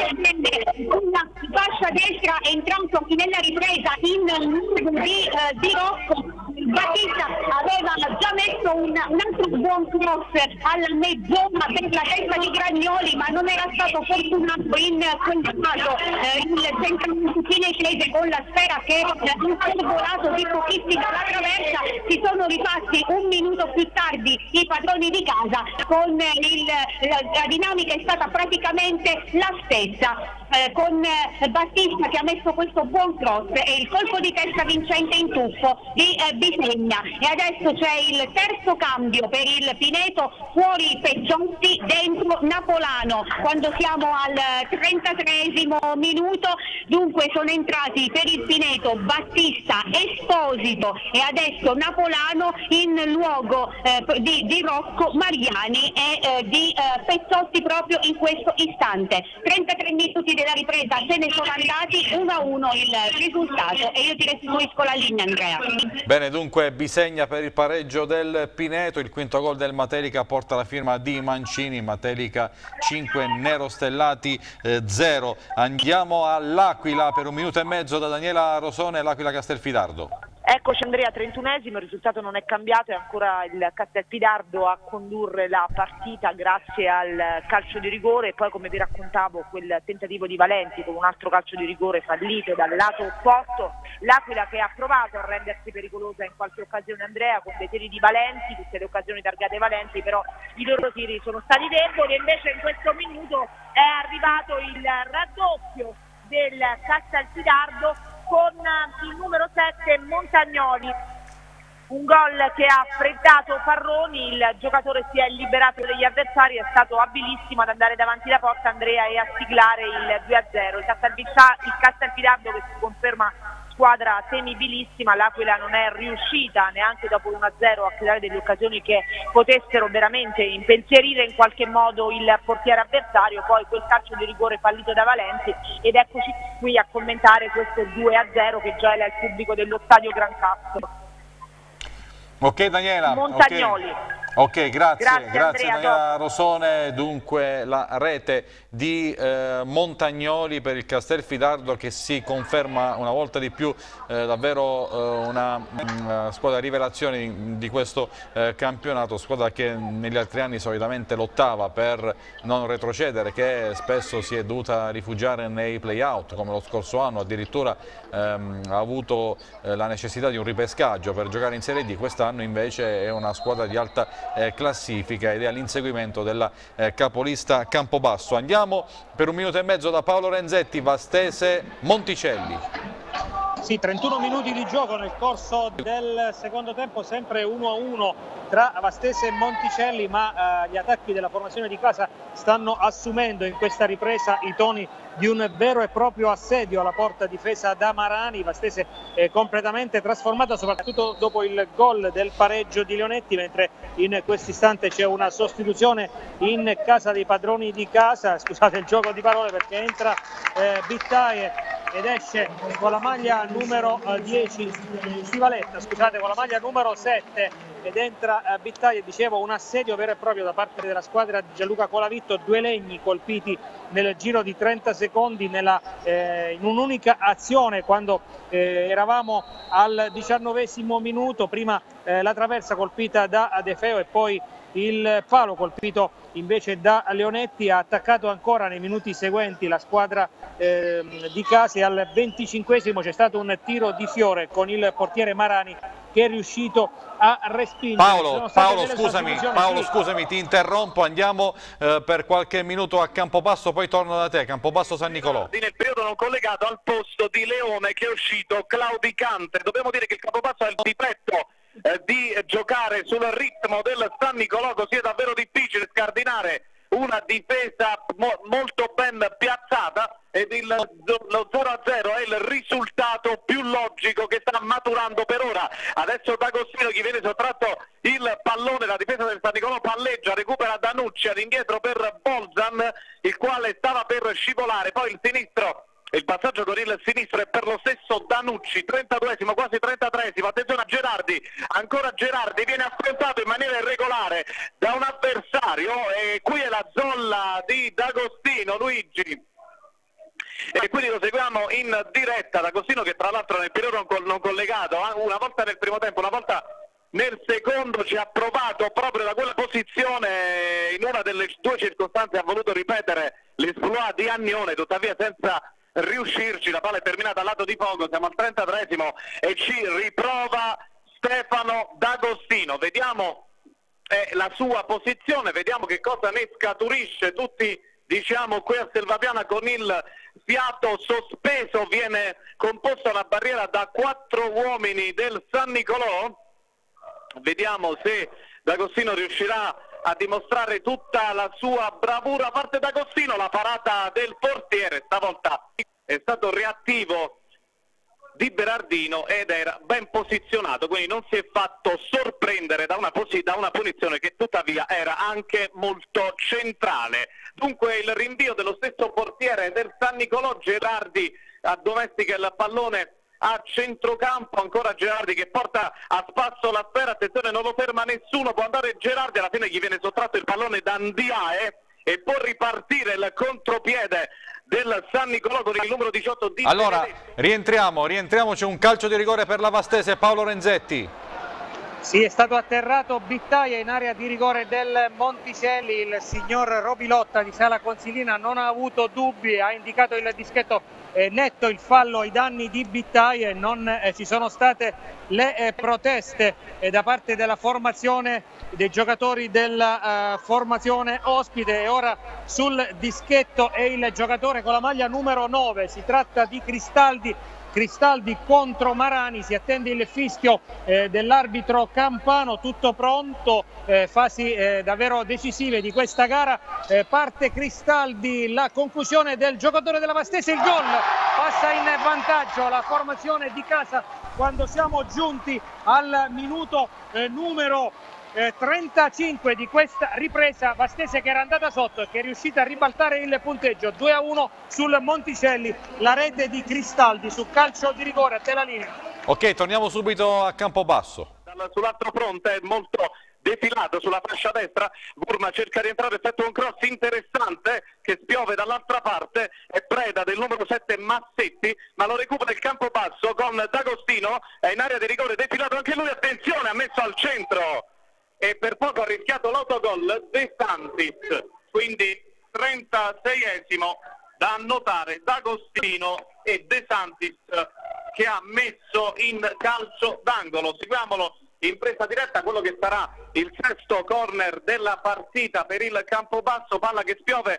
B: una fascia destra, è entrato nella ripresa in di, eh, di Rocco. Battista aveva già messo un, un altro buon cross alla mezz'ora per la testa di Gragnoli, ma non era stato fortunato in quel caso eh, il centravanti cinese con la sfera che in quel volato di pochissimo alla traversa. Si sono rifatti un minuto più tardi i padroni di casa, con il, la, la dinamica è stata praticamente la stessa. Eh, con eh, Battista che ha messo questo buon cross e il colpo di testa vincente in tuffo di eh, Bisegna. E adesso c'è il terzo cambio per il Pineto, fuori Pecciotti, dentro Napolano, quando siamo al trentatreesimo minuto. Dunque sono entrati per il Pineto Battista, Esposito e adesso Napolano in luogo eh, di, di Rocco Mariani e eh, di eh, Pecciotti proprio in questo istante. trentatré minuti della ripresa se ne sono andati, uno a uno il risultato e io ti restituisco la linea, Andrea.
A: Bene, dunque Bisegna per il pareggio del Pineto, il quinto gol del Matelica porta la firma di Mancini, Matelica cinque, Nero Stellati zero. Andiamo all'Aquila per un minuto e mezzo da Daniela Rosone, l'Aquila Castelfidardo.
C: Eccoci Andrea, trentunesimo, il risultato non è cambiato, è ancora il Castelfidardo a condurre la partita grazie al calcio di rigore e poi, come vi raccontavo, quel tentativo di Valenti con un altro calcio di rigore fallito dal lato opposto. L'Aquila che ha provato a rendersi pericolosa in qualche occasione, Andrea, con dei tiri di Valenti, tutte le occasioni targate Valenti, però i loro tiri sono stati deboli e invece in questo minuto è arrivato il raddoppio del Castelfidardo con il numero sette Montagnoli, un gol che ha freddato Farroni, il giocatore si è liberato degli avversari, è stato abilissimo ad andare davanti la porta, Andrea, e a siglare il due a zero. Il Castelfidardo che si conferma squadra temibilissima, l'Aquila non è riuscita neanche dopo l'uno a zero a creare delle occasioni che potessero veramente impensierire in qualche modo il portiere avversario, poi quel calcio di rigore fallito da Valenti ed eccoci qui a commentare questo due a zero che gioia il pubblico dello stadio Gran Castro.
A: Ok Daniela,
C: Montagnoli.
A: Okay. Ok, grazie,
C: grazie,
A: grazie
C: Andrea,
A: Daniela Rosone. Dunque la rete di eh, Montagnoli per il Castelfidardo che si conferma una volta di più eh, davvero eh, una, una squadra rivelazione di, di questo eh, campionato, squadra che negli altri anni solitamente lottava per non retrocedere, che spesso si è dovuta rifugiare nei play-out come lo scorso anno, addirittura ehm, ha avuto eh, la necessità di un ripescaggio per giocare in Serie D. Quest'anno invece è una squadra di alta Eh, classifica ed è all'inseguimento della eh, capolista Campobasso. Andiamo per un minuto e mezzo da Paolo Renzetti, Vastese Monticelli.
E: Sì, trentuno minuti di gioco nel corso del secondo tempo, sempre uno a uno tra Vastese e Monticelli, ma eh, gli attacchi della formazione di casa stanno assumendo in questa ripresa i toni di un vero e proprio assedio alla porta difesa da Marani. Vastese è completamente trasformata, soprattutto dopo il gol del pareggio di Leonetti, mentre in questo istante c'è una sostituzione in casa dei padroni di casa, scusate il gioco di parole, perché entra eh, Bittaie ed esce con la maglia numero dieci, Stivaletta, scusate, con la maglia numero sette, ed entra eh, Bittaie. Dicevo, un assedio vero e proprio da parte della squadra di Gianluca Colavitto, due legni colpiti nel giro di trenta secondi nella, eh, in un'unica azione, quando eh, eravamo al diciannovesimo minuto, prima eh, la traversa colpita da De Feo e poi il palo colpito invece da Leonetti. Ha attaccato ancora nei minuti seguenti la squadra eh, di casa, e al venticinquesimo c'è stato un tiro di Fiore con il portiere Marani che è riuscito a respingere.
A: Paolo, Paolo scusami, Paolo sì. scusami, ti interrompo, andiamo eh, per qualche minuto a Campobasso, poi torno da te. Campobasso San Nicolò.
D: Nel periodo non collegato al posto di Leone che è uscito claudicante. Dobbiamo dire che il Campobasso ha il difetto eh, di giocare sul ritmo del San Nicolò, così è davvero difficile scardinare una difesa mo molto ben piazzata, ed il, lo zero a zero è il risultato più logico che sta maturando per ora. Adesso D'Agostino, gli viene sottratto il pallone, la difesa del San Nicolò palleggia, recupera Danucci all'indietro per Bolzan, il quale stava per scivolare, poi il sinistro. Il passaggio con il sinistro è per lo stesso Danucci, trentaduesimo, quasi trentatreesimo, attenzione a Gerardi, ancora Gerardi, viene affrontato in maniera irregolare da un avversario, e qui è la zolla di D'Agostino, Luigi. E quindi lo seguiamo in diretta, D'Agostino che tra l'altro nel periodo non collegato, una volta nel primo tempo, una volta nel secondo ci ha provato proprio da quella posizione, in una delle due circostanze ha voluto ripetere l'esploit di Agnone, tuttavia senza riuscirci. La palla è terminata al lato di poco, siamo al trentatreesimo e ci riprova Stefano D'Agostino. Vediamo eh, la sua posizione, vediamo che cosa ne scaturisce. Tutti diciamo qui a Selvapiana con il fiato sospeso, viene composta una barriera da quattro uomini del San Nicolò. Vediamo se D'Agostino riuscirà a dimostrare tutta la sua bravura. Parte D'Agostino, la parata del portiere, stavolta è stato reattivo Di Berardino ed era ben posizionato, quindi non si è fatto sorprendere da una, da una punizione che tuttavia era anche molto centrale. Dunque il rinvio dello stesso portiere del San Nicolò, Gerardi addomestica il pallone a centrocampo, ancora Gerardi che porta a spasso la sfera, attenzione non lo ferma nessuno, può andare Gerardi, alla fine gli viene sottratto il pallone da Ndiaye e può ripartire il contropiede del San Nicolò con il numero diciotto di
A: Allora,
D: Benedetto.
A: rientriamo, rientriamo, c'è un calcio di rigore per la Vastese, Paolo Renzetti.
E: Sì, è stato atterrato Bittaie in area di rigore del Monticelli. Il signor Robilotta di Sala Consilina non ha avuto dubbi, ha indicato il dischetto eh, netto, il fallo ai danni di Bittaie. Non eh, ci sono state le eh, proteste eh, da parte della formazione, dei giocatori della eh, formazione ospite. E ora sul dischetto è il giocatore con la maglia numero nove, si tratta di Cristaldi. Cristaldi contro Marani, si attende il fischio eh, dell'arbitro Campano, tutto pronto, eh, fasi eh, davvero decisive di questa gara. Eh, parte Cristaldi, la conclusione del giocatore della Vastese, il gol, passa in vantaggio la formazione di casa quando siamo giunti al minuto eh, numero Eh, trentacinque di questa ripresa. Vastese che era andata sotto e che è riuscita a ribaltare il punteggio, due a uno sul Monticelli, la rete di Cristaldi su calcio di rigore. A te la linea.
A: Ok, torniamo subito a Campobasso.
D: Sull'altro fronte è molto defilato sulla fascia destra, Gurma cerca di entrare, effettua un cross interessante che spiove dall'altra parte, è preda del numero sette Massetti, ma lo recupera il Campobasso con D'Agostino, è in area di rigore, defilato anche lui, attenzione, ha messo al centro e per poco ha rischiato l'autogol De Santis, quindi trentaseiesimo da annotare D'Agostino e De Santis che ha messo in calcio d'angolo. Seguiamolo in presa diretta, quello che sarà il sesto corner della partita per il Campobasso, palla che spiove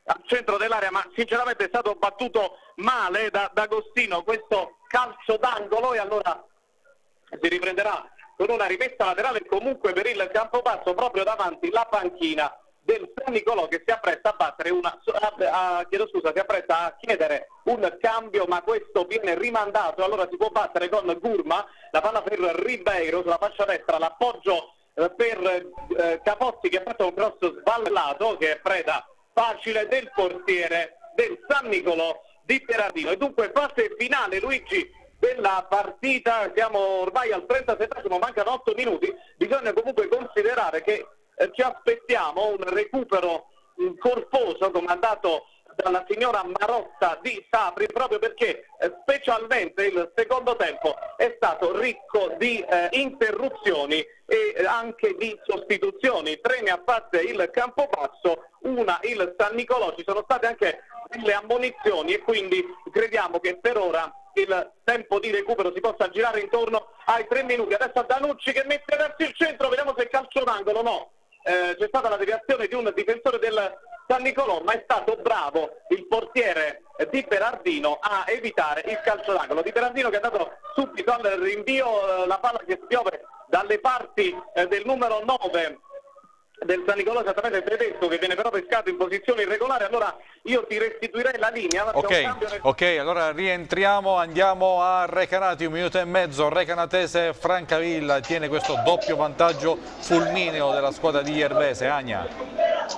D: al centro dell'area, ma sinceramente è stato battuto male da D'Agostino questo calcio d'angolo, e allora si riprenderà con una rimessa laterale comunque per il Campobasso, proprio davanti la panchina del San Nicolò, che si appresta a battere una a, a, chiedo scusa, si appresta a chiedere un cambio, ma questo viene rimandato. Allora si può battere con Gurma, la palla per Ribeiro sulla fascia destra, l'appoggio eh, per eh, Capozzi, che ha fatto un cross sballato che è preda facile del portiere del San Nicolò di Berardino. E dunque fase finale, Luigi, della partita. Siamo ormai al trentasettesimo, mancano otto minuti. Bisogna comunque considerare che eh, ci aspettiamo un recupero mh, corposo comandato dalla signora Marotta di Sapri, proprio perché eh, specialmente il secondo tempo è stato ricco di eh, interruzioni e anche di sostituzioni. Tre ne ha fatte il Campobasso, una il San Nicolò. Ci sono state anche delle ammonizioni e quindi crediamo che per ora il tempo di recupero si possa girare intorno ai tre minuti. Adesso Danucci che mette verso il centro, vediamo se è calcio d'angolo. No, eh, c'è stata la deviazione di un difensore del San Nicolò, ma è stato bravo il portiere di Berardino a evitare il calcio d'angolo. Di Berardino che è andato subito al rinvio, eh, la palla che spiove dalle parti eh, del numero nove del San Nicolò, esattamente tedesco, che viene però pescato in posizione irregolare. Allora io ti restituirei la linea.
A: Ok, ok, allora rientriamo, andiamo a Recanati, un minuto e mezzo. Recanatese Francavilla tiene questo doppio vantaggio fulmineo della squadra di Iervese. Agna.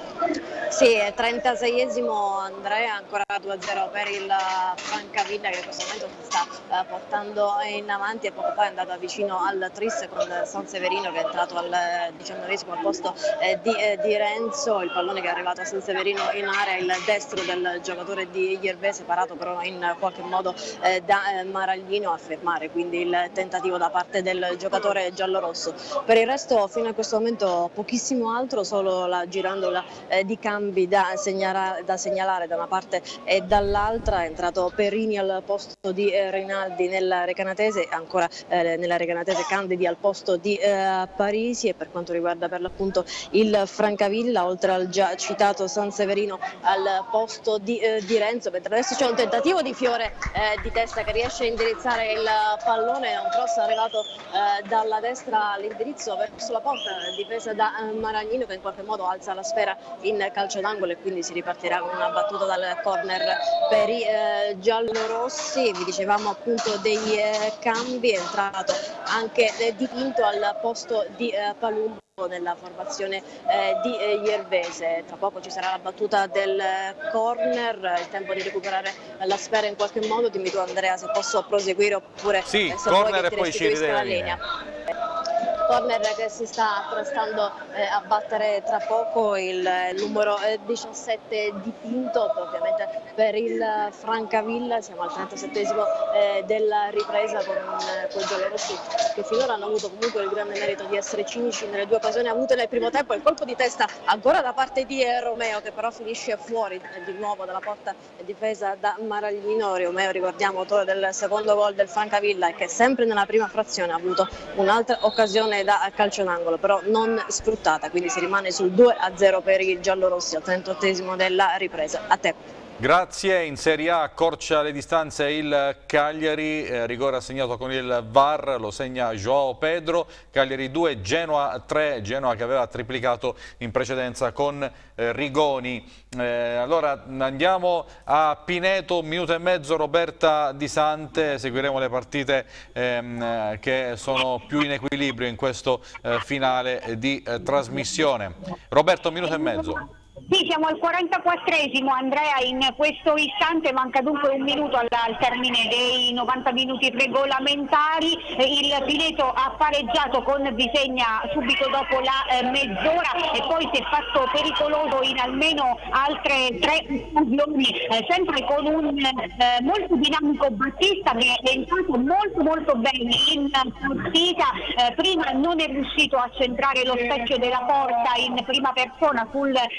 F: Sì, è trentaseiesimo Andrea, ancora due a zero per il Francavilla, che in questo momento si sta uh, portando in avanti, e poco fa è andata vicino al tris con San Severino, che è entrato al diciannovesimo al posto eh, di, eh, di Renzo. Il pallone che è arrivato a San Severino in area, il destro del giocatore di Iervese, parato però in qualche modo eh, da eh, Maraglino, a fermare quindi il tentativo da parte del giocatore giallorosso. Per il resto fino a questo momento pochissimo altro, solo la girandola eh, di cambi Da segnalare, da segnalare da una parte e dall'altra. È entrato Perini al posto di eh, Rinaldi nella Recanatese, ancora eh, nella Recanatese Candidi al posto di eh, Parisi. E per quanto riguarda per l'appunto il Francavilla, oltre al già citato San Severino al posto di, eh, di Renzo, mentre adesso c'è un tentativo di Fiore eh, di testa che riesce a indirizzare il pallone, un cross arrivato eh, dalla destra all'indirizzo verso la porta, difesa da eh, Maraglino, che in qualche modo alza la sfera in calcio d'angolo, e quindi si ripartirà con una battuta dal corner per i eh, giallorossi. Vi dicevamo appunto dei eh, cambi, è entrato anche eh, Di Pinto al posto di eh, Palumbo nella formazione eh, di eh, Iervese. Tra poco ci sarà la battuta del eh, corner, il tempo di recuperare la sfera in qualche modo. Dimmi tu Andrea se posso proseguire oppure
A: sì,
F: eh, se
A: corner
F: vuoi che ti
A: e poi ci
F: restituisca la linea. Corner che si sta apprestando eh, a battere tra poco il eh, numero eh, diciassette Di Pinto, ovviamente per il Francavilla. Siamo al trentasettesimo eh, della ripresa con eh, quei giallorossi che finora hanno avuto comunque il grande merito di essere cinici nelle due occasioni avute nel primo tempo. Il colpo di testa ancora da parte di eh, Romeo, che però finisce fuori eh, di nuovo dalla porta eh, difesa da Maraglino. Romeo, ricordiamo, autore del secondo gol del Francavilla, e che sempre nella prima frazione ha avuto un'altra occasione da calcio d'angolo, però non sfruttata, quindi si rimane sul due a zero per i giallorossi al trentottesimo della ripresa. A te.
A: Grazie. In Serie A accorcia le distanze il Cagliari, eh, rigore assegnato con il V A R, lo segna Joao Pedro. Cagliari due, Genoa tre, Genoa che aveva triplicato in precedenza con eh, Rigoni. Eh, allora andiamo a Pineto, un minuto e mezzo, Roberta Di Sante. Seguiremo le partite ehm, che sono più in equilibrio in questo eh, finale di eh, trasmissione. Roberto, un minuto e mezzo.
B: Sì, siamo al quarantaquattresimo Andrea, in questo istante manca dunque un minuto al, al termine dei novanta minuti regolamentari. Il Pineto ha pareggiato con Bisegna subito dopo la eh, mezz'ora, e poi si è fatto pericoloso in almeno altre tre occasioni, eh, sempre con un eh, molto dinamico Battista che è entrato molto molto bene in partita. Eh, prima non è riuscito a centrare lo specchio della porta in prima persona sul eh, traversone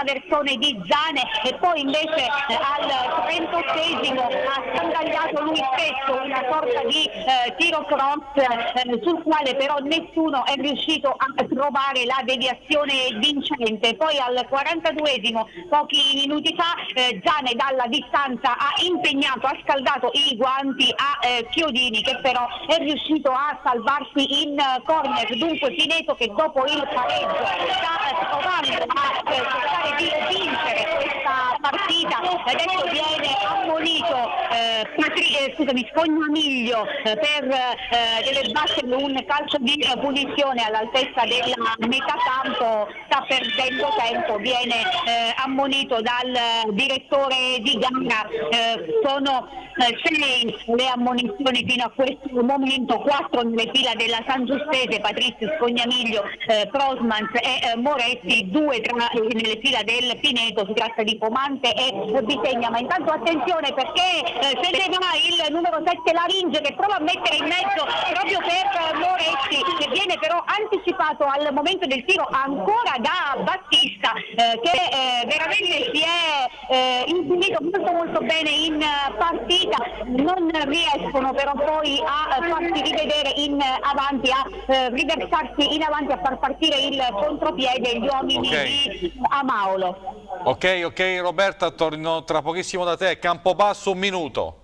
B: traversone di Zane, e poi invece eh, al trentottesimo ha scandagliato lui stesso una sorta di eh, tiro cross eh, sul quale però nessuno è riuscito a trovare la deviazione vincente. Poi al quarantaduesimo, pochi minuti fa, eh, Zane dalla distanza ha impegnato, ha scaldato i guanti a eh, Chiodini, che però è riuscito a salvarsi in uh, corner. Dunque Pineto, che dopo il pareggio sta provando a eh, cercare di vincere questa partita, adesso viene ammonito eh, Patri, eh, scusami, Scognamiglio eh, per eh, deve battere un calcio di eh, punizione all'altezza della metà campo, sta perdendo tempo, viene eh, ammonito dal direttore di gara. Eh, sono eh, sei le ammonizioni fino a questo momento, quattro nelle fila della San Giustese, Patrizio, Scognamiglio, eh, Prosmans e eh, Moretti, due tra, eh, nelle fila del Pineto, si tratta di Pomante e Bisegna. Ma intanto attenzione, perché eh, se ne va il numero sette Laringe, che prova a mettere in mezzo proprio per Moretti, che viene però anticipato al momento del tiro ancora da Battista, eh, che eh, veramente si è eh, inserito molto molto bene in partita. Non riescono però poi a farsi rivedere in avanti, a eh, riversarsi in avanti, a far partire il contropiede gli uomini okay. di Amaolo.
A: Ok, ok Roberta, torno tra pochissimo da te. Campobasso, un minuto.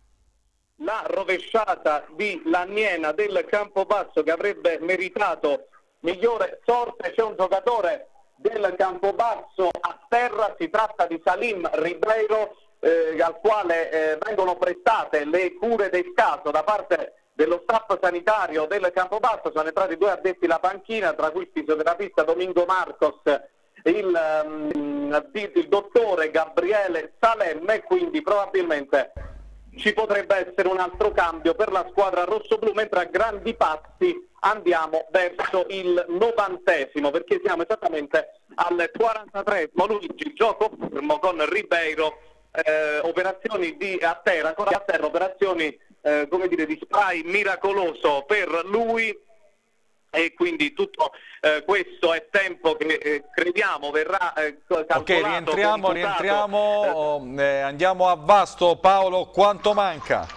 D: La rovesciata di Laniena del Campobasso, che avrebbe meritato migliore sorte. C'è un giocatore del Campobasso a terra, si tratta di Salim Ribeiro, eh, al quale eh, vengono prestate le cure del caso da parte dello staff sanitario del Campobasso. Sono entrati due addetti alla panchina, tra cui il fisioterapista Domingo Marcos, il, um, il dottore Gabriele Salemme, quindi probabilmente ci potrebbe essere un altro cambio per la squadra rossoblù, mentre a grandi passi andiamo verso il novantesimo, perché siamo esattamente al quarantatreesimo. Luigi, gioco fermo con Ribeiro, eh, operazioni di a terra, a terra operazioni eh, come dire di spray miracoloso per lui, e quindi tutto eh, questo è tempo che eh, crediamo verrà eh, calcolato. Ok,
A: rientriamo, rientriamo eh, andiamo a Vasto. Paolo, quanto manca?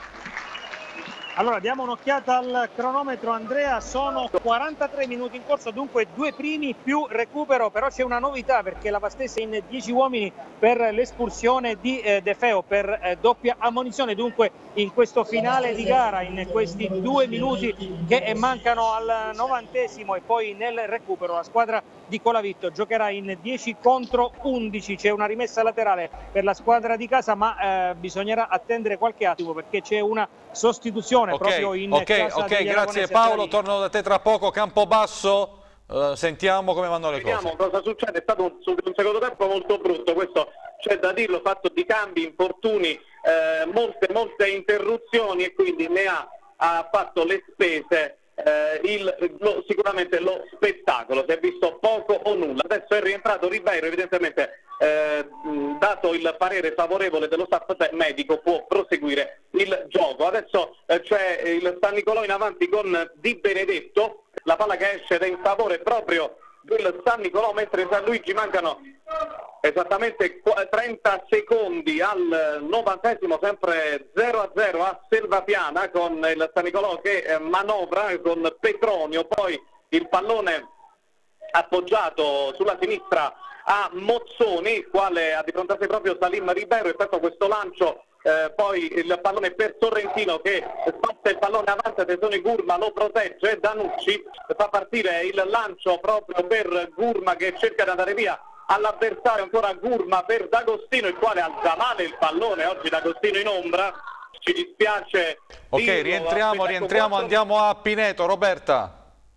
E: Allora diamo un'occhiata al cronometro, Andrea, sono quarantatré minuti in corso, dunque due primi più recupero, però c'è una novità, perché la Vastese in dieci uomini per l'espulsione di eh, De Feo, per eh, doppia ammonizione. Dunque in questo finale di gara, in questi due minuti che mancano al novantesimo e poi nel recupero, la squadra di Colavitto giocherà in dieci contro undici. C'è una rimessa laterale per la squadra di casa, ma eh, bisognerà attendere qualche attimo, perché c'è una sostituzione
A: okay,
E: proprio in
A: ok,
E: casa
A: ok,
E: degli
A: grazie Paolo, torno da te tra poco. Campobasso, uh, sentiamo come vanno le
D: Vediamo
A: cose.
D: cosa succede. È stato un, un secondo tempo molto brutto, questo c'è da dirlo, fatto di cambi, infortuni, eh, molte molte interruzioni, e quindi ne ha, ha fatto le spese eh, il, lo, sicuramente lo spettacolo. Si è visto poco o nulla. Adesso è rientrato Ribeiro, evidentemente eh, dato il parere favorevole dello staff medico può proseguire il gioco. Adesso eh, c'è il San Nicolò in avanti con Di Benedetto, la palla che esce in favore proprio del San Nicolò, mentre San Luigi mancano esattamente trenta secondi al novantesimo, sempre zero a zero a Selvapiana, con il San Nicolò che manovra con Petronio, poi il pallone appoggiato sulla sinistra a Mozzoni, il quale ha di fronte a sé proprio Salim Ribeiro. Effettua questo lancio, eh, poi il pallone per Sorrentino che sposta il pallone avanti, attenzione Gurma lo protegge, Danucci fa partire il lancio proprio per Gurma che cerca di andare via all'avversario, ancora Gurma per D'Agostino, il quale alza male il pallone, oggi D'Agostino in ombra, ci dispiace.
A: Ok, dirlo, rientriamo, rientriamo, quattro... andiamo a Pineto. Roberta.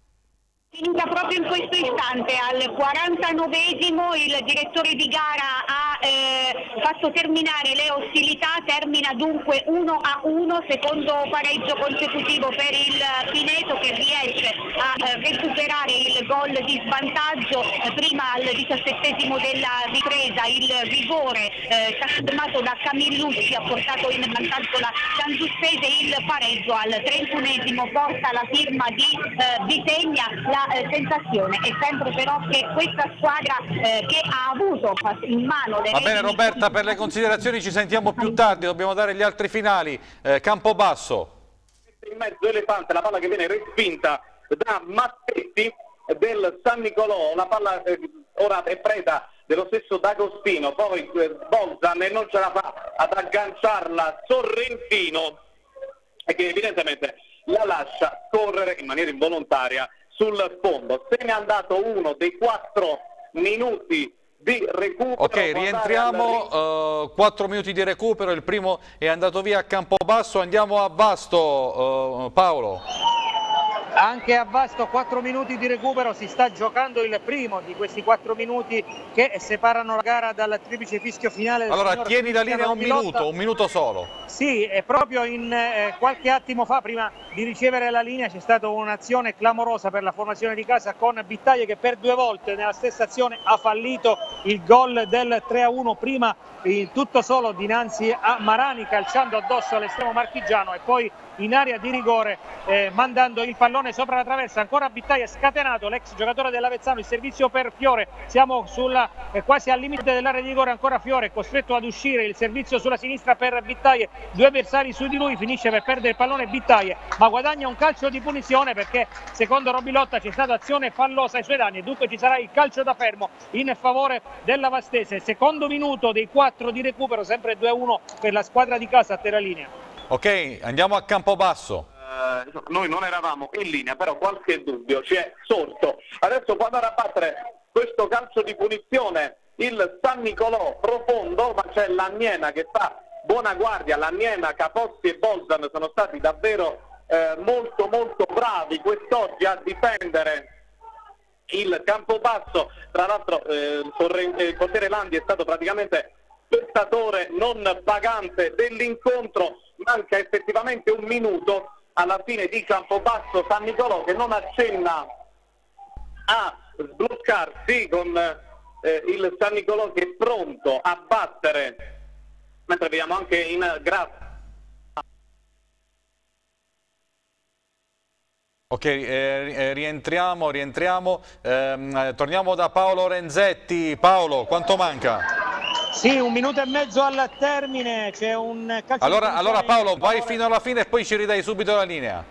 B: Inizia proprio in questo istante, al quarantanovesimo il direttore di gara ha eh, fatto terminare le ostilità, termina dunque uno a uno, secondo pareggio consecutivo per il Pineto, che riesce a eh, recuperare il gol gol di svantaggio, eh, prima al diciassettesimo della ripresa il rigore eh, trasformato da Camillucci ha portato in vantaggio la Sangiuspese, il pareggio al trentunesimo porta la firma di eh, Bisegna. La eh, sensazione è sempre però che questa squadra eh, che ha avuto in mano le
A: Va bene Roberta, per le considerazioni ci sentiamo più tardi, dobbiamo dare gli altri finali. eh, Campobasso.
D: In mezzo Elefante, la palla che viene respinta da Mattetti del San Nicolò, la palla eh, ora è preda dello stesso D'Agostino, poi eh, Bolzan e non ce la fa ad agganciarla Sorrentino, e che evidentemente la lascia correre in maniera involontaria sul fondo. Se ne è andato uno dei quattro minuti di recupero.
A: Ok, rientriamo, uh, quattro minuti di recupero, il primo è andato via a Campobasso, andiamo a Vasto, uh, Paolo.
E: Anche a Vasto quattro minuti di recupero, si sta giocando il primo di questi quattro minuti che separano la gara dal triplice fischio finale.
A: Allora tieni la linea un minuto, un minuto solo.
E: Sì, e proprio in eh, qualche attimo fa, prima di ricevere la linea, c'è stata un'azione clamorosa per la formazione di casa con Bittaglie che per due volte nella stessa azione ha fallito il gol del tre a uno, prima il tutto solo dinanzi a Marani calciando addosso all'estremo marchigiano e poi in area di rigore eh, mandando il pallone sopra la traversa. Ancora Bittaglie scatenato, l'ex giocatore dell'Avezzano, il servizio per Fiore, siamo sulla, eh, quasi al limite dell'area di rigore, ancora Fiore costretto ad uscire, il servizio sulla sinistra per Bittaglie, due avversari su di lui, finisce per perdere il pallone Bittaglie ma guadagna un calcio di punizione perché secondo Robilotta c'è stata azione fallosa ai suoi danni e dunque ci sarà il calcio da fermo in favore della Vastese. Secondo minuto dei quattro di recupero, sempre due a uno per la squadra di casa a terra linea.
A: Ok, andiamo a Campobasso.
D: Uh, noi non eravamo in linea, però qualche dubbio ci è sorto. Adesso può andare a battere questo calcio di punizione il San Nicolò profondo, ma c'è l'Anniena che fa buona guardia. L'Anniena, Capozzi e Bolzan sono stati davvero eh, molto molto bravi quest'oggi a difendere il Campobasso. Tra l'altro eh, il portiere Landi è stato praticamente spettatore non pagante dell'incontro. Manca effettivamente un minuto alla fine di Campobasso San Nicolò, che non accenna a sbloccarsi, con eh, il San Nicolò che è pronto a battere, mentre vediamo anche in grafica.
A: Ok, eh, rientriamo, rientriamo, eh, torniamo da Paolo Renzetti. Paolo, quanto manca?
E: Sì, un minuto e mezzo al termine, c'è un calcio.
A: Allora, allora Paolo, vai fino alla fine e poi ci ridai subito la linea.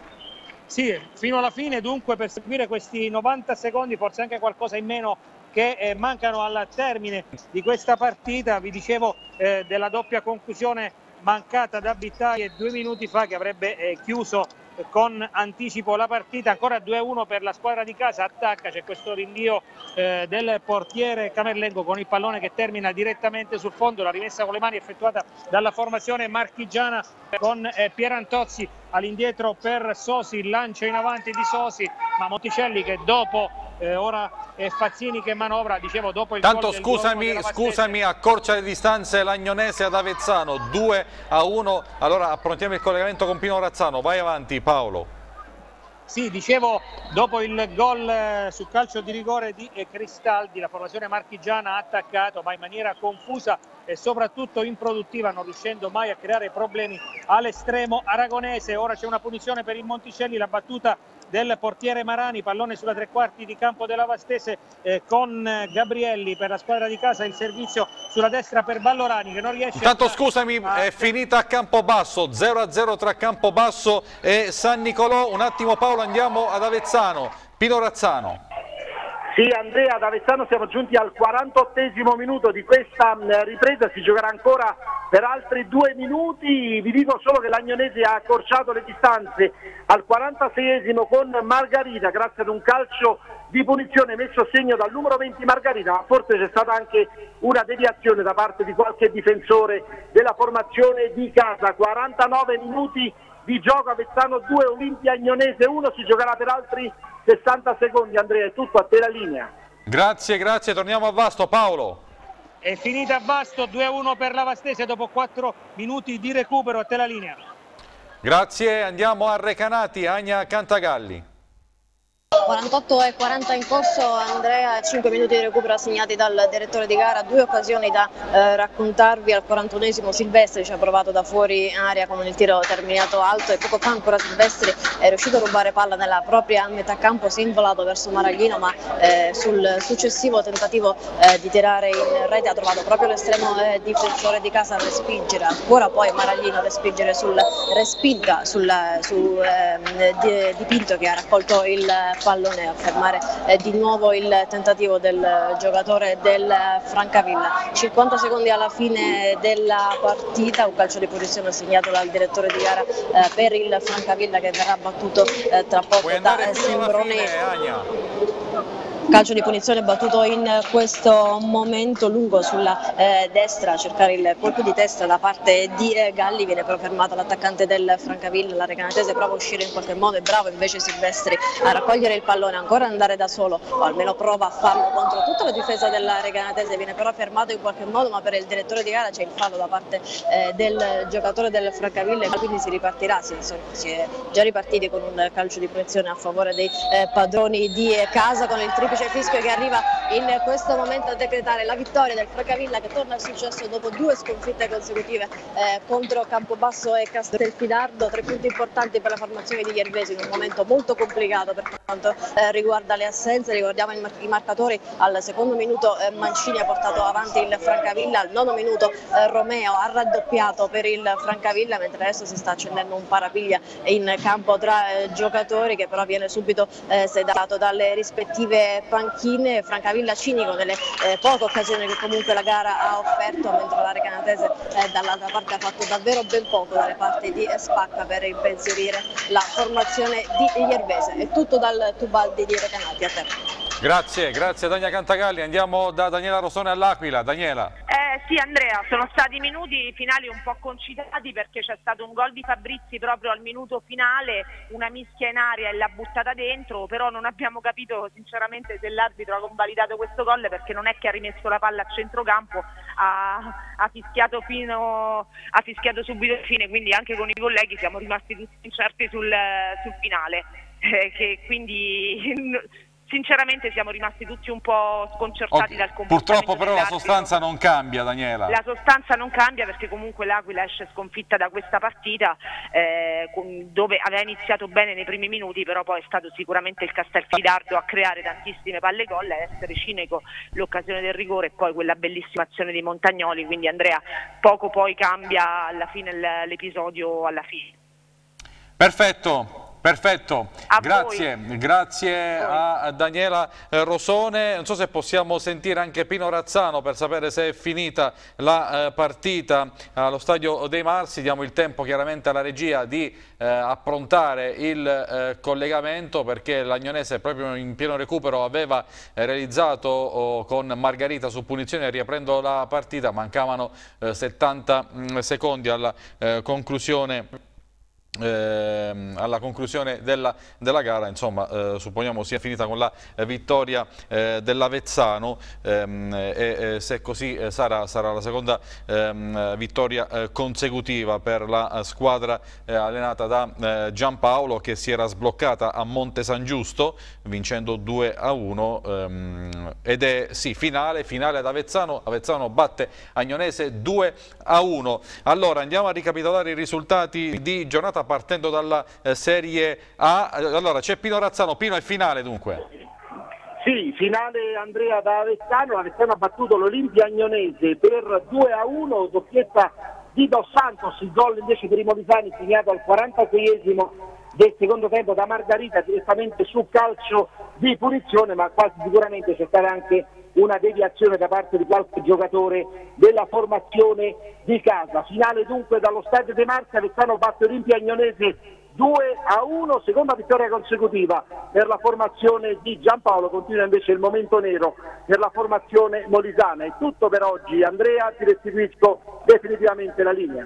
E: Sì, fino alla fine, dunque, per seguire questi novanta secondi, forse anche qualcosa in meno, che eh, mancano al termine di questa partita. Vi dicevo eh, della doppia conclusione mancata da Bittaglie due minuti fa, che avrebbe eh, chiuso con anticipo la partita. Ancora due a uno per la squadra di casa, attacca, c'è questo rinvio eh, del portiere Camerlengo con il pallone che termina direttamente sul fondo, la rimessa con le mani effettuata dalla formazione marchigiana con eh, Pierantozzi all'indietro per Sosi, lancia in avanti di Sosi, ma Monticelli che dopo eh, ora è Fazzini che manovra, dicevo dopo il
A: tanto
E: gol del
A: scusami, scusami, accorcia le distanze l'Agnonese ad Avezzano, due a uno, allora approntiamo il collegamento con Pino Razzano, vai avanti Paolo.
E: Sì, dicevo, dopo il gol eh, sul calcio di rigore di eh, Cristaldi, la formazione marchigiana ha attaccato ma in maniera confusa e soprattutto improduttiva, non riuscendo mai a creare problemi all'estremo aragonese. Ora c'è una punizione per il Monticelli, la battuta del portiere Marani, pallone sulla tre quarti di campo della Vastese eh, con Gabrielli per la squadra di casa, il servizio sulla destra per Vallorani che non riesce.
A: Intanto
E: a...
A: scusami, a... è finita a Campobasso, zero a zero tra Campobasso e San Nicolò. Un attimo Paolo, andiamo ad Avezzano. Pino Razzano.
H: Sì, Andrea, ad Avezzano siamo giunti al quarantottesimo minuto di questa ripresa, si giocherà ancora per altri due minuti. Vi dico solo che l'Agnonese ha accorciato le distanze al quarantaseiesimo con Margarita grazie ad un calcio di punizione messo a segno dal numero venti Margarita, ma forse c'è stata anche una deviazione da parte di qualche difensore della formazione di casa. quarantanove minuti di gioco, Avezzano due, Olimpia Agnonese uno, si giocherà per altri sessanta secondi. Andrea, è tutto, a te la linea.
A: Grazie, grazie, torniamo a Vasto. Paolo.
E: È finita a Vasto, due a uno per la Vastese dopo quattro minuti di recupero, a te la linea.
A: Grazie, andiamo a Recanati, Agna Cantagalli.
F: quarantotto e quaranta in corso, Andrea, cinque minuti di recupero assegnati dal direttore di gara, due occasioni da eh, raccontarvi. Al quarantunesimo Silvestri ci ha provato da fuori area con il tiro terminato alto e poco fa ancora Silvestri è riuscito a rubare palla nella propria metà campo, si è involato verso Maraglino, ma eh, sul successivo tentativo eh, di tirare in rete ha trovato proprio l'estremo eh, difensore di casa a respingere, ancora poi Maraglino a respingere sul respinta sul, su eh, di, di Pinto, che ha raccolto il pallone, a fermare eh, di nuovo il tentativo del giocatore del Francavilla. cinquanta secondi alla fine della partita, un calcio di punizione assegnato dal direttore di gara eh, per il Francavilla, che verrà battuto eh, tra poco da eh, Sembroni. Calcio di punizione battuto in questo momento lungo sulla eh, destra a cercare il colpo di testa da parte di eh, Galli, viene però fermato l'attaccante del Francavilla. La Recanatese prova a uscire in qualche modo, è bravo invece Silvestri a raccogliere il pallone, ancora andare da solo, o almeno prova a farlo contro tutta la difesa della Recanatese, viene però fermato in qualche modo, ma per il direttore di gara c'è il fallo da parte eh, del giocatore del Francavilla e quindi si ripartirà, si, si è già ripartiti con un calcio di punizione a favore dei eh, padroni di casa, con il triplice fischio che arriva in questo momento a decretare la vittoria del Francavilla, che torna al successo dopo due sconfitte consecutive eh, contro Campobasso e Castelfidardo. Tre punti importanti per la formazione di Iervesi in un momento molto complicato per quanto eh, riguarda le assenze. Ricordiamo i, mar i marcatori: al secondo minuto eh, Mancini ha portato avanti il Francavilla, al nono minuto eh, Romeo ha raddoppiato per il Francavilla, mentre adesso si sta accendendo un parapiglia in campo tra eh, giocatori, che però viene subito eh, sedato dalle rispettive panchine. Francavilla cinico nelle eh, poche occasioni che comunque la gara ha offerto, mentre la Recanatese eh, dall'altra parte ha fatto davvero ben poco dalle parti di Spacca per impensierire la formazione di Iervese. È tutto dal Tubaldi di Recanati, a te.
A: Grazie, grazie Daniela Cantagalli. Andiamo da Daniela Rosone all'Aquila. Daniela.
C: Eh sì Andrea, sono stati minuti finali un po' concitati, perché c'è stato un gol di Fabrizi proprio al minuto finale, una mischia in aria e l'ha buttata dentro, però non abbiamo capito sinceramente se l'arbitro ha convalidato questo gol, perché non è che ha rimesso la palla a centrocampo, ha, ha, fischiato, fino, ha fischiato subito il fine, quindi anche con i colleghi siamo rimasti tutti incerti sul, sul finale, eh, che quindi... Sinceramente siamo rimasti tutti un po' sconcertati okay. dal comportamento.
A: Purtroppo però la sostanza non cambia, Daniela.
C: La sostanza non cambia, perché comunque l'Aquila esce sconfitta da questa partita, eh, dove aveva iniziato bene nei primi minuti, però poi è stato sicuramente il Castelfidardo a creare tantissime palle gol, a essere cinico l'occasione del rigore e poi quella bellissima azione di Montagnoli. Quindi Andrea, poco poi cambia alla fine l'episodio alla fine.
A: Perfetto. Perfetto,
C: a
A: grazie,
C: voi.
A: grazie
C: a,
A: a Daniela Rosone. Non so se possiamo sentire anche Pino Razzano per sapere se è finita la eh, partita allo Stadio dei Marsi. Diamo il tempo chiaramente alla regia di eh, approntare il eh, collegamento, perché l'Agnonese proprio in pieno recupero aveva eh, realizzato oh, con Margarita su punizione, riaprendo la partita. Mancavano eh, settanta mh, secondi alla eh, conclusione Eh, alla conclusione della, della gara. Insomma, eh, supponiamo sia finita con la eh, vittoria eh, dell'Avezzano, ehm, e eh, se così eh, sarà, sarà la seconda ehm, vittoria eh, consecutiva per la eh, squadra eh, allenata da eh, Giampaolo, che si era sbloccata a Monte San Giusto vincendo due a uno, ehm, ed è sì, finale, finale ad Avezzano. Avezzano batte Agnonese due a uno. Allora andiamo a ricapitolare i risultati di giornata partendo dalla eh, Serie A. Allora c'è Pino Razzano. Pino, è finale dunque.
H: Sì, finale Andrea da Avezzano. Avezzano ha battuto l'Olimpia Agnonese per due a uno, doppietta di Dos Santos, il gol invece per i molisani segnato al quarantaseiesimo del secondo tempo da Margarita direttamente su calcio di punizione, ma quasi sicuramente c'è stata anche una deviazione da parte di qualche giocatore della formazione di casa. Finale dunque dallo Stadio dei Marsi. Avezzano batte Olimpia Agnonese due a uno, seconda vittoria consecutiva per la formazione di Giampaolo. Continua invece il momento nero per la formazione molisana. È tutto per oggi. Andrea, ti restituisco definitivamente la linea.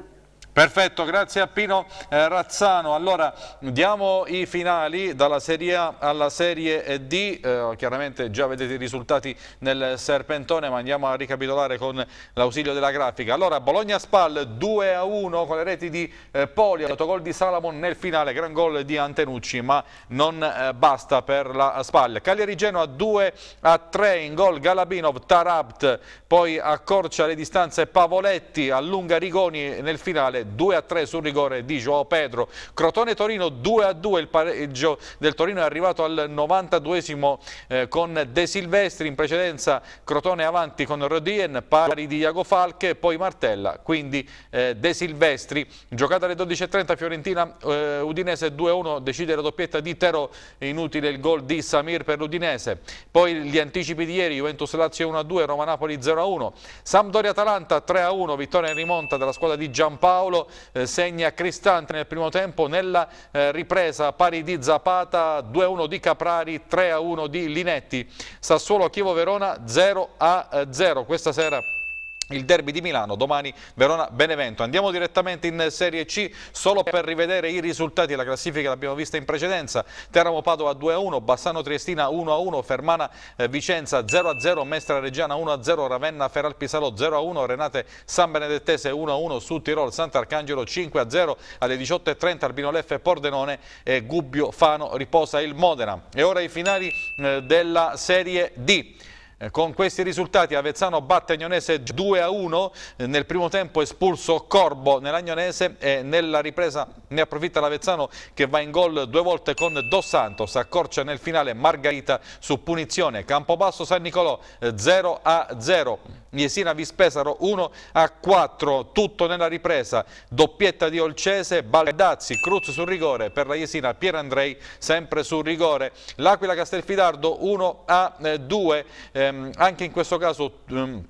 A: Perfetto, grazie a Pino eh, Razzano. Allora diamo i finali dalla Serie A alla Serie D, eh, chiaramente già vedete i risultati nel serpentone, ma andiamo a ricapitolare con l'ausilio della grafica. Allora Bologna-Spal due a uno con le reti di eh, Poli, autogol di Salamon nel finale, gran gol di Antenucci, ma non eh, basta per la Spal. Cagliari-Genoa due a tre, in gol Galabinov, Tarabt, poi accorcia le distanze Pavoletti, allunga Rigoni nel finale, due a tre sul rigore di João Pedro. Crotone-Torino due a due, il pareggio del Torino è arrivato al novantaduesimo eh, con De Silvestri, in precedenza Crotone avanti con Rodien, pari di Iago Falche, poi Martella, quindi eh, De Silvestri. Giocata alle dodici e trenta, Fiorentina eh, Udinese due a uno, decide la doppietta di Terò, inutile il gol di Samir per l'Udinese. Poi gli anticipi di ieri, Juventus-Lazio uno a due, Roma-Napoli zero a uno, Sampdoria-Atalanta tre a uno, vittoria in rimonta della squadra di Giampaolo. Eh, segna Cristante nel primo tempo, nella eh, ripresa pari di Zapata, due a uno di Caprari, tre a uno di Linetti. Sassuolo-Chievo-Verona zero a zero, questa sera il derby di Milano, domani Verona-Benevento. Andiamo direttamente in Serie C solo per rivedere i risultati. La classifica l'abbiamo vista in precedenza: Teramo-Padova due a uno, Bassano-Triestina uno a uno, Fermana-Vicenza zero a zero, Mestra-Reggiana uno a zero, Ravenna-Feralpisalo zero a uno, Renate-San Benedettese uno a uno, su Tirol Sant'Arcangelo cinque a zero, alle diciotto e trenta Albino Leffe-Pordenone e Gubbio-Fano riposa il Modena. E ora i finali eh, della Serie D. Con questi risultati Avezzano batte Agnonese due a uno, nel primo tempo espulso Corbo nell'Agnonese e nella ripresa ne approfitta l'Avezzano che va in gol due volte con Dos Santos, accorcia nel finale Margarita su punizione. Campobasso San Nicolò zero a zero, Jesina Vispesaro uno a quattro, tutto nella ripresa, doppietta di Olcese, Baldazzi, Cruz sul rigore per la Jesina, Pierandrei sempre sul rigore. L'Aquila Castelfidardo uno a due, eh, anche in questo caso um,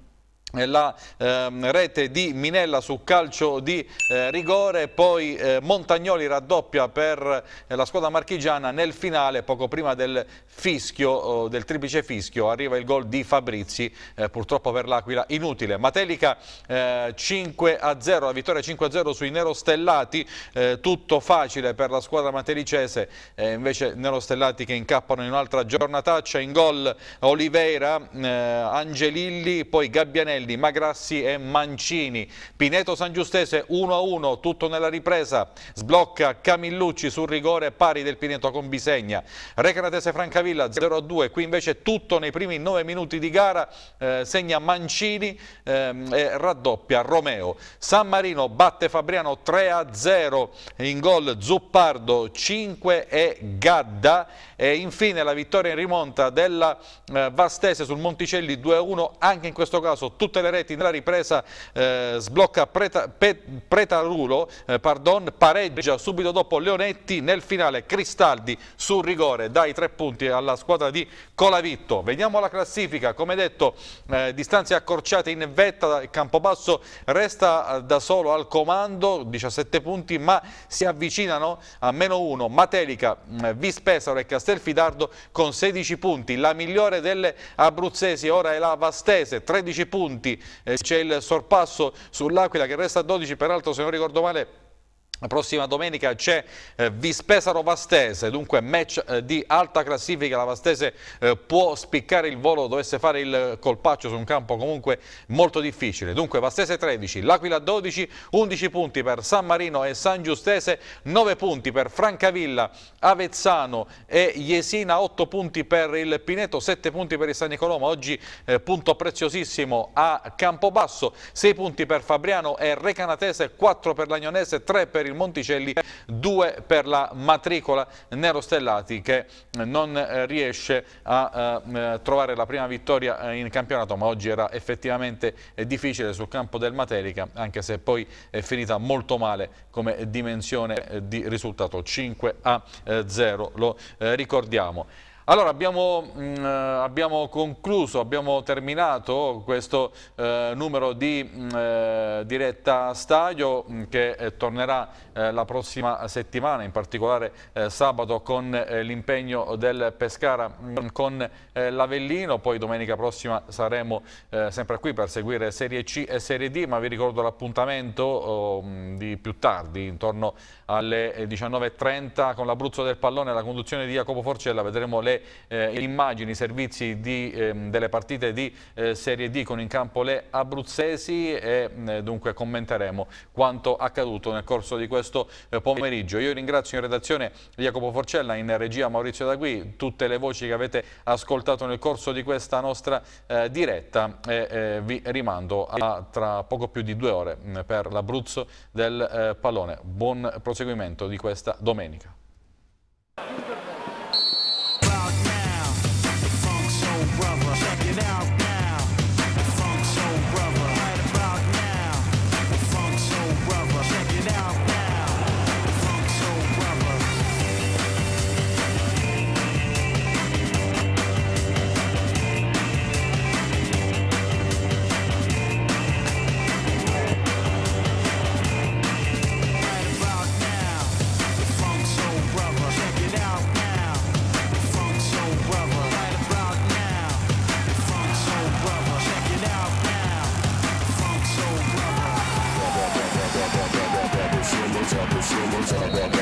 A: la eh, rete di Minella su calcio di eh, rigore, poi eh, Montagnoli raddoppia per eh, la squadra marchigiana nel finale, poco prima del fischio, oh, del triplice fischio, arriva il gol di Fabrizi, eh, purtroppo per l'Aquila inutile. Matelica eh, cinque a zero, la vittoria cinque a zero sui nerostellati, eh, tutto facile per la squadra matelicese, eh, invece nerostellati che incappano in un'altra giornataccia. In gol Oliveira, eh, Angelilli, poi Gabbianelli, Magrassi e Mancini. Pineto Sangiustese uno a uno, tutto nella ripresa, sblocca Camillucci sul rigore pari del Pineto con Bisegna. Recanatese Francavilla zero a due, qui invece tutto nei primi nove minuti di gara, eh, segna Mancini ehm, e raddoppia Romeo. San Marino batte Fabriano tre a zero, in gol Zuppardo, cinque e Gadda, e infine la vittoria in rimonta della eh, Vastese sul Monticelli due a uno, anche in questo caso tutto tutte le reti nella ripresa, eh, sblocca Preta, Pe, Pretarulo, eh, pardon, pareggia subito dopo Leonetti, nel finale Cristaldi sul rigore dai tre punti alla squadra di Colavitto. Vediamo la classifica, come detto eh, distanze accorciate in vetta, Campobasso resta da solo al comando, diciassette punti, ma si avvicinano a meno uno Matelica, Vispesaro e Castelfidardo con sedici punti. La migliore delle abruzzesi ora è la Vastese, tredici punti. C'è il sorpasso sull'Aquila che resta a dodici, peraltro se non ricordo male la prossima domenica c'è eh, Vispesaro Vastese, dunque match eh, di alta classifica. La Vastese eh, può spiccare il volo, dovesse fare il colpaccio su un campo comunque molto difficile. Dunque Vastese tredici, l'Aquila dodici, undici punti per San Marino e San Giustese, nove punti per Francavilla, Avezzano e Jesina, otto punti per il Pineto, sette punti per il San Nicolò, ma oggi eh, punto preziosissimo a Campobasso, sei punti per Fabriano e Recanatese, quattro per l'Agnonese, tre per il il Monticelli, due per la matricola Nerostellati che non riesce a eh, trovare la prima vittoria in campionato, ma oggi era effettivamente difficile sul campo del Matelica, anche se poi è finita molto male come dimensione di risultato, cinque a zero, lo eh, ricordiamo. Allora abbiamo, mh, abbiamo concluso, abbiamo terminato questo eh, numero di mh, diretta stadio mh, che eh, tornerà eh, la prossima settimana, in particolare eh, sabato con eh, l'impegno del Pescara mh, con eh, l'Avellino, poi domenica prossima saremo eh, sempre qui per seguire Serie C e Serie D, ma vi ricordo l'appuntamento oh, di più tardi, intorno alle diciannove e trenta con l'Abruzzo del Pallone, la conduzione di Jacopo Forcella. Vedremo le eh, immagini, i servizi di, eh, delle partite di eh, Serie D con in campo le abruzzesi e eh, dunque commenteremo quanto accaduto nel corso di questo eh, pomeriggio. Io ringrazio in redazione Jacopo Forcella, in regia Maurizio Dagui, tutte le voci che avete ascoltato nel corso di questa nostra eh, diretta e eh, vi rimando a tra poco più di due ore mh, per l'Abruzzo del eh, Pallone. Buon proseguimento di questa domenica.
J: Someone's up, someone's up,